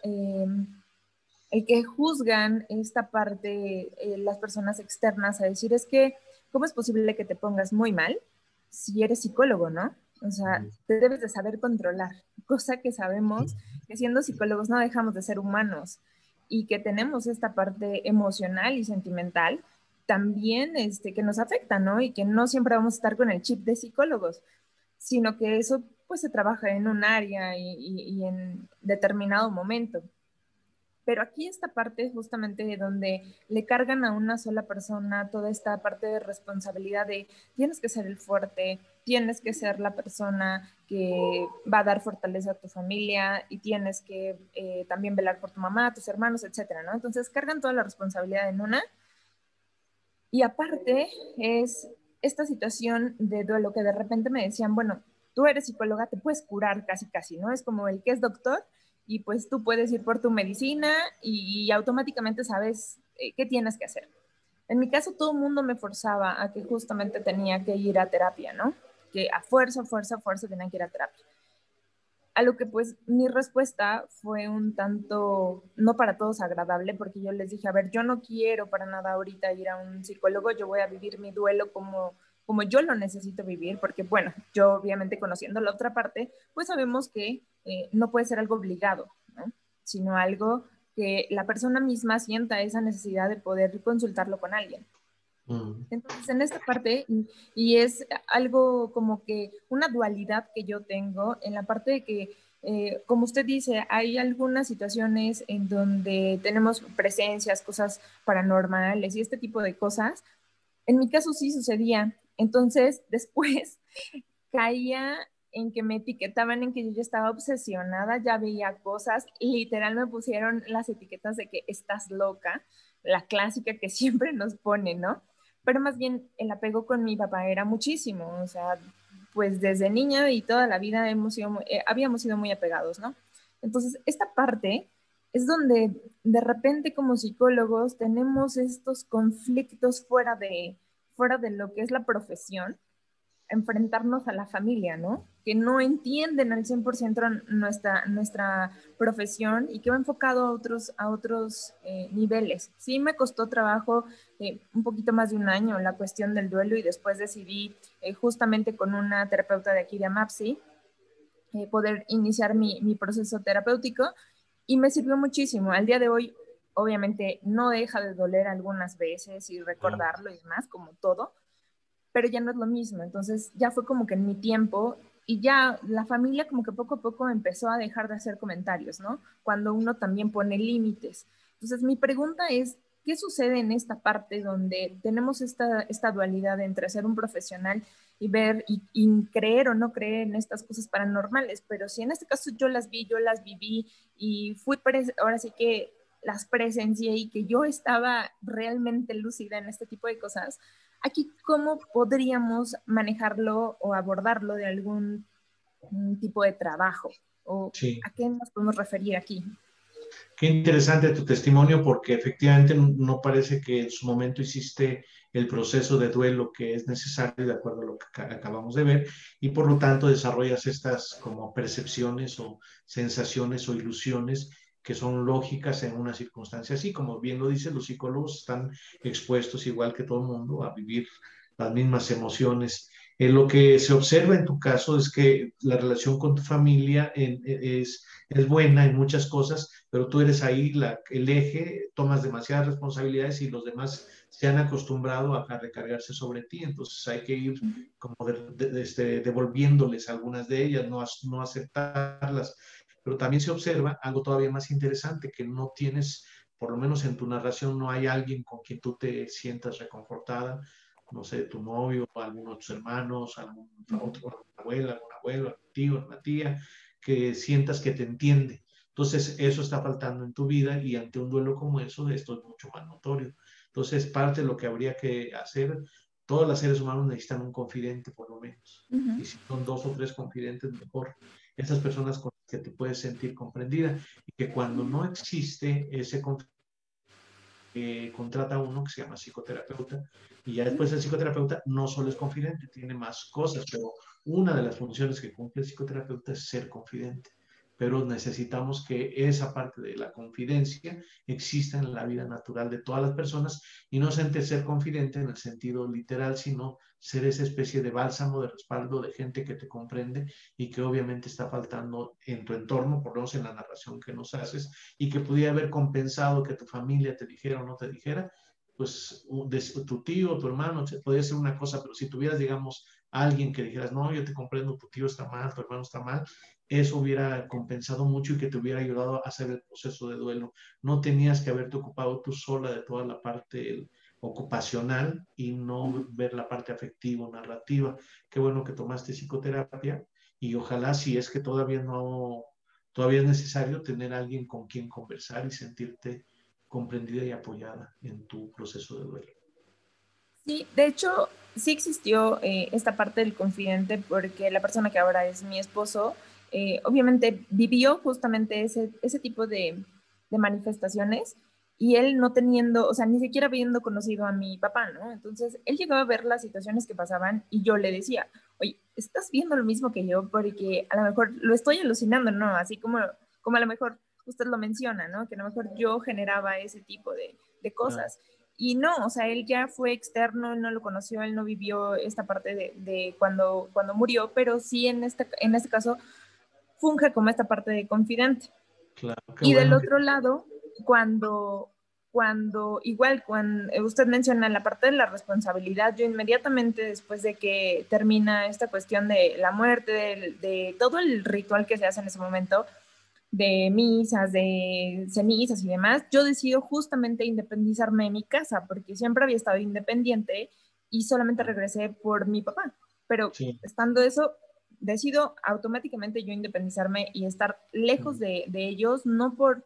el que juzgan esta parte las personas externas a decir es que, ¿cómo es posible que te pongas muy mal si eres psicólogo, no? O sea, te debes de saber controlar, cosa que sabemos que siendo psicólogos no dejamos de ser humanos y que tenemos esta parte emocional y sentimental también que nos afecta, ¿no? Y que no siempre vamos a estar con el chip de psicólogos, sino que eso pues se trabaja en un área y en determinado momento. Pero aquí esta parte justamente donde le cargan a una sola persona toda esta parte de responsabilidad de tienes que ser el fuerte, tienes que ser la persona que va a dar fortaleza a tu familia y tienes que también velar por tu mamá, tus hermanos, etcétera, ¿no? Entonces cargan toda la responsabilidad en una y aparte es esta situación de duelo que de repente me decían, bueno, tú eres psicóloga, te puedes curar casi casi, ¿no? Es como el que es doctor y pues tú puedes ir por tu medicina y automáticamente sabes qué tienes que hacer. En mi caso todo el mundo me forzaba a que justamente tenía que ir a terapia, ¿no? Que a fuerza tenía que ir a terapia. A lo que pues mi respuesta fue un tanto, no para todos agradable, porque yo les dije, a ver, yo no quiero para nada ahorita ir a un psicólogo, yo voy a vivir mi duelo como yo lo necesito vivir, porque bueno, yo obviamente conociendo la otra parte, pues sabemos que no puede ser algo obligado, ¿no? Sino algo que la persona misma sienta esa necesidad de poder consultarlo con alguien. Entonces, en esta parte, y es algo como que una dualidad que yo tengo en la parte de que, como usted dice, hay algunas situaciones en donde tenemos presencias, cosas paranormales y este tipo de cosas. En mi caso sí sucedía. Entonces, después caía en que me etiquetaban en que yo ya estaba obsesionada, ya veía cosas, literal me pusieron las etiquetas de que estás loca, la clásica que siempre nos ponen, ¿no? Pero más bien el apego con mi papá era muchísimo, o sea, pues desde niña y toda la vida habíamos sido muy apegados, ¿no? Entonces, esta parte es donde de repente como psicólogos tenemos estos conflictos fuera de lo que es la profesión, enfrentarnos a la familia, ¿no? que no entienden al 100% nuestra profesión y que va enfocado a otros niveles. Sí me costó trabajo un poquito más de un año la cuestión del duelo y después decidí justamente con una terapeuta de aquí de AMAPSI poder iniciar mi proceso terapéutico y me sirvió muchísimo. Al día de hoy, obviamente, no deja de doler algunas veces y recordarlo y demás, como todo, pero ya no es lo mismo. Entonces ya fue como que en mi tiempo y ya la familia como que poco a poco empezó a dejar de hacer comentarios, ¿no? Cuando uno también pone límites. Entonces mi pregunta es, ¿qué sucede en esta parte donde tenemos esta dualidad entre ser un profesional y ver y creer o no creer en estas cosas paranormales? Pero si en este caso yo las vi, yo las viví y ahora sí que las presencié y que yo estaba realmente lúcida en este tipo de cosas, aquí, ¿cómo podríamos manejarlo o abordarlo de algún tipo de trabajo? ¿O Sí. a qué nos podemos referir aquí? Qué interesante tu testimonio porque efectivamente no parece que en su momento hiciste el proceso de duelo que es necesario de acuerdo a lo que acabamos de ver y por lo tanto desarrollas estas como percepciones o sensaciones o ilusiones que son lógicas en una circunstancia así. Como bien lo dicen, los psicólogos están expuestos igual que todo el mundo a vivir las mismas emociones. Lo que se observa en tu caso es que la relación con tu familia es buena en muchas cosas, pero tú eres ahí el eje, tomas demasiadas responsabilidades y los demás se han acostumbrado a recargarse sobre ti, entonces hay que ir como devolviéndoles algunas de ellas, no aceptarlas. Pero también se observa algo todavía más interesante, que no tienes, por lo menos en tu narración, no hay alguien con quien tú te sientas reconfortada, no sé, tu novio, alguno de tus hermanos, alguna abuela, algún abuelo, algún tío, una tía, que sientas que te entiende. Entonces, eso está faltando en tu vida y ante un duelo como eso, esto es mucho más notorio. Entonces, parte de lo que habría que hacer, todos los seres humanos necesitan un confidente por lo menos. Y si son 2 o 3 confidentes, mejor. Esas personas con las que te puedes sentir comprendida y que cuando no existe ese confidente, contrata a uno que se llama psicoterapeuta y ya después el psicoterapeuta no solo es confidente, tiene más cosas, pero una de las funciones que cumple el psicoterapeuta es ser confidente. Pero necesitamos que esa parte de la confidencia exista en la vida natural de todas las personas y no ser confidente en el sentido literal, sino ser esa especie de bálsamo, de respaldo, de gente que te comprende y que obviamente está faltando en tu entorno, por lo menos en la narración que nos haces, y que pudiera haber compensado que tu familia te dijera o no te dijera, pues tu tío, tu hermano, podría ser una cosa, pero si tuvieras, digamos, alguien que dijeras, no, yo te comprendo, tu tío está mal, tu hermano está mal, eso hubiera compensado mucho y que te hubiera ayudado a hacer el proceso de duelo. No tenías que haberte ocupado tú sola de toda la parte ocupacional y no ver la parte afectiva, narrativa. Qué bueno que tomaste psicoterapia y ojalá si es que todavía es necesario tener a alguien con quien conversar y sentirte comprendida y apoyada en tu proceso de duelo. Sí, de hecho, sí existió esta parte del confidente porque la persona que ahora es mi esposo, obviamente vivió justamente ese tipo de manifestaciones y él no teniendo, o sea, ni siquiera habiendo conocido a mi papá, ¿no? Entonces, él llegaba a ver las situaciones que pasaban y yo le decía, oye, ¿estás viendo lo mismo que yo? Porque a lo mejor lo estoy alucinando, ¿no? Así como a lo mejor usted lo menciona, ¿no? Que a lo mejor yo generaba ese tipo de cosas. Y no, o sea, él ya fue externo, él no lo conoció, él no vivió esta parte de cuando murió, pero sí en este caso funge como esta parte de confidente. Claro, y del otro lado, cuando igual, cuando usted menciona la parte de la responsabilidad, yo inmediatamente después de que termina esta cuestión de la muerte, de todo el ritual que se hace en ese momento, de misas, de cenizas y demás, yo decido justamente independizarme de mi casa, porque siempre había estado independiente y solamente regresé por mi papá. Pero estando eso, decido automáticamente yo independizarme y estar lejos de ellos, no por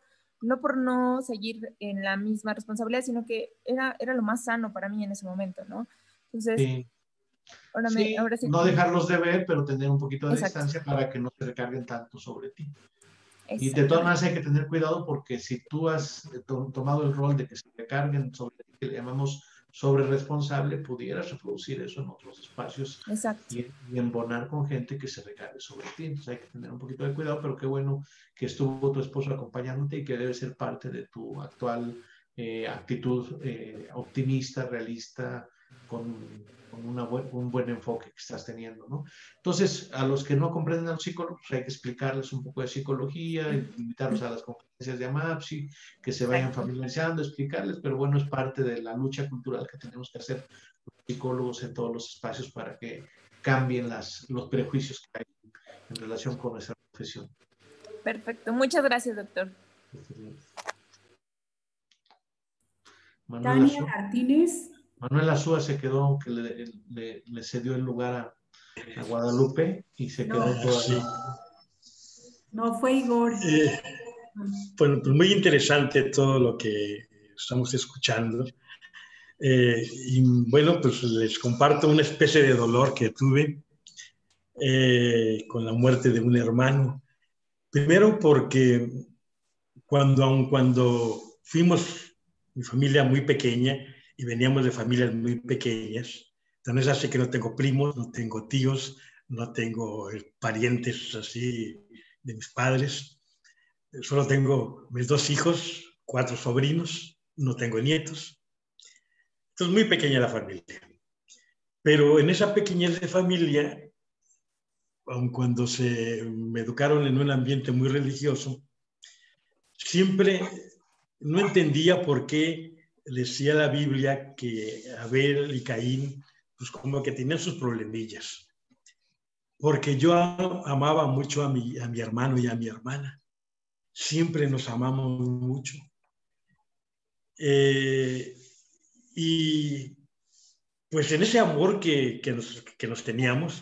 no seguir en la misma responsabilidad, sino que era lo más sano para mí en ese momento, ¿no? Entonces, ahora sí no dejarlos de ver, pero tener un poquito de Exacto. distancia para que no se recarguen tanto sobre ti. Y de todas maneras hay que tener cuidado porque si tú has tomado el rol de que se recarguen sobre ti, que le llamamos sobre responsable, pudieras reproducir eso en otros espacios. Exacto. Y embonar con gente que se recargue sobre ti. Entonces hay que tener un poquito de cuidado, pero qué bueno que estuvo tu esposo acompañándote y que debe ser parte de tu actual actitud optimista, realista, con un buen enfoque que estás teniendo, ¿no? Entonces, a los que no comprenden a los psicólogos, hay que explicarles un poco de psicología, invitarlos a las conferencias de AMAPSI, que se vayan familiarizando, explicarles, pero bueno, es parte de la lucha cultural que tenemos que hacer los psicólogos en todos los espacios para que cambien los prejuicios que hay en relación con nuestra profesión. Perfecto. Muchas gracias, doctor. Tania Martínez. Manuel Azúa se quedó, aunque le cedió el lugar a Guadalupe y se quedó todavía. No, fue Igor. Bueno, pues muy interesante todo lo que estamos escuchando. Y bueno, pues les comparto una especie de dolor que tuve con la muerte de un hermano. Primero porque cuando fuimos mi familia muy pequeña y veníamos de familias muy pequeñas, entonces así que no tengo primos, no tengo tíos, no tengo parientes así de mis padres. Solo tengo mis 2 hijos, 4 sobrinos, no tengo nietos. Entonces, muy pequeña la familia. Pero en esa pequeñez de familia, aun cuando me educaron en un ambiente muy religioso, siempre no entendía por qué decía la Biblia que Abel y Caín, pues como que tenían sus problemillas. Porque yo amaba mucho a mi hermano y a mi hermana. Siempre nos amamos mucho. Y pues en ese amor que nos teníamos,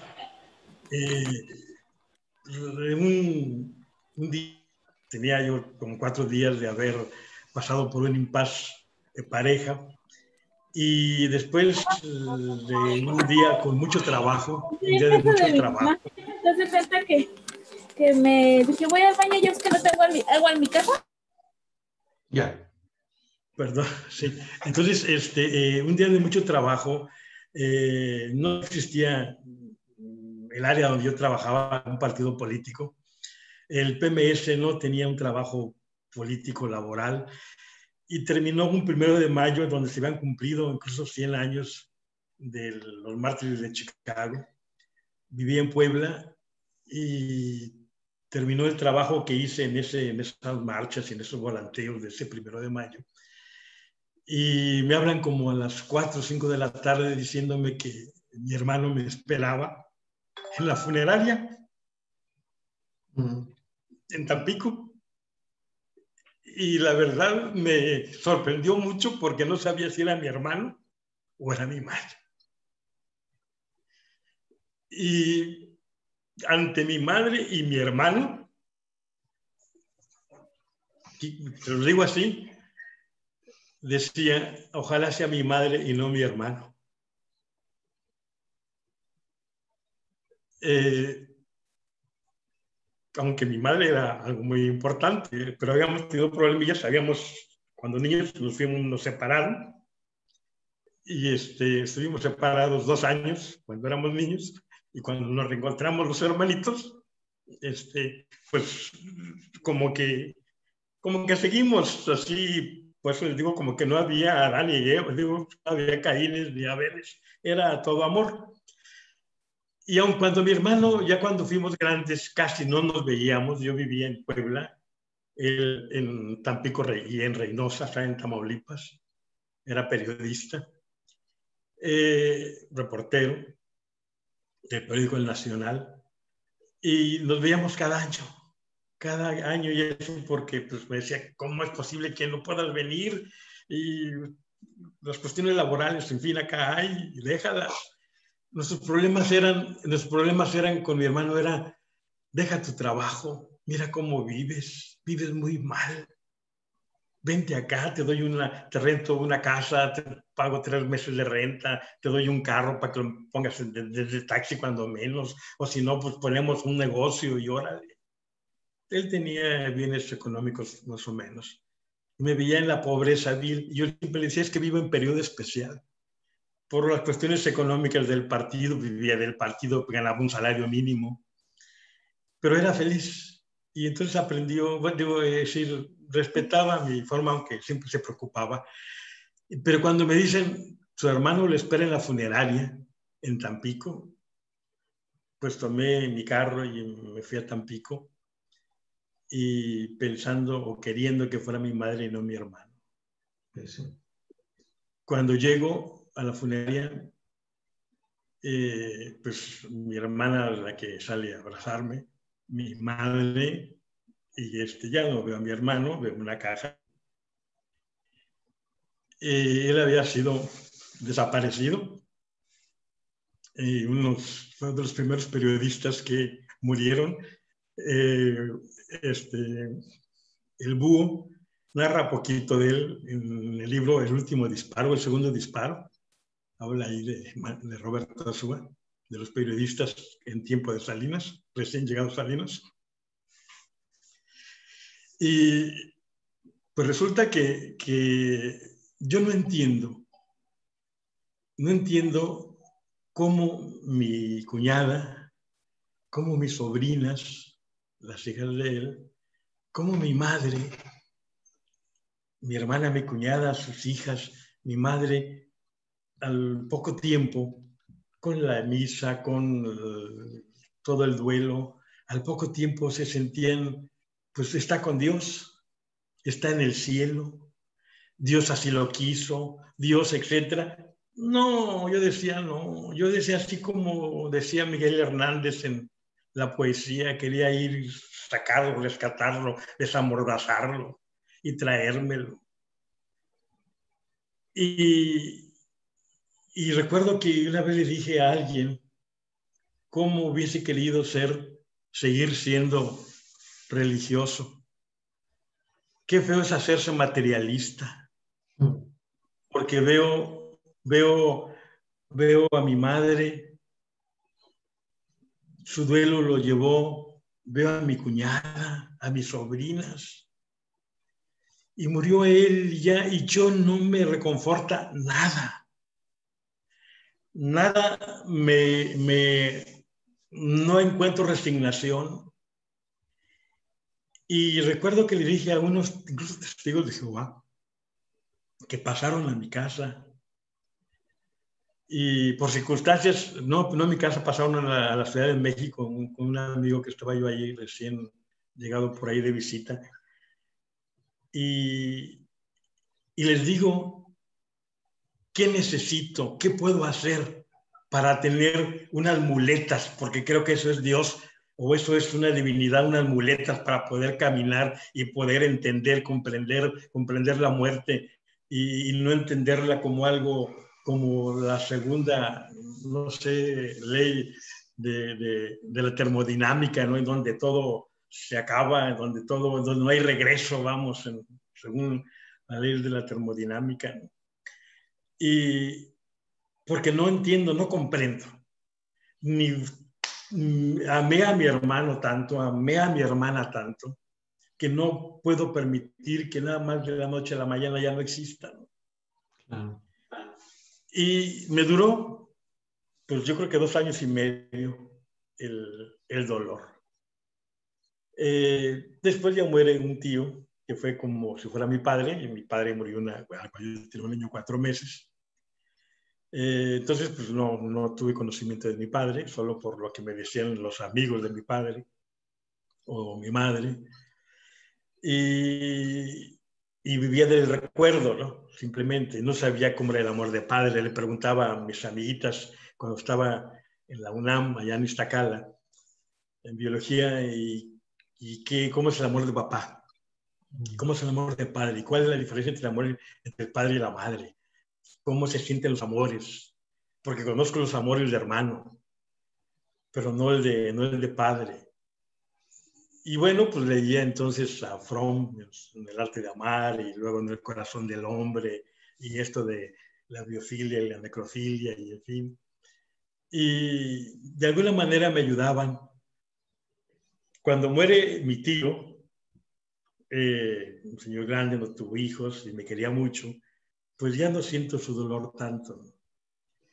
un día, tenía yo como 4 días de haber pasado por un impasse de pareja, y después de un día con mucho trabajo, un día de mucho trabajo. Entonces, hasta que me dije, voy al baño, yo es que no tengo agua en mi casa. Ya. Perdón, sí. Entonces, un día de mucho trabajo, no existía el área donde yo trabajaba, un partido político. El PMS no tenía un trabajo político laboral y terminó un 1 de mayo donde se habían cumplido incluso 100 años de los mártires de Chicago. Viví en Puebla y terminó el trabajo que hice en esas marchas y en esos volanteos de ese 1 de mayo. Y me hablan como a las 4 o 5 de la tarde diciéndome que mi hermano me esperaba en la funeraria en Tampico. Y la verdad me sorprendió mucho porque no sabía si era mi hermano o era mi madre. Y ante mi madre y mi hermano, te lo digo así, decía, ojalá sea mi madre y no mi hermano. Aunque mi madre era algo muy importante, pero habíamos tenido problemillas, cuando niños nos separaron, y estuvimos separados 2 años cuando éramos niños, y cuando nos reencontramos los hermanitos, pues como que seguimos así, pues les digo, como que no había Adán y Eva, no había Caínes ni Abeles, era todo amor. Y aun cuando mi hermano, ya cuando fuimos grandes, casi no nos veíamos, yo vivía en Puebla, él en Tampico y en Reynosa, acá en Tamaulipas, era periodista, reportero del periódico El Nacional, y nos veíamos cada año, y eso porque pues, me decía, ¿cómo es posible que no puedas venir? Y las cuestiones laborales, en fin, acá hay, y déjalas. Nuestros problemas eran con mi hermano, era, deja tu trabajo, mira cómo vives muy mal. Vente acá, te rento una casa, te pago 3 meses de renta, te doy un carro para que lo pongas desde taxi cuando menos, o si no, pues ponemos un negocio y órale. Él tenía bienes económicos más o menos. Me veía en la pobreza vil. Yo siempre le decía, es que vivo en periodo especial. por las cuestiones económicas del partido, vivía del partido, ganaba un salario mínimo, pero era feliz. Y entonces aprendió, bueno, debo decir, respetaba mi forma, aunque siempre se preocupaba. Pero cuando me dicen, su hermano le espera en la funeraria, en Tampico, pues tomé mi carro y me fui a Tampico, y pensando o queriendo que fuera mi madre y no mi hermano. Sí. Cuando llego a la funeraria, pues mi hermana es la que sale a abrazarme, mi madre, y ya no veo a mi hermano, veo una caja. Él había sido desaparecido. Uno de los primeros periodistas que murieron, el Búho, narra poquito de él en el libro El último disparo, el segundo disparo. Habla ahí de Roberto Azúa, de los periodistas en tiempo de Salinas, recién llegados a Salinas. Y pues resulta que yo no entiendo cómo mi cuñada, cómo mis sobrinas, las hijas de él, cómo mi madre, mi hermana, mi cuñada, sus hijas, mi madre, al poco tiempo, con la misa, con todo el duelo, al poco tiempo se sentían, pues está con Dios, está en el cielo, Dios así lo quiso, Dios, etcétera. No, yo decía así como decía Miguel Hernández en la poesía, quería ir, sacarlo, rescatarlo, desamordazarlo y traérmelo. Y recuerdo que una vez le dije a alguien cómo hubiese querido seguir siendo religioso. Qué feo es hacerse materialista, porque veo a mi madre, su duelo lo llevó, veo a mi cuñada, a mis sobrinas, y murió él ya, y yo no me reconforta nada. Nada, no encuentro resignación. Y recuerdo que le dije a unos, incluso testigos de Jehová, que pasaron a mi casa. Y por circunstancias, no en mi casa, pasaron a la Ciudad de México con un amigo que estaba yo ahí recién llegado por ahí de visita. Y les digo, ¿qué necesito? ¿Qué puedo hacer para tener unas muletas? Porque creo que eso es Dios, o eso es una divinidad, unas muletas para poder caminar y poder entender, comprender la muerte y no entenderla como algo, como la segunda, no sé, ley de la termodinámica, ¿no? En donde todo se acaba, donde no hay regreso, vamos, según la ley de la termodinámica, ¿no? Y porque no entiendo, no comprendo. Amé a mi hermano tanto, amé a mi hermana tanto, que no puedo permitir que nada más de la noche a la mañana ya no exista, ¿no? Claro. Y me duró, pues yo creo que 2 años y medio el dolor. Después ya muere un tío, que fue como si fuera mi padre, y mi padre murió cuando yo tenía un año 4 meses. Entonces, pues no tuve conocimiento de mi padre, solo por lo que me decían los amigos de mi padre o mi madre. Y vivía del recuerdo, ¿no? Simplemente no sabía cómo era el amor de padre. Le preguntaba a mis amiguitas cuando estaba en la UNAM, allá en Iztacala, en biología, cómo es el amor de papá, cómo es el amor de padre, y cuál es la diferencia entre el amor entre el padre y la madre, cómo se sienten los amores, porque conozco los amores de hermano, pero no el de padre. Y bueno, pues leía entonces a Fromm en El arte de amar, y luego en El corazón del hombre, y esto de la biofilia y la necrofilia, y en fin. Y de alguna manera me ayudaban. Cuando muere mi tío, un señor grande, no tuvo hijos y me quería mucho, pues ya no siento su dolor tanto.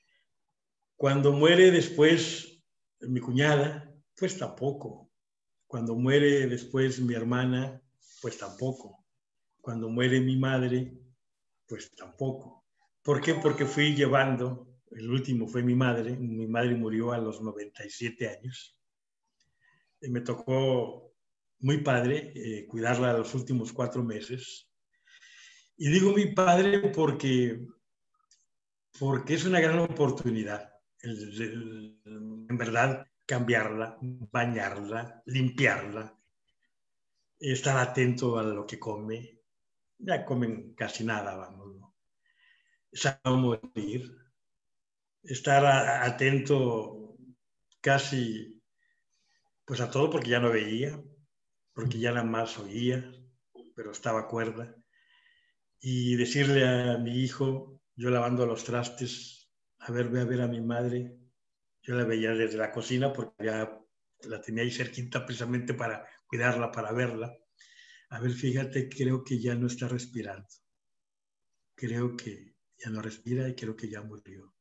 Cuando muere después mi cuñada, pues tampoco. Cuando muere después mi hermana, pues tampoco. Cuando muere mi madre, pues tampoco. ¿Por qué? Porque fui llevando, el último fue mi madre murió a los 97 años. Y me tocó muy padre cuidarla los últimos 4 meses. Y digo mi padre porque es una gran oportunidad, en verdad, cambiarla, bañarla, limpiarla, estar atento a lo que come. Ya comen casi nada, vamos, ¿no? Saber morir, estar atento casi pues a todo, porque ya no veía, porque ya nada más oía, pero estaba cuerda. Y decirle a mi hijo, yo lavando los trastes, a ver, ve a ver a mi madre. Yo la veía desde la cocina porque ya la tenía ahí cerquita precisamente para cuidarla, para verla. A ver, fíjate, creo que ya no está respirando. Creo que ya no respira y creo que ya murió.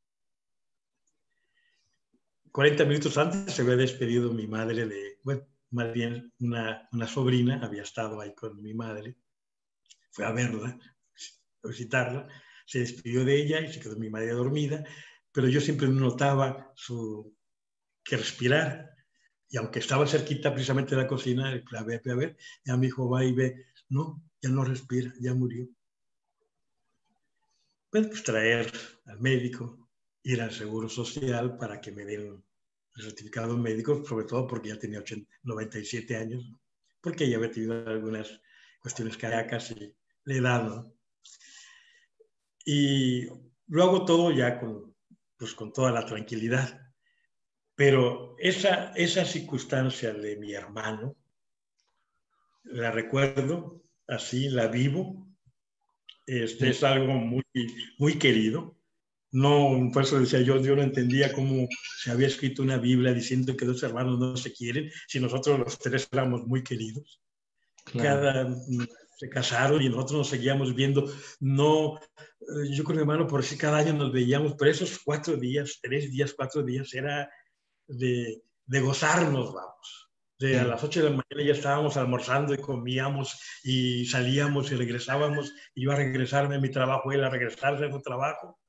40 minutos antes se había despedido mi madre de, bueno, más bien una sobrina, había estado ahí con mi madre, fue a verla, a visitarla, se despidió de ella y se quedó mi madre dormida, pero yo siempre notaba que respirar, y aunque estaba cerquita precisamente de la cocina, a ver, ya mi hijo va y ve, no, ya no respira, ya murió. Pues traer al médico, ir al Seguro Social para que me den el certificado médico, sobre todo porque ya tenía 97 años, porque ya había tenido algunas cuestiones cardíacas y la edad, ¿no? Y lo hago todo ya con toda la tranquilidad. Pero esa circunstancia de mi hermano, la recuerdo, así la vivo. Es algo muy, muy querido. No, por eso decía yo no entendía cómo se había escrito una Biblia diciendo que 2 hermanos no se quieren, si nosotros los 3 éramos muy queridos. Claro. Se casaron y nosotros nos seguíamos viendo. No, yo con mi hermano, por si cada año nos veíamos, pero esos 4 días, 3 días, 4 días, era de gozarnos, vamos. A las 8 de la mañana ya estábamos almorzando y comíamos y salíamos y regresábamos. Y yo a regresarme a mi trabajo, él a regresarse a su trabajo.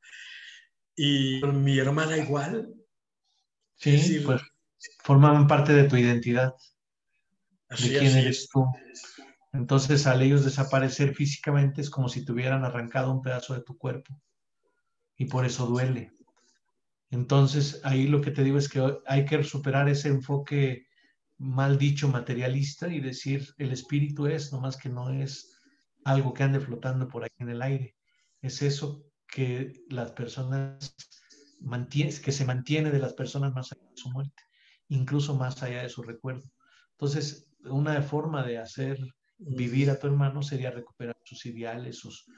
Y con mi hermana igual. Sí, es decir, pues formaban parte de tu identidad, de quién eres tú. Entonces, al ellos desaparecer físicamente, es como si te hubieran arrancado un pedazo de tu cuerpo. Y por eso duele. Entonces, ahí lo que te digo es que hay que superar ese enfoque mal dicho materialista y decir, el espíritu es, nomás que no es algo que ande flotando por ahí en el aire. Es eso que las personas que se mantiene de las personas más allá de su muerte, incluso más allá de su recuerdo. Entonces, una forma de hacer vivir a tu hermano sería recuperar sus ideales,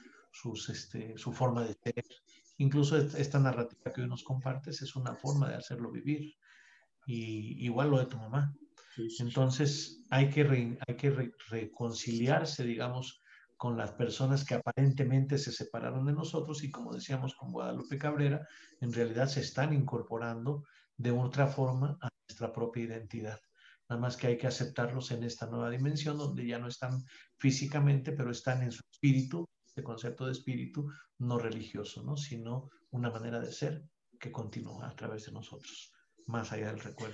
su forma de ser. Incluso esta narrativa que hoy nos compartes es una forma de hacerlo vivir. Y igual lo de tu mamá. Entonces hay que reconciliarse, digamos, con las personas que aparentemente se separaron de nosotros y, como decíamos con Guadalupe Cabrera, en realidad se están incorporando de otra forma a nuestra propia identidad. Nada más que hay que aceptarlos en esta nueva dimensión donde ya no están físicamente, pero están en su espíritu, este concepto de espíritu no religioso, ¿no? Sino una manera de ser que continúa a través de nosotros, más allá del recuerdo.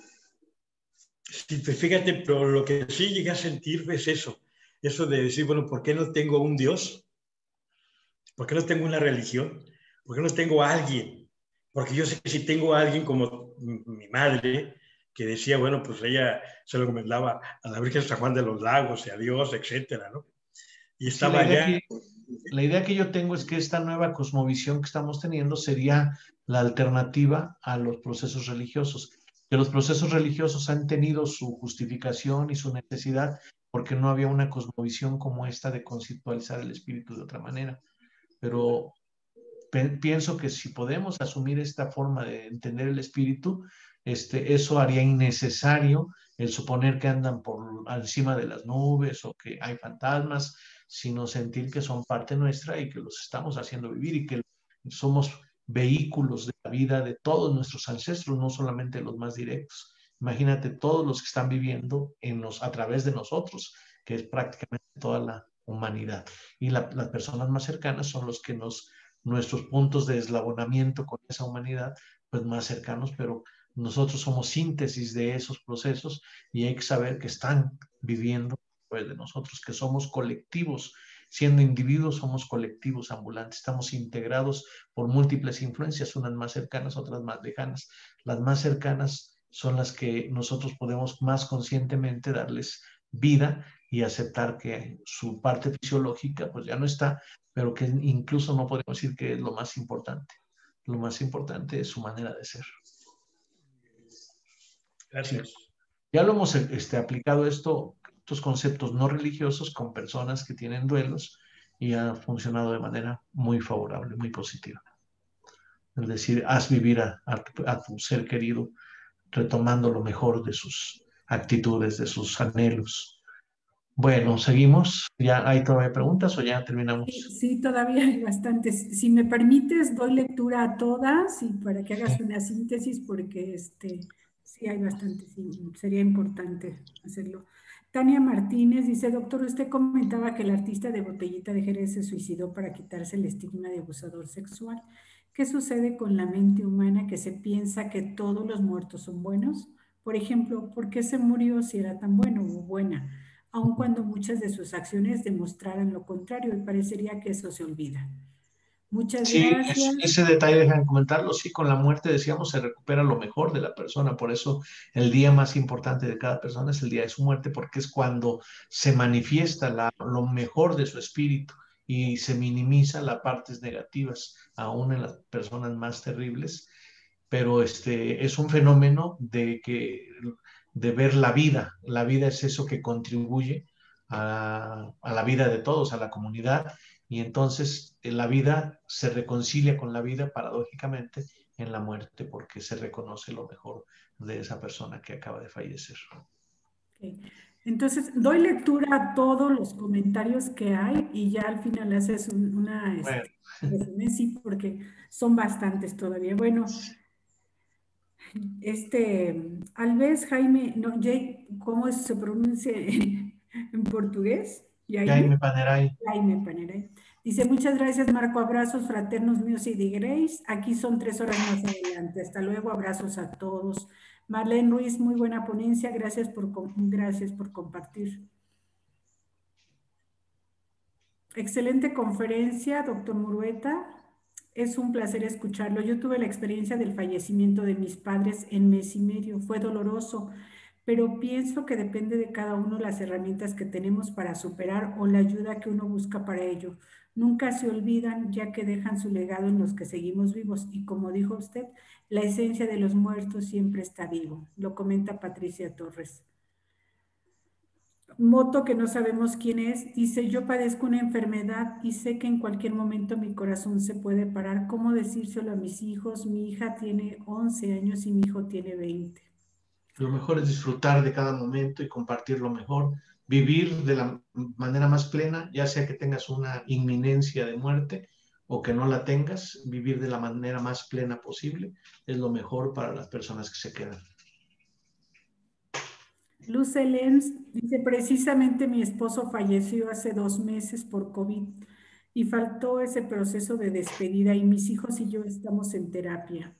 Sí, fíjate, pero lo que sí llegué a sentir es eso de decir, bueno, ¿por qué no tengo un Dios? ¿Por qué no tengo una religión? ¿Por qué no tengo a alguien? Porque yo sé que si tengo a alguien como mi madre, que decía, bueno, pues ella se lo encomendaba a la Virgen San Juan de los Lagos y a Dios, etcétera, ¿no? Y estaba allá. La idea que yo tengo es que esta nueva cosmovisión que estamos teniendo sería la alternativa a los procesos religiosos. Que los procesos religiosos han tenido su justificación y su necesidad porque no había una cosmovisión como esta de conceptualizar el espíritu de otra manera. Pero pienso que si podemos asumir esta forma de entender el espíritu, eso haría innecesario el suponer que andan por encima de las nubes o que hay fantasmas, sino sentir que son parte nuestra y que los estamos haciendo vivir y que somos vehículos de la vida de todos nuestros ancestros, no solamente los más directos. Imagínate todos los que están viviendo a través de nosotros, que es prácticamente toda la humanidad. Y las personas más cercanas son los que nuestros puntos de eslabonamiento con esa humanidad, pues más cercanos, pero nosotros somos síntesis de esos procesos y hay que saber que están viviendo pues, de nosotros, que somos colectivos. Siendo individuos, somos colectivos ambulantes, estamos integrados por múltiples influencias, unas más cercanas, otras más lejanas. Las más cercanas son las que nosotros podemos más conscientemente darles vida y aceptar que su parte fisiológica pues ya no está, pero que incluso no podemos decir que es lo más importante. Lo más importante es su manera de ser. Gracias. Sí. Ya lo hemos aplicado estos conceptos no religiosos con personas que tienen duelos y ha funcionado de manera muy favorable, muy positiva. Es decir, haz vivir a tu ser querido retomando lo mejor de sus actitudes, de sus anhelos. Bueno, seguimos. ¿Ya hay todavía preguntas o ya terminamos? Sí, todavía hay bastantes. Si me permites, doy lectura a todas y para que hagas una síntesis, porque sí hay bastantes y sería importante hacerlo. Tania Martínez dice, doctor, usted comentaba que el artista de Botellita de Jerez se suicidó para quitarse el estigma de abusador sexual. ¿Qué sucede con la mente humana que se piensa que todos los muertos son buenos? Por ejemplo, ¿por qué se murió si era tan bueno o buena? Aun cuando muchas de sus acciones demostraran lo contrario, y parecería que eso se olvida. Muchas Sí, gracias. ese detalle dejan comentarlo. Sí, con la muerte, decíamos, se recupera lo mejor de la persona. Por eso el día más importante de cada persona es el día de su muerte, porque es cuando se manifiesta lo mejor de su espíritu y se minimiza las partes negativas, aún en las personas más terribles. Pero es un fenómeno de ver la vida. La vida es eso que contribuye a la vida de todos, a la comunidad, y entonces la vida se reconcilia con la vida paradójicamente en la muerte porque se reconoce lo mejor de esa persona que acaba de fallecer. Okay. Entonces, doy lectura a todos los comentarios que hay y ya al final haces una resumen, sí, porque son bastantes todavía. Bueno, Alves Jaime, no, ¿cómo se pronuncia en portugués? Jaime Panerai. Jaime Panerai. Dice, muchas gracias, Marco. Abrazos fraternos míos y de Grace. Aquí son 3 horas más adelante. Hasta luego. Abrazos a todos. Marlene Ruiz, muy buena ponencia. Gracias por compartir. Excelente conferencia, doctor Murueta. Es un placer escucharlo. Yo tuve la experiencia del fallecimiento de mis padres en mes y medio. Fue doloroso, pero pienso que depende de cada uno las herramientas que tenemos para superar o la ayuda que uno busca para ello. Nunca se olvidan, ya que dejan su legado en los que seguimos vivos. Y como dijo usted, la esencia de los muertos siempre está vivo. Lo comenta Patricia Torres. Moto, que no sabemos quién es, dice, yo padezco una enfermedad y sé que en cualquier momento mi corazón se puede parar. ¿Cómo decírselo a mis hijos? Mi hija tiene 11 años y mi hijo tiene 20. Lo mejor es disfrutar de cada momento y compartir lo mejor, vivir de la manera más plena, ya sea que tengas una inminencia de muerte o que no la tengas, vivir de la manera más plena posible es lo mejor para las personas que se quedan. Luz Lenz dice, precisamente mi esposo falleció hace 2 meses por COVID y faltó ese proceso de despedida y mis hijos y yo estamos en terapia.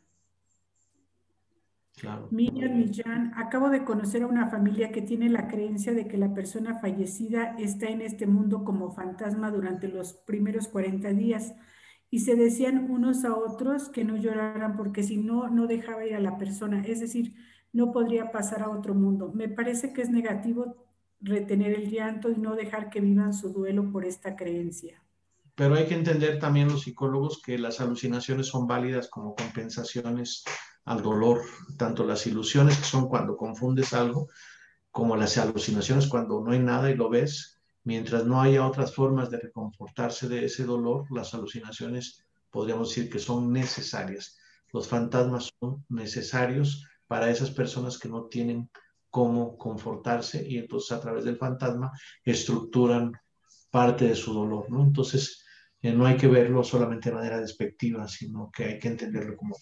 Claro. Miriam Millán, acabo de conocer a una familia que tiene la creencia de que la persona fallecida está en este mundo como fantasma durante los primeros 40 días y se decían unos a otros que no lloraran porque si no, no dejaba ir a la persona, es decir, no podría pasar a otro mundo. Me parece que es negativo retener el llanto y no dejar que vivan su duelo por esta creencia. Pero hay que entender también los psicólogos que las alucinaciones son válidas como compensaciones al dolor, tanto las ilusiones que son cuando confundes algo, como las alucinaciones cuando no hay nada y lo ves. Mientras no haya otras formas de reconfortarse de ese dolor, las alucinaciones podríamos decir que son necesarias. Los fantasmas son necesarios para esas personas que no tienen cómo confortarse y entonces a través del fantasma estructuran parte de su dolor, ¿no? Entonces, no hay que verlo solamente de manera despectiva, sino que hay que entenderlo como...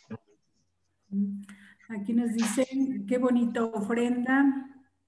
Aquí nos dicen, qué bonita ofrenda.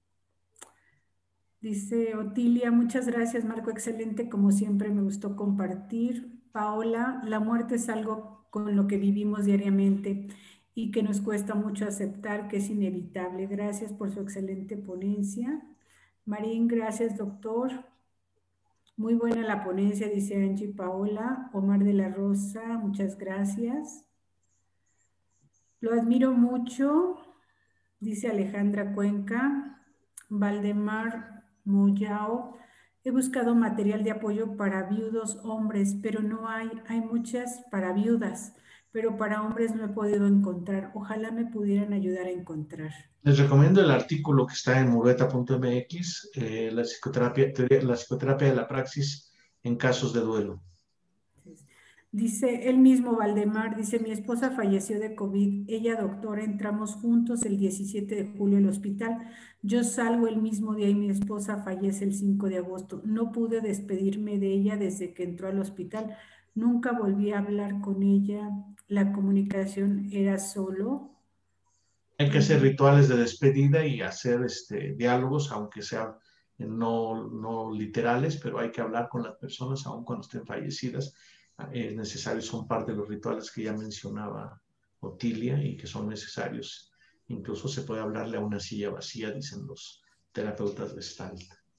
Dice Otilia, muchas gracias Marco, excelente, como siempre me gustó compartir. Paola, la muerte es algo con lo que vivimos diariamente y que nos cuesta mucho aceptar que es inevitable. Gracias por su excelente ponencia. Marín, gracias doctor. Muy buena la ponencia, dice Angie Paola. Omar de la Rosa, muchas gracias. Lo admiro mucho, dice Alejandra Cuenca. Valdemar Moyao, he buscado material de apoyo para viudos hombres, pero no hay muchas para viudas, pero para hombres no he podido encontrar. Ojalá me pudieran ayudar a encontrar. Les recomiendo el artículo que está en murueta.mx, la psicoterapia de la praxis en casos de duelo. Dice, él mismo Valdemar, dice, mi esposa falleció de COVID, ella doctora, entramos juntos el 17 de julio al hospital, yo salgo el mismo día y mi esposa fallece el 5 de agosto, no pude despedirme de ella desde que entró al hospital, nunca volví a hablar con ella, la comunicación era solo. Hay que hacer rituales de despedida y hacer diálogos, aunque sean no literales, pero hay que hablar con las personas aun cuando estén fallecidas. Es necesario, son parte de los rituales que ya mencionaba Otilia y que son necesarios. Incluso se puede hablarle a una silla vacía, dicen los terapeutas Gestalt.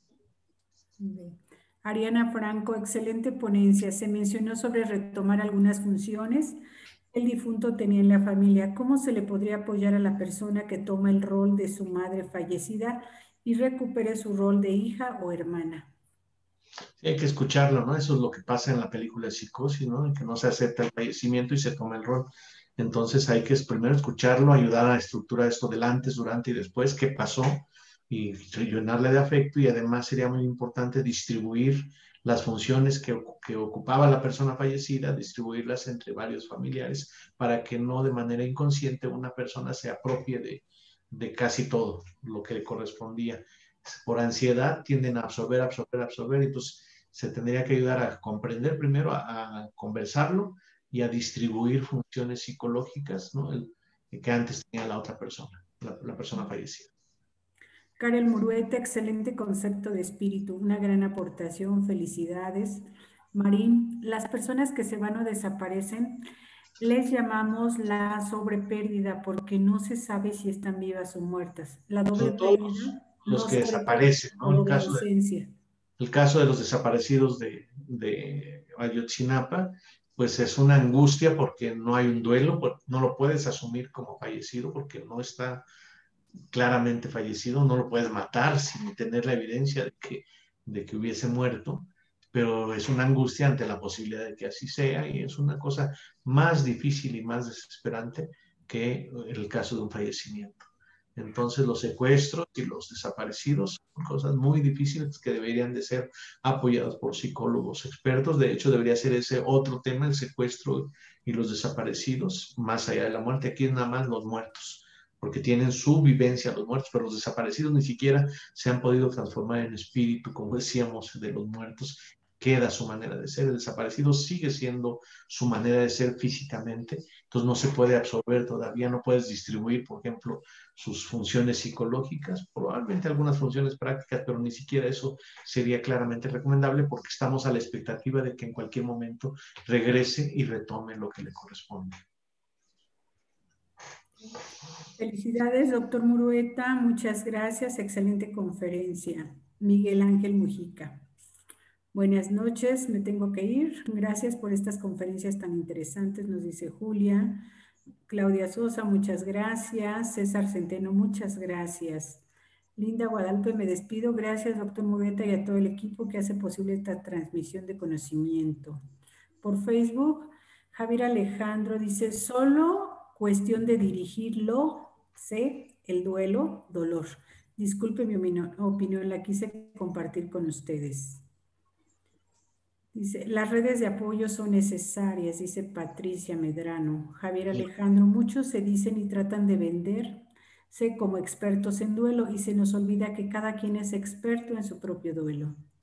Ariana Franco, excelente ponencia. Se mencionó sobre retomar algunas funciones que el difunto tenía en la familia. ¿Cómo se le podría apoyar a la persona que toma el rol de su madre fallecida y recupere su rol de hija o hermana? Sí, hay que escucharlo, ¿no? Eso es lo que pasa en la película de Psicosis, ¿no? En que no se acepta el fallecimiento y se toma el rol. Entonces hay que primero escucharlo, ayudar a estructurar esto del antes, durante y después, qué pasó, y llenarle de afecto, y además sería muy importante distribuir las funciones que ocupaba la persona fallecida, distribuirlas entre varios familiares para que no de manera inconsciente una persona se apropie de casi todo lo que le correspondía. Por ansiedad tienden a absorber, y pues se tendría que ayudar a comprender primero, a conversarlo y a distribuir funciones psicológicas, ¿no? Que antes tenía la otra persona, la persona fallecida. Karel Murueta, excelente concepto de espíritu, una gran aportación, felicidades. Marín, las personas que se van o desaparecen, les llamamos la sobrepérdida porque no se sabe si están vivas o muertas. La doble pérdida. Los que desaparecen, ¿no? El caso de los desaparecidos de Ayotzinapa, pues es una angustia porque no hay un duelo, no lo puedes asumir como fallecido porque no está claramente fallecido, no lo puedes matar sin tener la evidencia de que hubiese muerto, pero es una angustia ante la posibilidad de que así sea y es una cosa más difícil y más desesperante que el caso de un fallecimiento. Entonces los secuestros y los desaparecidos son cosas muy difíciles que deberían de ser apoyadas por psicólogos expertos. De hecho, debería ser ese otro tema, el secuestro y los desaparecidos, más allá de la muerte. Aquí es nada más los muertos, porque tienen su vivencia los muertos, pero los desaparecidos ni siquiera se han podido transformar en espíritu, como decíamos, de los muertos. Queda su manera de ser, el desaparecido sigue siendo su manera de ser físicamente, entonces no se puede absorber todavía, no puedes distribuir, por ejemplo, sus funciones psicológicas, probablemente algunas funciones prácticas, pero ni siquiera eso sería claramente recomendable porque estamos a la expectativa de que en cualquier momento regrese y retome lo que le corresponde. Felicidades, doctor Murueta, muchas gracias, excelente conferencia. Miguel Ángel Mujica. Buenas noches, me tengo que ir. Gracias por estas conferencias tan interesantes, nos dice Julia. Claudia Sosa, muchas gracias. César Centeno, muchas gracias. Linda Guadalupe, me despido. Gracias, doctor Murueta, y a todo el equipo que hace posible esta transmisión de conocimiento. Por Facebook, Javier Alejandro dice, solo cuestión de dirigirlo, sé, el duelo, dolor. Disculpe mi opinión, la quise compartir con ustedes. Dice, las redes de apoyo son necesarias, dice Patricia Medrano. Javier Alejandro, muchos se dicen y tratan de venderse como expertos en duelo y se nos olvida que cada quien es experto en su propio duelo.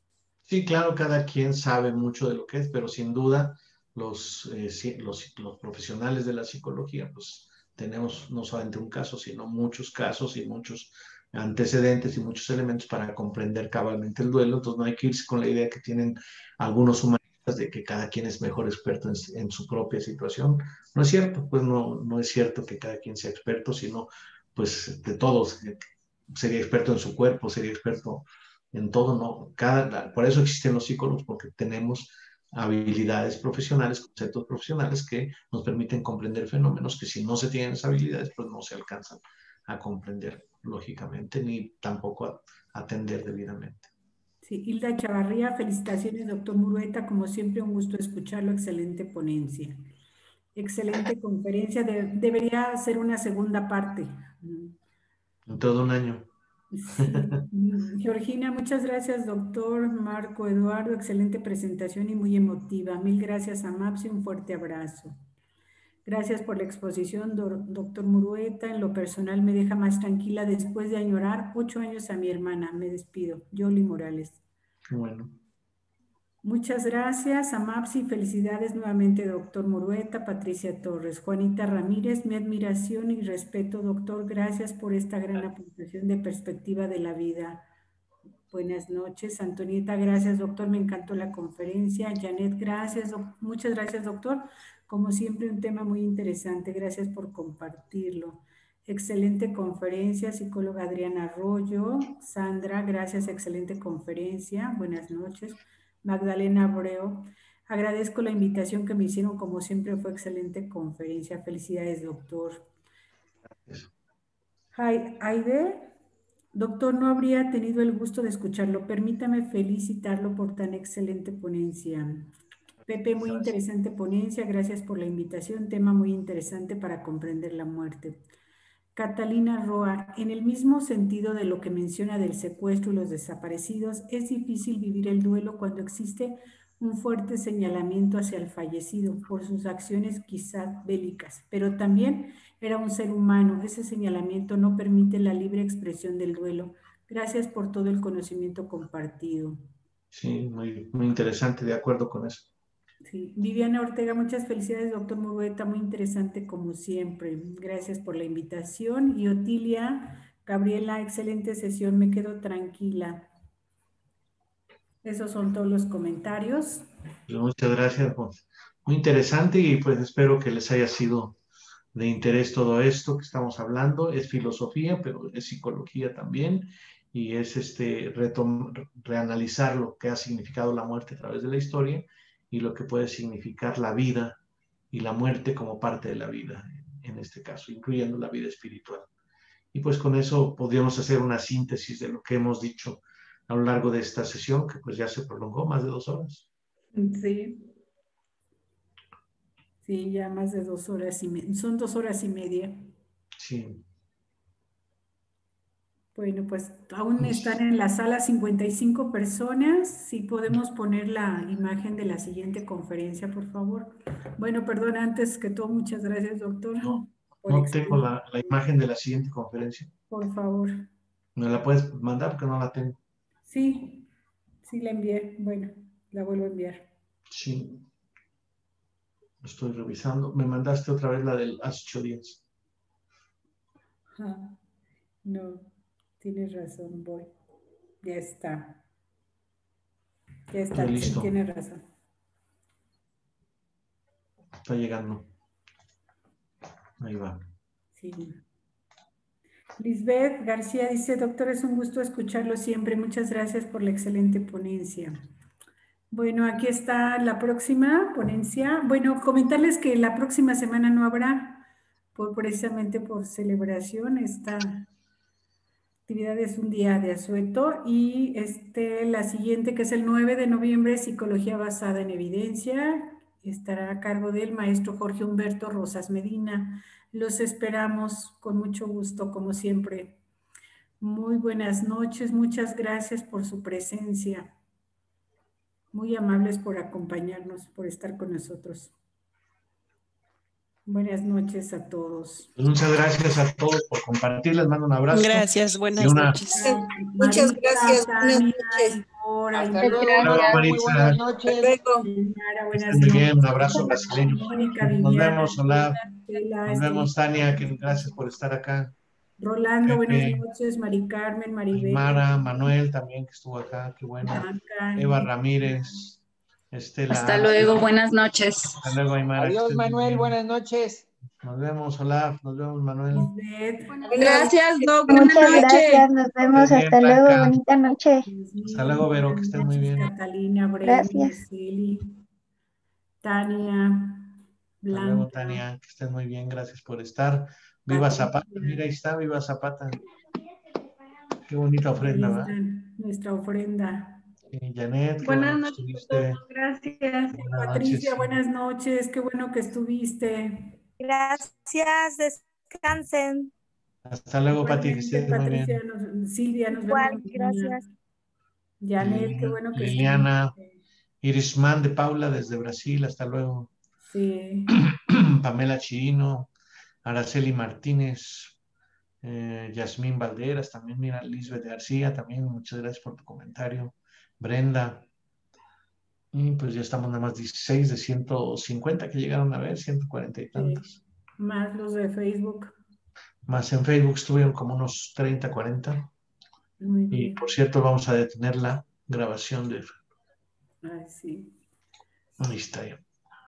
Sí, claro, cada quien sabe mucho de lo que es, pero sin duda los profesionales de la psicología, pues tenemos no solamente un caso, sino muchos casos y muchos antecedentes y muchos elementos para comprender cabalmente el duelo. Entonces no hay que irse con la idea que tienen algunos humanistas de que cada quien es mejor experto en su propia situación. No es cierto, pues no es cierto que cada quien sea experto, sino pues de todos. Sería experto en su cuerpo, sería experto en todo, ¿no? Por eso existen los psicólogos, porque tenemos habilidades profesionales, conceptos profesionales que nos permiten comprender fenómenos que si no se tienen esas habilidades, pues no se alcanzan a comprender lógicamente, ni tampoco a atender debidamente. Sí, Hilda Chavarría, felicitaciones, doctor Murueta, como siempre un gusto escucharlo, excelente ponencia. Excelente conferencia, debería ser una segunda parte. En todo un año. Sí. Georgina, muchas gracias, doctor Marco Eduardo, excelente presentación y muy emotiva. Mil gracias a MAPSI, un fuerte abrazo. Gracias por la exposición, doctor Murueta. En lo personal me deja más tranquila después de añorar 8 años a mi hermana. Me despido. Yoli Morales. Bueno. Muchas gracias a MAPSI. Felicidades nuevamente, doctor Murueta. Patricia Torres. Juanita Ramírez, mi admiración y respeto, doctor. Gracias por esta gran aportación de perspectiva de la vida. Buenas noches. Antonieta, gracias, doctor. Me encantó la conferencia. Janet, gracias. Muchas gracias, doctor. Como siempre, un tema muy interesante. Gracias por compartirlo. Excelente conferencia, psicóloga Adriana Arroyo. Sandra, gracias, excelente conferencia. Buenas noches. Magdalena Abreu, agradezco la invitación que me hicieron, como siempre fue excelente conferencia. Felicidades, doctor. Hi, Aide, doctor, no habría tenido el gusto de escucharlo. Permítame felicitarlo por tan excelente ponencia. Pepe, muy interesante ponencia, gracias por la invitación, tema muy interesante para comprender la muerte. Catalina Roa, en el mismo sentido de lo que menciona del secuestro y los desaparecidos, es difícil vivir el duelo cuando existe un fuerte señalamiento hacia el fallecido por sus acciones quizás bélicas, pero también era un ser humano. Ese señalamiento no permite la libre expresión del duelo. Gracias por todo el conocimiento compartido. Sí, muy interesante, de acuerdo con eso. Sí. Viviana Ortega, muchas felicidades, doctor Murueta, muy interesante como siempre. Gracias por la invitación. Y Otilia, Gabriela, excelente sesión, me quedo tranquila. Esos son todos los comentarios. Pues muchas gracias, pues, muy interesante y pues espero que les haya sido de interés todo esto que estamos hablando. Es filosofía, pero es psicología también y es reanalizar lo que ha significado la muerte a través de la historia y lo que puede significar la vida y la muerte como parte de la vida, en este caso, incluyendo la vida espiritual. Y pues con eso podríamos hacer una síntesis de lo que hemos dicho a lo largo de esta sesión, que pues ya se prolongó más de 2 horas. Sí. Sí, ya más de 2 horas y media. Son 2 horas y media. Sí. Bueno, pues aún están en la sala 55 personas. Si podemos poner la imagen de la siguiente conferencia, por favor. Bueno, perdón, antes que todo, muchas gracias, doctor. No tengo la imagen de la siguiente conferencia. Por favor. ¿Me la puedes mandar? Porque no la tengo. Sí, sí la envié. Bueno, la vuelvo a enviar. Sí. Estoy revisando. Me mandaste otra vez la del Ask 810. No, tienes razón, voy. Ya está. Ya está, listo. Sí, tienes razón. Está llegando. Ahí va. Sí. Lisbeth García dice, doctor, es un gusto escucharlo siempre. Muchas gracias por la excelente ponencia. Bueno, aquí está la próxima ponencia. Bueno, comentarles que la próxima semana no habrá, precisamente por celebración. Esta actividad es un día de asueto y la siguiente, que es el 9 de noviembre, Psicología basada en evidencia, estará a cargo del maestro Jorge Humberto Rosas Medina. Los esperamos con mucho gusto, como siempre. Muy buenas noches, muchas gracias por su presencia. Muy amables por acompañarnos, por estar con nosotros. Buenas noches a todos. Muchas gracias a todos por compartir. Les mando un abrazo. Gracias, buenas noches. Muchas gracias. Buenas noches. Ahora, Hasta y- luego, Luego, muy buenas Maritza. noches. Mara, Que buenas estén muy bien, un noches. abrazo brasileño. Mónica, Nos Viviana, vemos, Olaf. Estela, Nos vemos, Tania, que gracias por estar acá. Rolando, buenas Pepe, noches. Mari Carmen, Maribel, Aymara, Manuel también que estuvo acá, qué bueno. Blanca. Eva Ramírez, Estela. Hasta luego, buenas noches. Hasta luego, Aymara. que Adiós, estés muy Manuel, bien. buenas noches. Nos vemos, Olaf. Nos vemos, Manuel. Lisbeth. Gracias, Doc. Buenas Muchas noches. gracias, nos vemos, Estés bien, hasta luego, Blanca. bonita noche. Hasta luego, Vero, que estés muy bien. Catalina, Brenda, Gracias. Celi, Tania, Hasta luego, Blanca. Tania, que estés muy bien. Gracias por estar. Viva Patricia. Zapata. Mira, ahí está, Viva Zapata. Qué bonita ofrenda, Ahí ¿verdad? está nuestra ofrenda. Sí, Janet, qué Buenas bueno que noches, estuviste. gracias. Buenas Patricia, noches. buenas noches. Qué bueno que estuviste. Gracias, descansen. Hasta luego, Pati, que Igualmente, estés muy bien. Patricia, Silvia, nos Igual, vemos mañana. gracias. Janet, qué bueno que Liliana, estuviste. Irisman de Paula desde Brasil, hasta luego. Sí. Pamela Chirino, Araceli Martínez, Yasmín Valderas, también mira, Lisbeth García, también muchas gracias por tu comentario. Brenda, y pues ya estamos nada más 16 de 150 que llegaron a ver, 140 y tantos. Más los de Facebook. Más en Facebook estuvieron como unos 30, 40. Muy Y bien. por cierto, vamos a detener la grabación de... Ay, sí. Ahí está ya.